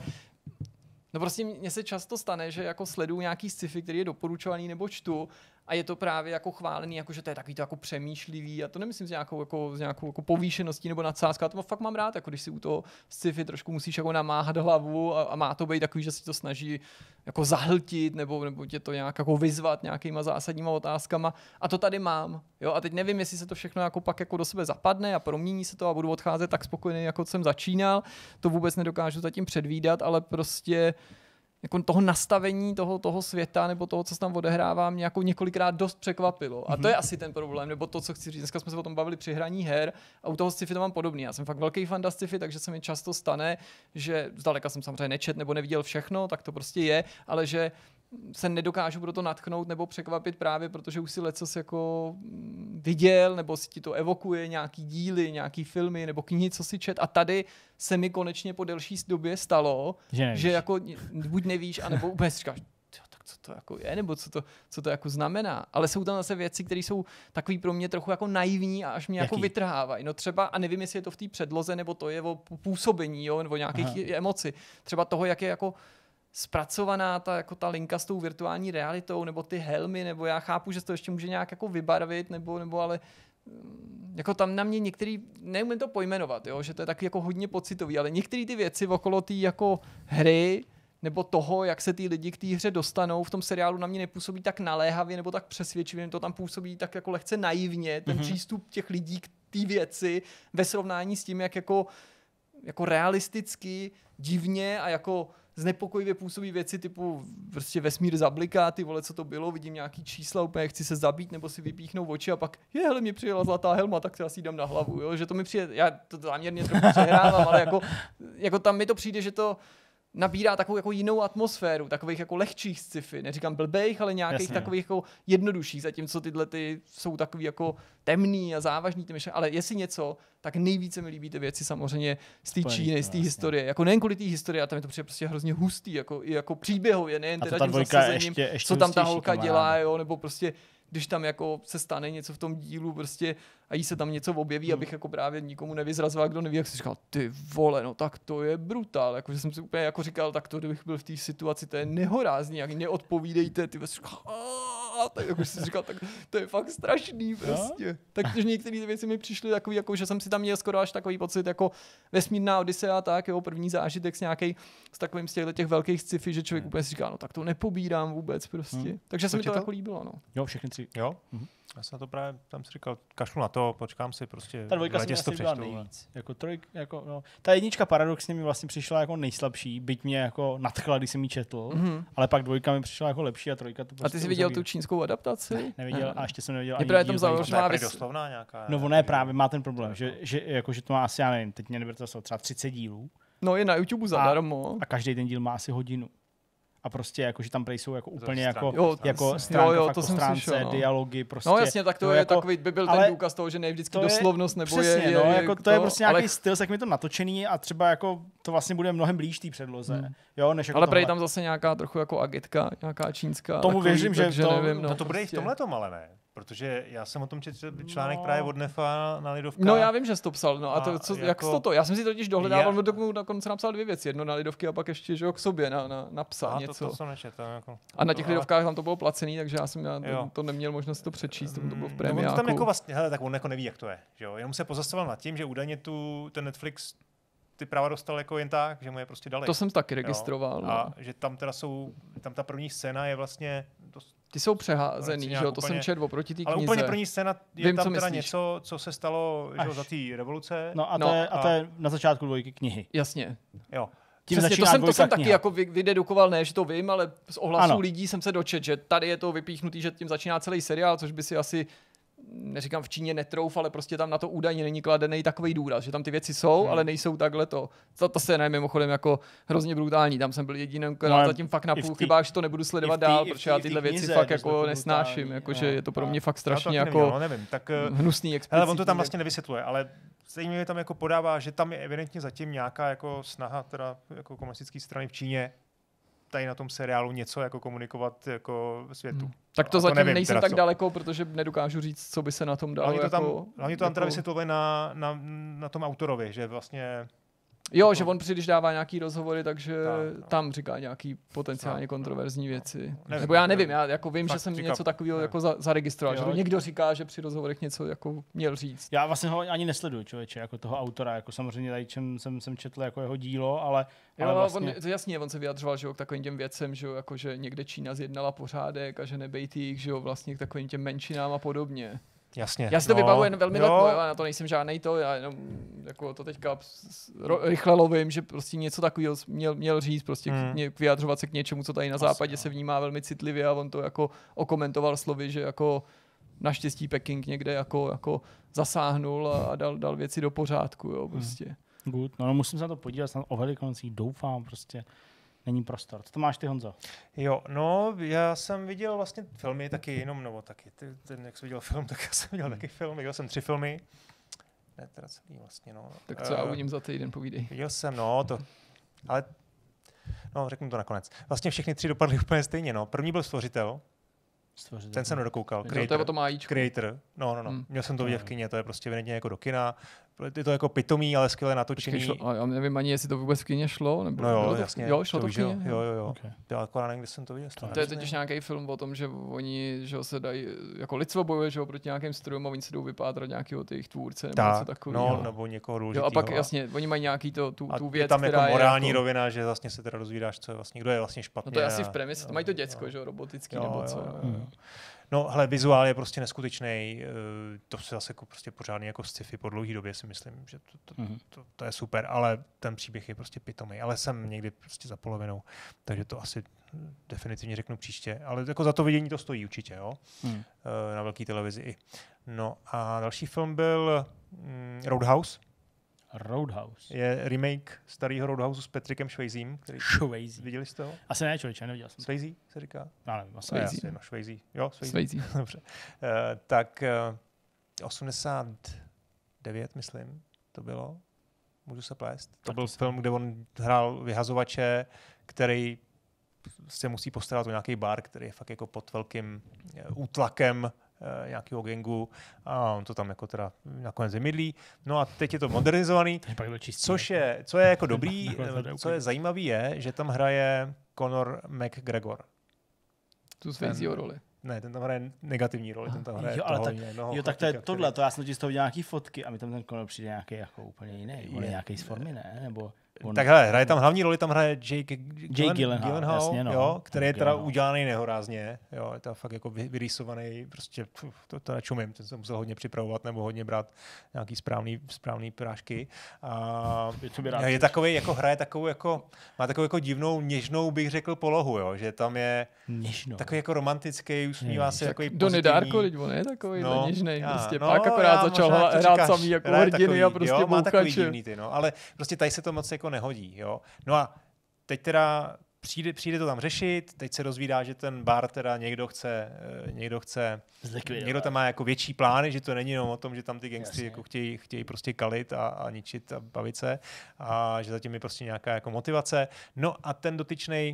no prostě mně se často stane, že jako sleduju nějaký sci-fi, který je doporučovaný nebo čtu a je to právě jako chválený, jako že to je takový to jako přemýšlivý a to nemyslím s nějakou, jako, s nějakou jako povýšeností nebo nadsázkou, to fakt mám rád, jako když si u toho sci-fi trošku musíš jako namáhat hlavu a, a má to být takový, že si to snaží jako zahltit nebo, nebo tě to nějak jako vyzvat nějakýma zásadníma otázkama a to tady mám. Jo? A teď nevím, jestli se to všechno jako pak jako do sebe zapadne a promění se to a budu odcházet tak spokojený, jako jsem začínal. To vůbec nedokážu zatím předvídat, ale prostě jako toho nastavení toho, toho světa nebo toho, co se tam odehrává, mě jako několikrát dost překvapilo. A to je asi ten problém, nebo to, co chci říct. Dneska jsme se o tom bavili při hraní her a u toho sci-fi to mám podobný. Já jsem fakt velký fan sci-fi, takže se mi často stane, že zdaleka jsem samozřejmě nečet nebo neviděl všechno, tak to prostě je, ale že se nedokážu pro to natchnout nebo překvapit právě, protože už si lecos jako viděl, nebo si ti to evokuje nějaký díly, nějaký filmy nebo knihy, co si čet. A tady se mi konečně po delší době stalo, že, že jako buď nevíš, anebo úplně si říkáš, tak co to jako je, nebo co to, co to jako znamená. Ale jsou tam zase věci, které jsou takový pro mě trochu jako naivní a až mě Jaký? jako vytrhávají. No třeba, a nevím, jestli je to v té předloze, nebo to je o působení, jo, nebo nějakých Aha. emoci. Třeba toho, jak je jako zpracovaná ta, jako ta linka s tou virtuální realitou, nebo ty helmy, nebo já chápu, že se to ještě může nějak jako vybarvit, nebo, nebo ale jako tam na mě některý, neumím to pojmenovat, jo, že to je taky jako hodně pocitový, ale některé ty věci okolo té jako hry, nebo toho, jak se ty lidi k té hře dostanou, v tom seriálu na mě nepůsobí tak naléhavě, nebo tak přesvědčivě, to tam působí tak jako lehce naivně, ten mm-hmm. přístup těch lidí k té věci ve srovnání s tím, jak jako, jako realisticky, divně a jako znepokojivě působí věci typu prostě vesmír zabliká, ty vole, co to bylo, vidím nějaký čísla, úplně chci se zabít nebo si vypíchnout oči a pak je, hele, mě přijela zlatá helma, tak já si ji dám na hlavu, jo? Že to mi přijde, já to záměrně trochu přehrávám, ale jako, jako tam mi to přijde, že to nabírá takovou jako jinou atmosféru, takových jako lehčích sci-fi, neříkám blbejch, ale nějakých Jasně. takových jako jednodušších, zatímco tyhle ty jsou takový jako temný a závažný, ty myšlenky, ale jestli něco, tak nejvíce mi líbí ty věci samozřejmě z té Číny, z té historie, jako nejen kvůli té historie, a tam je to prostě hrozně hustý, jako, i jako příběhově, nejen teda tím zasazením, ještě, ještě co tam ta holka kamarád. dělá, jo, nebo prostě když tam jako se stane něco v tom dílu prostě a jí se tam něco objeví, hmm. abych jako právě nikomu nevyzrazoval, kdo neví, jak si říkal, ty vole, no tak to je brutál, jako že jsem si úplně jako říkal, tak to, kdybych byl v té situaci, to je nehorázný, jak neodpovídejte, ty vlastně říkal, tak jako si říkal, tak to je fakt strašný prostě. No? Takže některé ty věci mi přišly takový, jako že jsem si tam měl skoro až takový pocit, jako vesmírná Odisea, tak jo, první zážitek s nějaký s takovým z těchto těch velkých sci-fi, že člověk úplně si říká, no tak to nepobírám vůbec prostě. Hmm. Takže se mi to, to jako líbilo, no. Jo, všechny tři. Jo? Mhm. Já jsem to právě tam si říkal, kašlu na to, počkám si prostě. Ta dvojka se mi asi líbila nejvíc. Jako trojk, jako, no. Ta jednička paradoxně mi vlastně přišla jako nejslabší, byť mě jako nadchla, když jsem ji četl, mm-hmm. ale pak dvojka mi přišla jako lepší a trojka to prostě. A ty jsi viděl tu čínskou adaptaci? Ne, neviděl, a ještě jsem neviděl ani díl. Tam zaujímavá věc. Doslovná nějaká. No ona je právě má ten problém, že, že, jako, že to má asi, já nevím, teď mě neberte to třeba třicet dílů. No je na YouTube zadarmo. A, a každý ten díl má asi hodinu. A prostě jako, že tam jsou jako úplně jako, jo, jako stránka, jo, jo, to stránce, slyšel, no. dialogy, prostě. No jasně, tak to no, je jako, takový, by byl ten důkaz toho, že ne vždycky doslovnost, nebo přesně, je, je, no, je, jako to, to je prostě nějaký ale... styl, jak mi to natočený a třeba jako to vlastně bude mnohem blíž té předloze. Hmm. Jo, než jako ale prej tam zase nějaká trochu jako agitka, nějaká čínská. Tomu takový, věřím, že to, nevím, no, no, to bude i v tomhletom, ale ne. Protože já jsem o tom četl článek no. právě od Nefa na Lidovkách. No já vím, že jsi to psal. No a, a to, co, jako, jak jsi to? Já jsem si totiž dohledával, já... dokonce napsal dvě věci. Jedno na Lidovky a pak ještě že, k sobě na, na, napsal a něco. To, to jsem nečetl, jako. A na těch Lidovkách tam to bylo placený, takže já jsem já to, to neměl možnost to přečíst, to bylo v prémiáku. No, on to tam jako vlastně, hele, tak on jako neví, jak to je. Že jo? Jenom se pozastavoval nad tím, že údajně tu, ten Netflix ty práva dostal jako jen tak, že mu je prostě dali. To jsem taky registroval. No. A že tam teda jsou, tam ta první scéna je vlastně... Dost, ty jsou přeházený, že jo, to úplně, jsem četl oproti té knize. Ale úplně první scéna je Vím, tam teda myslíš. něco, co se stalo že jo, za té revoluce. No a to, no, je, a to je na začátku dvojky knihy. Jasně. Jo. Tím Přesně, to jsem, to jsem taky jako vydedukoval, ne, že to vím, ale z ohlasů ano. lidí jsem se dočet, že tady je to vypíchnutý, že tím začíná celý seriál, což by si asi neříkám v Číně netrouf, ale prostě tam na to údajně není kladený takový důraz, že tam ty věci jsou, hmm. ale nejsou takhle to. Ta, ta scéna je mimochodem jako hrozně brutální, tam jsem byl jediným, který no, zatím fakt na půl chybách, že to nebudu sledovat tý, dál, protože já tyhle věci knize, fakt jako nesnáším, jakože je to pro mě fakt strašně jako nevěděl, no, nevím, tak, hnusný explicitní. Ale on to tam vlastně nevysvětluje, ale stejně tam jako podává, že tam je evidentně zatím nějaká jako snaha teda jako komunistické strany v Číně tady na tom seriálu něco jako komunikovat jako světu. Hmm. Tak to, to zatím nevím, nejsem tak co. daleko, protože nedokážu říct, co by se na tom dalo. Hlavně to tam, jako, hlavně to tam jako... teda vysvětluje na, na, na tom autorovi, že vlastně... Jo, jako... že on když dává nějaký rozhovory, takže tak, no. tam říká nějaký potenciálně tak, kontroverzní věci. Nevím, Nebo já nevím, já jako vím, že jsem říkám, něco takového jako za, zaregistroval, jo, že to někdo říká, že při rozhovorech něco jako měl říct. Já vlastně ho ani nesleduju, člověče, jako toho autora, jako samozřejmě tady čem jsem, jsem četl jako jeho dílo, ale, jo, ale vlastně... on, to jasně, on se vyjadřoval, že jo, k takovým těm věcem, že jo, jako že někde Čína zjednala pořádek a že nebejt jich, že jo, vlastně k takovým těm menšinám a podobně. Jasně. Já si to no, vybavuji jen velmi letmo, já na to nejsem žádnej to, já jenom jako to teďka ro, rychle lovím, že prostě něco takového měl, měl říct, prostě hmm. k, vyjadřovat se k něčemu, co tady na Asi, západě no. se vnímá velmi citlivě a on to jako okomentoval slovy, že jako naštěstí Peking někde jako, jako zasáhnul a, a dal, dal věci do pořádku, jo, prostě. Hmm. Good, no, no musím se na to podívat, snad o Velikoncích, doufám, prostě. Není prostor. Co to máš ty, Honzo? Jo, no, já jsem viděl vlastně filmy taky jenom, nebo taky, ty, ten, jak jsem viděl film, tak já jsem viděl taky film, viděl jsem tři filmy. Ne, teda celý vlastně, no. Tak co uh, já uvidím za týden, povídej. Viděl jsem, no, to, ale, no, řeknu to nakonec. Vlastně všechny tři dopadly úplně stejně, no. První byl Stvořitel, Stvořitel. Ten jsem nedokoukal. Creator, to je o tom májíčku. Creator, no, no, no. Hmm. Měl jsem to vidět v kině, to je prostě evidentně jako do kina. Je to jako pitomý, ale skvěle natočený. Šlo, já nevím ani, jestli to vůbec v kině šlo. Nebo no jo, to, jasně. Jo, šlo to, to v kině? Jo, jo, jo. Okay. Já akorát nevím, kde jsem to viděl. To, to je totiž nějaký film o tom, že oni že se dají, jako lidstvo bojuje že proti nějakým strojům a oni se jdou vypátrat nějakého těch tvůrce nebo tak, něco takového. No, nebo někoho důležitého. Jo, a pak jasně, oni mají nějaký to, tu, tu věc, tam která jako morální je jako... rovina, že vlastně se teda dozvídáš, co je vlastně, kdo je vlastně špatně. No to je asi v premisi, to mají to děcko, že robotický nebo co. No, hele, vizuál je prostě neskutečný. To se zase jako prostě pořádný jako sci-fi po dlouhý době si myslím, že to, to, mm-hmm. to, to je super, ale ten příběh je prostě pitomý. Ale jsem někdy prostě za polovinou, takže to asi definitivně řeknu příště. Ale jako za to vidění to stojí určitě, jo? Mm. Na velké televizi i. No a další film byl mm, Roadhouse. Roadhouse. Je remake starého Roadhouse s Patrickem Swayzem. Swayze. Viděli jste ho? Asi ne, člověče, neviděl jsem. Swayze se říká? Já nevím, asi Swayze. No, Swayze. Jo, Swayze. Swayze. Dobře. Uh, tak uh, osmdesát devět, myslím, to bylo. Můžu se plést. To tak byl to film, kde on hrál vyhazovače, který se musí postarat o nějaký bar, který je fakt jako pod velkým uh, útlakem Uh, nějakého gangu a on to tam jako teda nakonec vymydlí. No a teď je to modernizovaný, což je, co je jako dobrý, co je zajímavý je, že tam hraje Conor McGregor. Tu Swayzeho roli. Ne, ten tam hraje negativní roli, ten tam hraje jo, toho tak, jednoho jo, tak to je tohle, to já jsem totiž z toho viděl nějaký fotky a mi tam ten Conor přijde nějaký jako úplně jiný, on je nějaký z formy, ne? Nebo on... Tak hele, hraje tam hlavní roli, tam hraje Jake, Jake Gyllenhaal, Gyllenhaal jasně, no. jo, který je teda udělaný nehorázně, jo, je to fakt jako vyrýsovaný, prostě to, to nečumím, ten jsem musel hodně připravovat nebo hodně brát nějaký správný, správný prášky. A je, je takový, jako hraje takovou jako, má takovou jako divnou, něžnou bych řekl polohu, jo, že tam je něžnou. Takový jako romantický, usmívá se jako pozitivní. Donnie Darko, teď on je takový no, něžnej, já, prostě no, pak akorát začal hrát říkáš, samý jako hrdiny a prostě jo, má takový bouchače. divný ty, no, ale prostě tady se to moc jako nehodí, jo. No a teď teda přijde, přijde to tam řešit, teď se dozvídá, že ten bar teda někdo chce, někdo chce, zlikvidovat. Někdo tam má jako větší plány, že to není jenom o tom, že tam ty gangstři jako chtějí, chtějí prostě kalit a, a ničit a bavit se a že zatím je prostě nějaká jako motivace. No a ten dotyčnej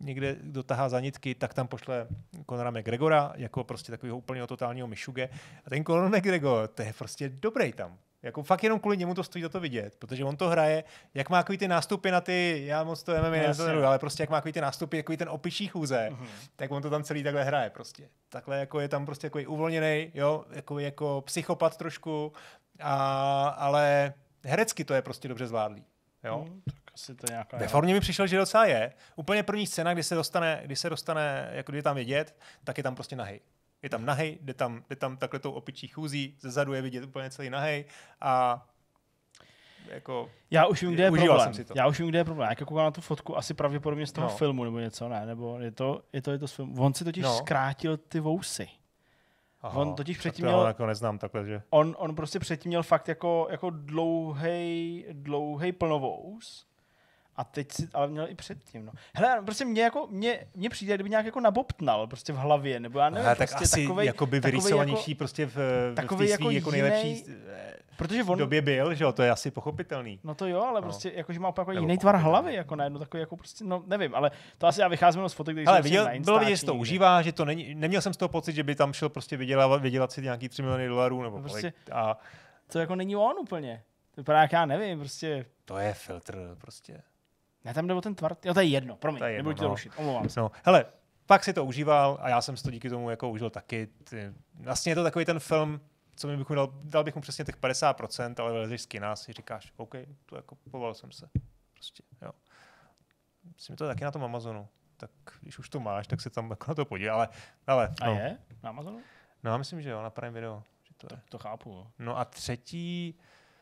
někde dotahá za nitky, tak tam pošle Conora McGregora jako prostě takového úplného totálního myšuge. A ten Conor McGregor, to je prostě dobrý tam. Jako fakt jenom kvůli němu to stojí za to vidět, protože on to hraje, jak má takový ty nástupy na ty, já moc to M M A nezaneruju, ale prostě jak má takový ty nástupy, takový ten opičí chůze, mm-hmm. tak on to tam celý takhle hraje prostě. Takhle jako je tam prostě takový uvolněný, jo, jako, jako psychopat trošku, a, ale herecky to je prostě dobře zvládlý. Jo? Hmm, tak asi to nějaká... Ve formě mi přišel, že docela je. Úplně první scéna, kdy se dostane, kdy se dostane, jako kdy tam vidět, tak je tam prostě nahej. Je tam nahej, jde tam, jde tam takhle tou opičí chůzí, zezadu je vidět úplně celý nahej a jako... Já už vím, kde je problém. Já už vím, kde je problém. Jak koukám na tu fotku, asi pravděpodobně z toho no. filmu nebo něco, ne? Nebo je to, je to, je to z filmu. On si totiž no. zkrátil ty vousy. Aha, on totiž předtím měl... jako neznám takhle, že? On, on prostě předtím měl fakt jako, jako dlouhej, dlouhej plnovous. A teď si, ale měl i předtím, no. Hele, prostě mě jako, mě, mě přijde, kdyby nějak jako nabobtnal prostě v hlavě, nebo já nevím, Aha, prostě tak asi takovej, jakoby vyrýsovanější jako, prostě v, v té svý jako, jako nejlepší protože on, době byl, že jo, to je asi pochopitelný. No to jo, ale no. prostě jakože má jako jiný nebo tvar hlavy, jako najednou takový jako prostě, no nevím, ale to asi já vycházím z fotek, když ale jsem viděl, na Instači. bylo vidět, že to užívá, že to není, neměl jsem z toho pocit, že by tam šel prostě vydělat, vydělat si nějaký tři miliony dolarů, nebo no prostě, a to jako není on úplně. To vypadá, jak já nevím, prostě. To je filtr, prostě. Ne, tam jde o ten tvar. Jo, to je jedno, promiň, to je jedno, nebudu ti to no. rušit, omlouvám se. No, hele, pak si to užíval a já jsem si to díky tomu jako užil taky. Ty, vlastně je to takový ten film, co mi bych mu dal, dal bych mu přesně těch padesát procent, ale vylezeš z kina si říkáš, OK, to jako povolil jsem se. Prostě, jo. Myslím, to je taky na tom Amazonu. Tak když už to máš, tak se tam jako na to podívej, ale, ale A no. je? Na Amazonu? No, já myslím, že jo, na Prime Video. Že to, to, je. to chápu. Jo. No a třetí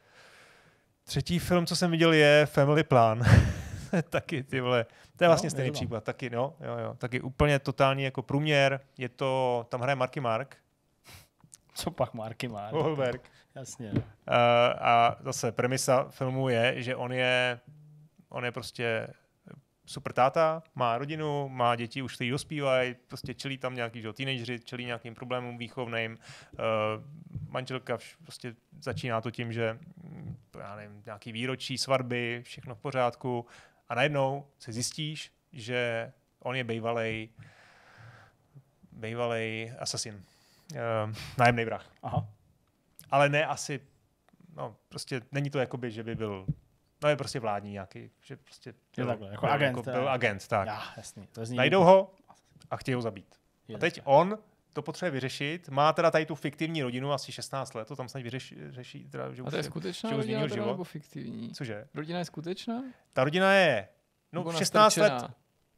třetí film, co jsem viděl, je Family Plan. Taky, ty vole. To je vlastně no, stejný příklad. Taky, no, jo, jo. Taky úplně totální jako průměr. Je to, tam hraje Marky Mark. Co pak Marky Mark? Wahlberg. Jasně. Uh, a zase premisa filmu je, že on je, on je prostě super táta, má rodinu, má děti, už který dospívají, prostě čelí tam nějaký, že, teenageři, čelí nějakým problémům výchovným. Uh, manželka vš, prostě začíná to tím, že já nevím, nějaký výročí, svatby, všechno v pořádku a najednou se zjistíš, že on je bejvalej bejvalej asasin. Uh, nájemnej vrah. Aha. Ale ne asi, no prostě není to jakoby, že by byl, no je prostě vládní nějaký, že prostě byl, takhle, jako byl, agent, jako byl agent, tak. Já, jasný. To zní Najdou ho a chtějí ho zabít. Je a teď jasný. on to potřebuje vyřešit, má teda tady tu fiktivní rodinu, asi šestnáct let, to tam snad vyřeší, řeší, teda, že a to je už, skutečná že už rodina změnil teda, život. nebo fiktivní? Cože? Rodina je skutečná? Ta rodina je, no Nebo šestnáct let nastrčená?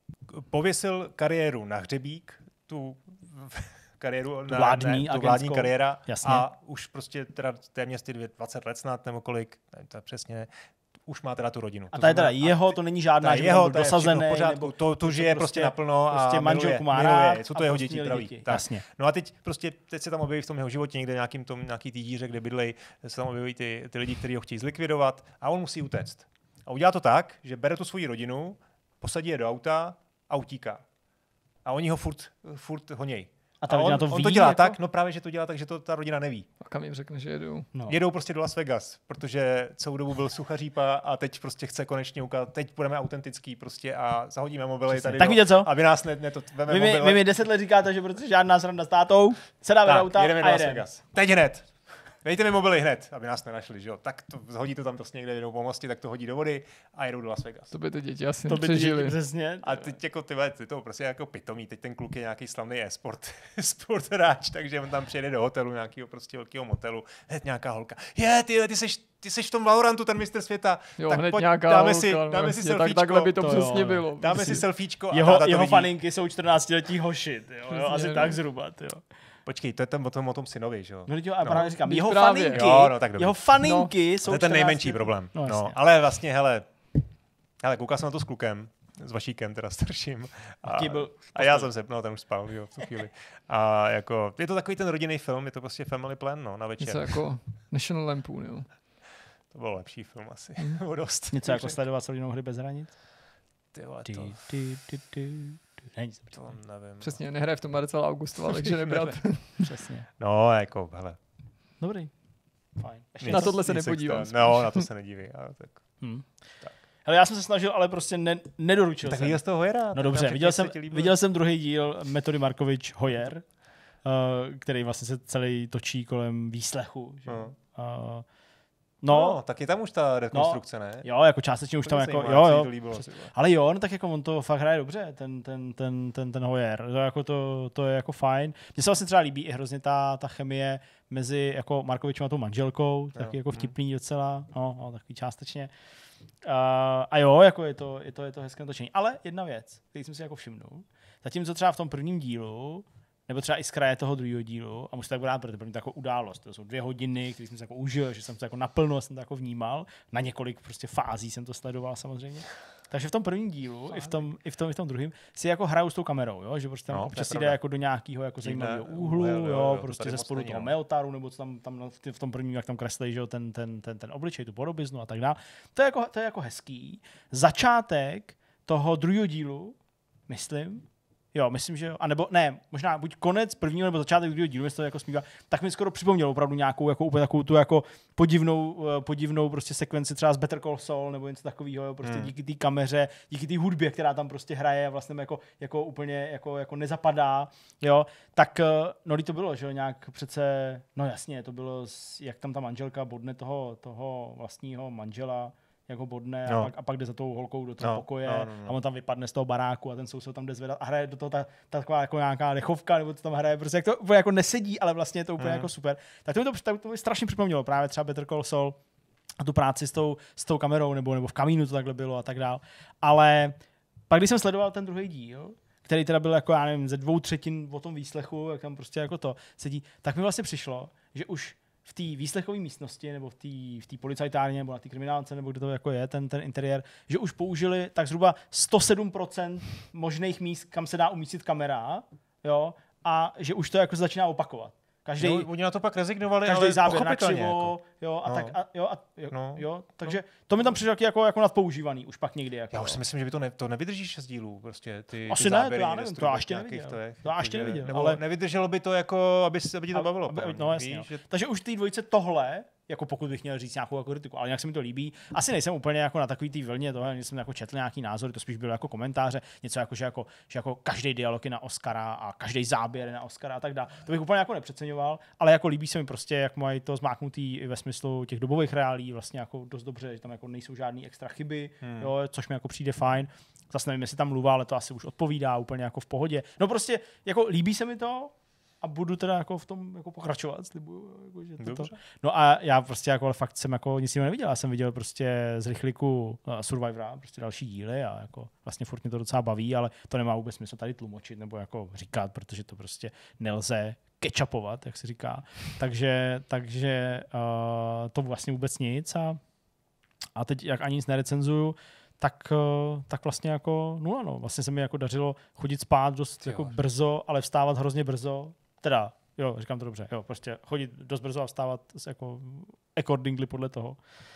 pověsil kariéru na hřebík, tu kariéru, tu vládní, ne, tu vládní kariéra jasně. A už prostě teda téměř ty dvacet let snad, nebo kolik, ne, to je přesně, už má teda tu rodinu. A to je teda jeho, to není žádná, že jeho, to je dosazený, v pořádku, nebo to, to žije prostě, prostě naplno a prostě manželku má miluje, rád miluje, jsou to jeho prostě děti praví. Děti. Tak. Jasně. No a teď prostě teď se tam objeví v tom jeho životě někde nějakým tom, nějaký ty díře, kde bydlej, se tam objeví ty, ty lidi, kteří ho chtějí zlikvidovat a on musí utéct. A udělá to tak, že bere tu svoji rodinu, posadí je do auta a utíká. A oni ho furt, furt honějí. A ta a on, to ví, on to dělá jako? tak, no právě, že to dělá tak, že to ta rodina neví. A kam jim řekne, že jedou? No. Jedou prostě do Las Vegas, protože celou dobu byl suchařípa a teď prostě chce konečně ukázat, teď budeme autentický prostě a zahodíme mobily Přesně. tady Tak do, víte co? aby nás ne, ne to veme Vy mi, mobile. vy mi deset let říkáte, že protože žádná sranda s tátou, se dáme do auta jedeme do a Las jedeme. Vegas. Teď hned. Dejte mi mobily hned, aby nás nenašli, že jo. Tak to hodí to tam prostě někde jedou po mostě, tak to hodí do vody a jedou do Las Vegas. To by ty děti asi To by ty přežili. děti, přesně. A teď jako ty, ty to prostě jako pitomý, teď ten kluk je nějaký slavný e-sport sport hráč, takže on tam přijede do hotelu, nějakého prostě velkého motelu, hned nějaká holka. Je, ty, ty seš, ty seš v tom Valorantu, ten mistr světa. Jo, tak hned pojď, nějaká dáme holka, si, no, dáme si jasně, selfiečko. tak takhle by to, To přesně jo, bylo. Dáme Prostě. si selfiečko a Jeho, táta to jeho vidí. faninky jsou čtrnáctiletí hoši, jo, jo, asi no. tak zhruba, jo. Počkej, to je ten o tom, o tom synovi, že jo? No, jo, a právě říkám, Teď jeho právě. faninky, Jo, no, tak dobrý. jeho faninky jsou To je ten čtrnácti nejmenší problém. No, No, jasně. ale vlastně, hele, hele, koukal jsem na to s klukem, s Vašíkem, teda starším. A, Jaký byl a já jsem se, no, ten už spal, jo, v tu chvíli. A jako, je to takový ten rodinný film, je to prostě family plan, no, na večer. Něco jako National Lampoon, jo. To byl lepší film asi, nebo dost. Něco jako sledovat celou hry bez hranic? Ty vole, Ty, to, ty, ty, ty. Ne, nic to nevím. Přesně, nehraje v tom Marcela Augustova, takže nebrat. přesně. No, jako, hele. Dobrý. Fajn. Ještě nic- Na tohle se nic nepodívám extra. No, na to se nedíví. Ale tak. Hmm. Tak. Hele, já jsem se snažil, ale prostě ne, nedoručil tak jsem. viděl z toho Hojera. No dobře, viděl jsem, viděl jsem druhý díl Metody Markovič Hojer, uh, který vlastně se celý točí kolem výslechu. Že? No. Uh, No, no, tak je tam už ta rekonstrukce, no, ne? Jo, jako částečně už tam jako, jo, jo. Ale jo, no tak jako on to fakt hraje dobře, ten, ten, ten, ten, ten Hoyer. To, jako to, to je jako fajn. Mně se vlastně třeba líbí i hrozně ta, ta chemie mezi jako Markovičem a tou manželkou, taky jako vtipný docela, no, no takový částečně. Uh, a jo, jako je to, je to, je to hezké točení. Ale jedna věc, který jsem si jako všimnul, zatímco třeba v tom prvním dílu nebo třeba i z kraje toho druhého dílu, a musíte tak brát, protože to je jako událost. To jsou dvě hodiny, které jsem si jako užil, že jsem to jako naplno, jsem to jako vnímal. Na několik prostě fází jsem to sledoval samozřejmě. Takže v tom prvním dílu, i v tom, i v tom, i v tom druhém, si jako hrajou s tou kamerou, jo? Že prostě tam no, občas jde jako do nějakého jako zajímavého úhlu, jo, jo, jo, prostě ze spodu toho Meotaru, nebo co tam, tam v tom prvním, jak tam kreslí, že jo, ten, ten, ten, ten obličej, tu podobiznu a tak dále. To je jako, to je jako hezký. Začátek toho druhého dílu, myslím, Jo, myslím, že jo. A nebo ne, možná buď konec prvního nebo začátek druhého dílu, jestli to jako smívá, tak mi skoro připomnělo opravdu nějakou jako úplně takovou tu jako podivnou, podivnou prostě sekvenci třeba z Better Call Saul nebo něco takového, jo, prostě hmm. díky té kameře, díky té hudbě, která tam prostě hraje a vlastně jako, jako úplně jako, jako nezapadá, jo. Tak no, to bylo, že jo, nějak přece, no jasně, to bylo, jak tam ta manželka bodne toho, toho vlastního manžela, jako bodne no. a, pak, a pak jde za tou holkou do toho no, pokoje no, no, no. a on tam vypadne z toho baráku a ten soused tam jde zvedat a hraje do toho ta, ta taková jako nějaká dechovka, nebo to tam hraje, prostě jak to úplně jako nesedí, ale vlastně je to úplně mm. jako super. Tak to mi to, to, to mi strašně připomnělo právě třeba Better Call Saul a tu práci s tou, s tou kamerou, nebo, nebo v kamínu to takhle bylo a tak dál. Ale pak, když jsem sledoval ten druhý díl, který teda byl jako, já nevím, ze dvou třetin o tom výslechu, jak tam prostě jako to sedí, tak mi vlastně přišlo, že už v té výslechové místnosti nebo v té v té policajtárně nebo na té kriminálce nebo kde to jako je, ten, ten interiér, že už použili tak zhruba sto sedm procent možných míst, kam se dá umístit kamera, jo, a že už to jako začíná opakovat. Každý, no, oni na to pak rezignovali, každý ale záběr na křivo, jako. jo, a no. tak, a, jo, a, jo, no. jo, takže to mi tam přišlo jako, jako nadpoužívaný, už pak někdy. Jako, já už si myslím, že by to, ne, to nevydrží šest dílů, prostě ty, asi ty ne, záběry. To já nevím, to já ještě neviděl. To já ještě neviděl. Nebo ale nevydrželo by to jako, aby, aby ti to bavilo. Aby, aby, no, jasně, víš, že... Takže už té dvojice tohle, jako pokud bych měl říct nějakou jako kritiku, ale nějak se mi to líbí. Asi nejsem úplně jako na takový té vlně toho, jsem jako četl nějaký názory, to spíš bylo jako komentáře, něco jako že jako, že jako každý dialog je na Oscara a každý záběr je na Oscara a tak dále. To bych úplně jako nepřeceňoval, ale jako líbí se mi prostě, jak mají to zmáknutý ve smyslu těch dobových reálí, vlastně jako dost dobře, že tam jako nejsou žádný extra chyby, hmm. jo, což mi jako přijde fajn. Zase nevím, jestli tam mluvá, ale to asi už odpovídá úplně jako v pohodě. No prostě jako líbí se mi to. A budu teda jako v tom jako pokračovat, slibuju. Jako, že to, to. No a já prostě jako fakt jsem jako nic jiného neviděl. Já jsem viděl prostě z rychliku uh, Survivora, prostě další díly a jako vlastně furt mě to docela baví, ale to nemá vůbec smysl tady tlumočit nebo jako říkat, protože to prostě nelze kečapovat, jak se říká. Takže, takže uh, to vlastně vůbec nic a, a teď jak ani nic nerecenzuju, tak, tak vlastně jako nula, no. Vlastně se mi jako dařilo chodit spát dost jako brzo, ale vstávat hrozně brzo. Teda, jo, říkám to dobře, jo, prostě chodit dost brzo a vstávat jako accordingly podle toho.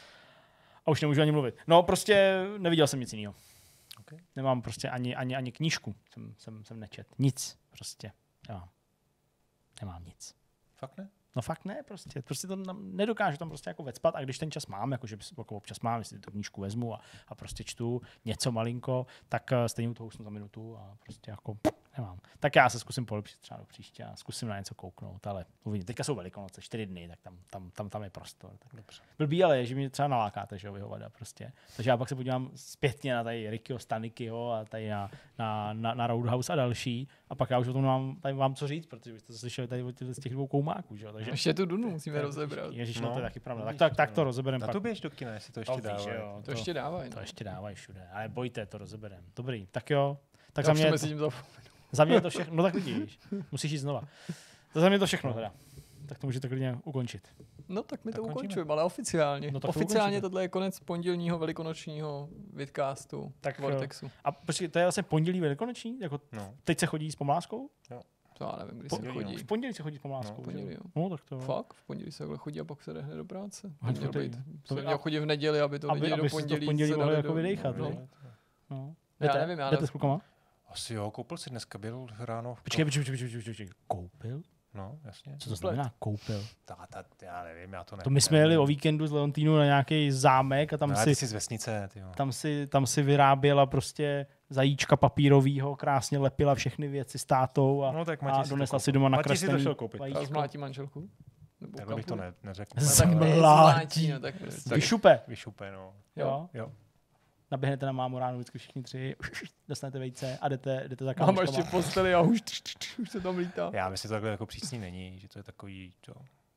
A už nemůžu ani mluvit. No, prostě neviděl jsem nic jiného. Okay. Nemám prostě ani, ani, ani knížku, jsem, jsem, jsem nečet. Nic prostě. Jo. Nemám nic. Fakt ne? No fakt ne, prostě. Prostě to nedokážu tam prostě jako vecpat a když ten čas mám, jakože jako občas mám, jestli tu knížku vezmu a, a prostě čtu něco malinko, tak uh, stejně u toho usnu za minutu a prostě jako nemám. Tak já se zkusím polepšit třeba do příště a zkusím na něco kouknout, ale uvidím. Teďka jsou Velikonoce, čtyři dny, tak tam, tam, tam, tam je prostor. Tak dobře. Blbý, ale je, že mě třeba nalákáte, že jo, vyhovada prostě. Takže já pak se podívám zpětně na tady Rickyho Stanikyho a tady na, na, na, na Roadhouse a další a pak já už o tom mám, tady mám co říct, protože byste to slyšeli tady z těch dvou koumáků, že jo. Takže ještě tu Dunu musíme rozebrat. Ježiš, no, to je taky pravda. Tak, tak, tak to rozebereme. Na to běž do kina, jestli to ještě dávají. To, to ještě dávají. To ještě dávají všude. Ale bojte, to rozebereme. Dobrý, tak jo. Tak já za mě, mezi tím za mě je to všechno. No tak vidíš, musíš jít znova. To za mě to všechno teda. Tak to můžete klidně ukončit. No tak my tak to končíme. ukončujeme, ale oficiálně. No, oficiálně tohle je konec pondělního velikonočního vidcastu tak, Vortexu. A počkej, to je vlastně pondělí velikonoční? Jako no. Teď se chodí s pomláskou? Jo. To já nevím, kdy po, se chodí. V pondělí se chodí s pomláskou. No, pondělí, jo. No, tak to... Fakt? V pondělí se takhle chodí a pak se jde hned do práce. To měl to být. To měl chodit v neděli, aby to aby, neděli aby do pondělí. To v pondělí mohli jako do... vydejchat. No. No. No. Já Jdete? nevím, já Jdete s klukama? Asi jo, koupil si dneska, byl ráno. Počkej, počkej, počkej, počkej, počkej. Koupil? no, jasně. Co to znamená koupil? Ta, ta, já nevím, já to nevím. To my jsme jeli o víkendu z Leontínu na nějaký zámek a tam no, si, si z vesnice, tyjo. tam si tam si vyráběla prostě zajíčka papírovýho, krásně lepila všechny věci s tátou a, no, tak a donesla si doma nakreslený vajíčko. A zmlátí manželku? Takhle bych to ne, neřekl. Zmlátí. No, tak prostě. Vyšupe. Vyšupe, no. Jo. jo. Naběhnete na mámu ráno vždycky všichni tři, dostanete vejce a jdete, jdete za kámoškama. kámoškama. Máma ještě posteli a už, už se tam lítá. Já myslím, že to takhle jako přísný není, že to je takový, to...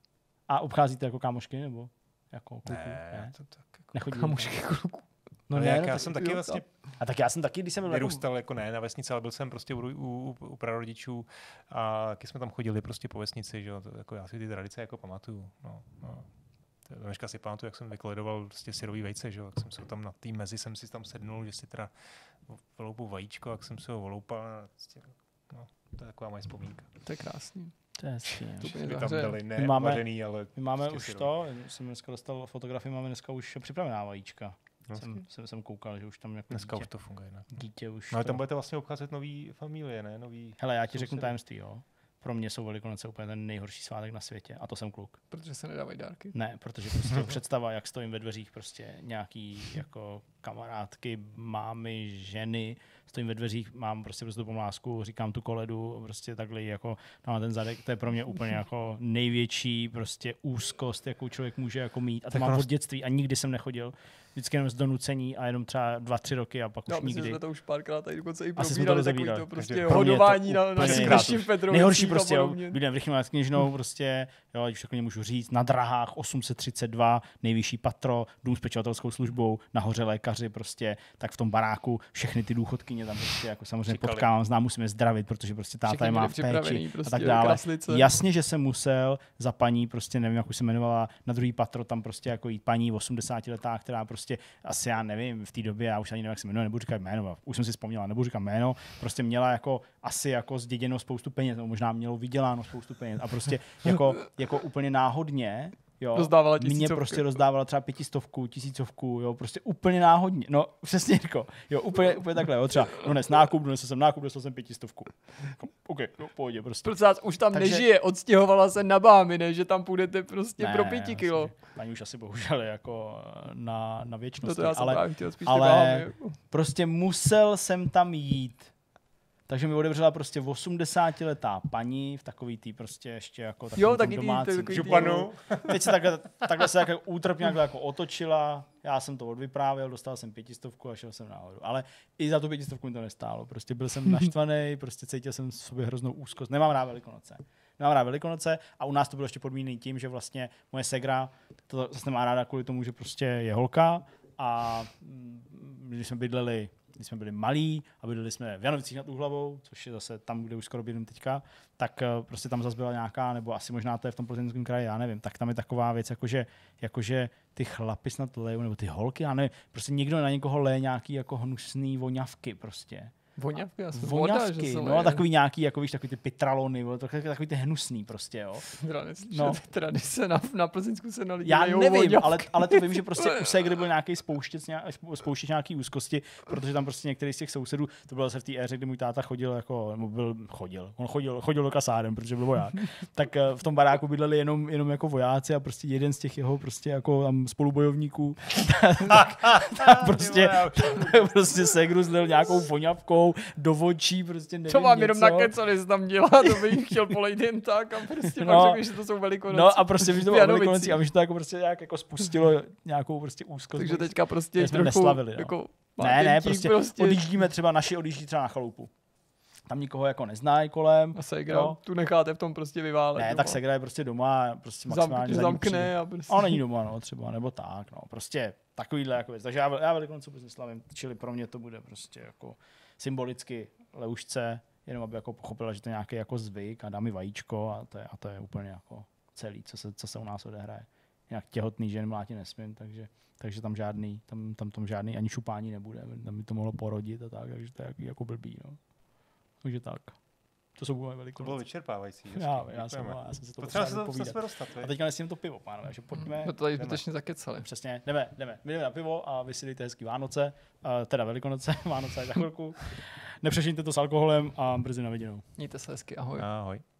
A obcházíte jako kámošky, nebo jako kluku? Ne, ne? to tak jako... Nechodí kámošky kluku. No, no ne, jak, no, já tak, jsem taky vlastně... A tak já jsem taky, když jsem byl vyrůstal jako ne na vesnici, ale byl jsem prostě u, u, u prarodičů a taky jsme tam chodili prostě po vesnici, že jo, to, jako já si ty tradice jako pamatuju, no, no. Dneška si pamatuju, jak jsem vykledoval prostě syrový vejce, že jo, jak jsem se tam na té mezi jsem si tam sednul, že si teda voloupu vajíčko, jak jsem se ho voloupal, prostě, no, to je taková moje vzpomínka. To je krásný. To je hezký. My tam dali ne my máme, vařený, ale my máme prostě už syrový. to, jsem dneska dostal fotografii, máme dneska už připravená vajíčka. Jsem, jsem, jsem koukal, že už tam jako dneska dítě, už to funguje. Ne? Dítě už no ale to... tam budete vlastně obcházet nový familie, ne? Nový Hele, já ti sousedy. řeknu tajemství, jo. Pro mě jsou Velikonoce úplně ten nejhorší svátek na světě a to jsem kluk. Protože se nedávají dárky. Ne, protože prostě představa, jak stojím ve dveřích, prostě nějaký jako kamarádky, mámy, ženy, stojím ve dveřích, mám prostě prostě pomlásku, říkám tu koledu, prostě takhle jako na ten zadek, to je pro mě úplně jako největší prostě úzkost, jakou člověk může jako mít. A to mám od dětství a nikdy jsem nechodil. Vždycky jenom z donucení a jenom třeba dva, tři roky a pak no, už myslím, nikdy. Jsme to už párkrát tady dokonce i Asi probírali, jsme to takový to prostě prostě hodování na, na dnešním Petrovicích. Nejhorší prostě, jo, bydlím v Rychlém s kněžnou, prostě, jo, ať už takhle můžu říct, na drahách osm set třicet dva, nejvyšší patro, dům s pečovatelskou službou, nahoře lékaři, prostě, tak v tom baráku všechny ty důchodkyně tam prostě jako samozřejmě Čekali. Potkávám, znám, musíme zdravit, protože prostě táta je má v péči prostě, a tak dále. Kraslice. Jasně, že jsem musel za paní, prostě nevím, jak už se jmenovala, na druhý patro tam prostě jako jít paní osmdesátiletá, která prostě asi já nevím, v té době, já už ani nevím, jak se jmenuje, nebudu říkat jméno, už jsem si vzpomněla, nebudu říkat jméno, prostě měla jako asi jako zděděno spoustu peněz, nebo možná mělo vyděláno spoustu peněz a prostě jako, jako úplně náhodně, jo, rozdávala mě prostě rozdávala třeba pětistovku, tisícovku, jo, prostě úplně náhodně, no přesně jako, jo, úplně, úplně takhle, jo, třeba dones nákup, donesl jsem nákup, dostal jsem pětistovku. OK, no, pohodě prostě. Protože už tam Takže... nežije, odstěhovala se na Bámy, ne, že tam půjdete prostě ne, pro pěti kilo. Paní už asi bohužel jako na, na věčnost, no to já jsem ale, chtěl spíš ale Bámy, jako. Prostě musel jsem tam jít. Takže mi odevřela prostě osmdesátiletá paní v takový tý prostě ještě jako takový jo, taky domácí županu. Teď se takhle, takhle se jako útrpně jako otočila, já jsem to odvyprávěl, dostal jsem pětistovku a šel jsem nahoru. Ale i za tu pětistovku mi to nestálo. Prostě byl jsem naštvaný, prostě cítil jsem v sobě hroznou úzkost. Nemám rád Velikonoce. Nemám rád Velikonoce a u nás to bylo ještě podmíněné tím, že vlastně moje segra to zase nemá ráda kvůli tomu, že prostě je holka a když jsme bydleli když jsme byli malí a bydleli jsme v Janovicích nad Úhlavou, což je zase tam, kde už skoro bydlím teďka, tak prostě tam zase byla nějaká, nebo asi možná to je v tom Plzeňském kraji, já nevím, tak tam je taková věc, jakože, jakože ty chlapi snad lejou, nebo ty holky, já nevím, prostě někdo na někoho leje nějaký jako hnusný voňavky prostě. Voňavky, já jsem Voňavky, voda, no, takový nějaký, jako víš, takový ty pitralony, takový, takový ty hnusný prostě, jo. No. Tradice na, na Plzeňsku se na lidi já nevím, ale, ale to vím, že prostě u Segry byl nějaký spouštěc, spouštěc nějaký úzkosti, protože tam prostě některý z těch sousedů, to bylo zase v té éře, kdy můj táta chodil jako, nebo byl, chodil, on chodil, chodil do kasárem, protože byl voják, tak v tom baráku bydleli jenom, jenom jako vojáci a prostě jeden z těch jeho prostě jako tam spolubojovníků, tak, tak prostě, tak prostě Segru zlil nějakou voňavkou do očí, prostě nevím. Co mám jenom nakecali, se tam dělá, to bych chtěl polejt jen tak a prostě no, pak řekl, že to jsou Velikonoce. No a prostě víš, to bylo Velikonocí a víš, to jako prostě nějak jako spustilo nějakou prostě úzkost. Takže teďka prostě jsme neslavili, no. Jako ne, ne, prostě, prostě odjíždíme třeba, naši odjíždí třeba na chalupu. Tam nikoho jako neznají kolem. A Segra, no. Tu necháte v tom prostě vyválet. Ne, doma. Tak Segra je prostě doma, prostě maximálně Zamk, zamkne a prostě. A není doma, no, třeba, nebo tak, no, prostě takovýhle jako věc. Takže já, já Velikonoce prostě slavím, čili pro mě to bude prostě jako symbolicky leušce, jenom aby jako pochopila, že to je nějaký jako zvyk a dá mi vajíčko a to je, a to je úplně jako celý, co se, co se u nás odehraje. Jinak těhotný žen mlátit nesmím, takže, takže tam žádný, tam, tam, tam žádný ani šupání nebude, tam by to mohlo porodit a tak, takže to je jako blbý, no. Takže tak. To jsou moje Velikonoce. To bylo vyčerpávající. Já, já, jsem, já jsem se to potřeboval povídat. Dostat, a teďka nesmím to pivo, pánové, takže pojďme. To tady zbytečně zakecali. Přesně, jdeme, jdeme. My jdeme na pivo a vy si dejte hezký Vánoce, uh, teda Velikonoce, Vánoce za chvilku. Nepřešiňte to s alkoholem a brzy na viděnou. Mějte se hezky, ahoj. Ahoj.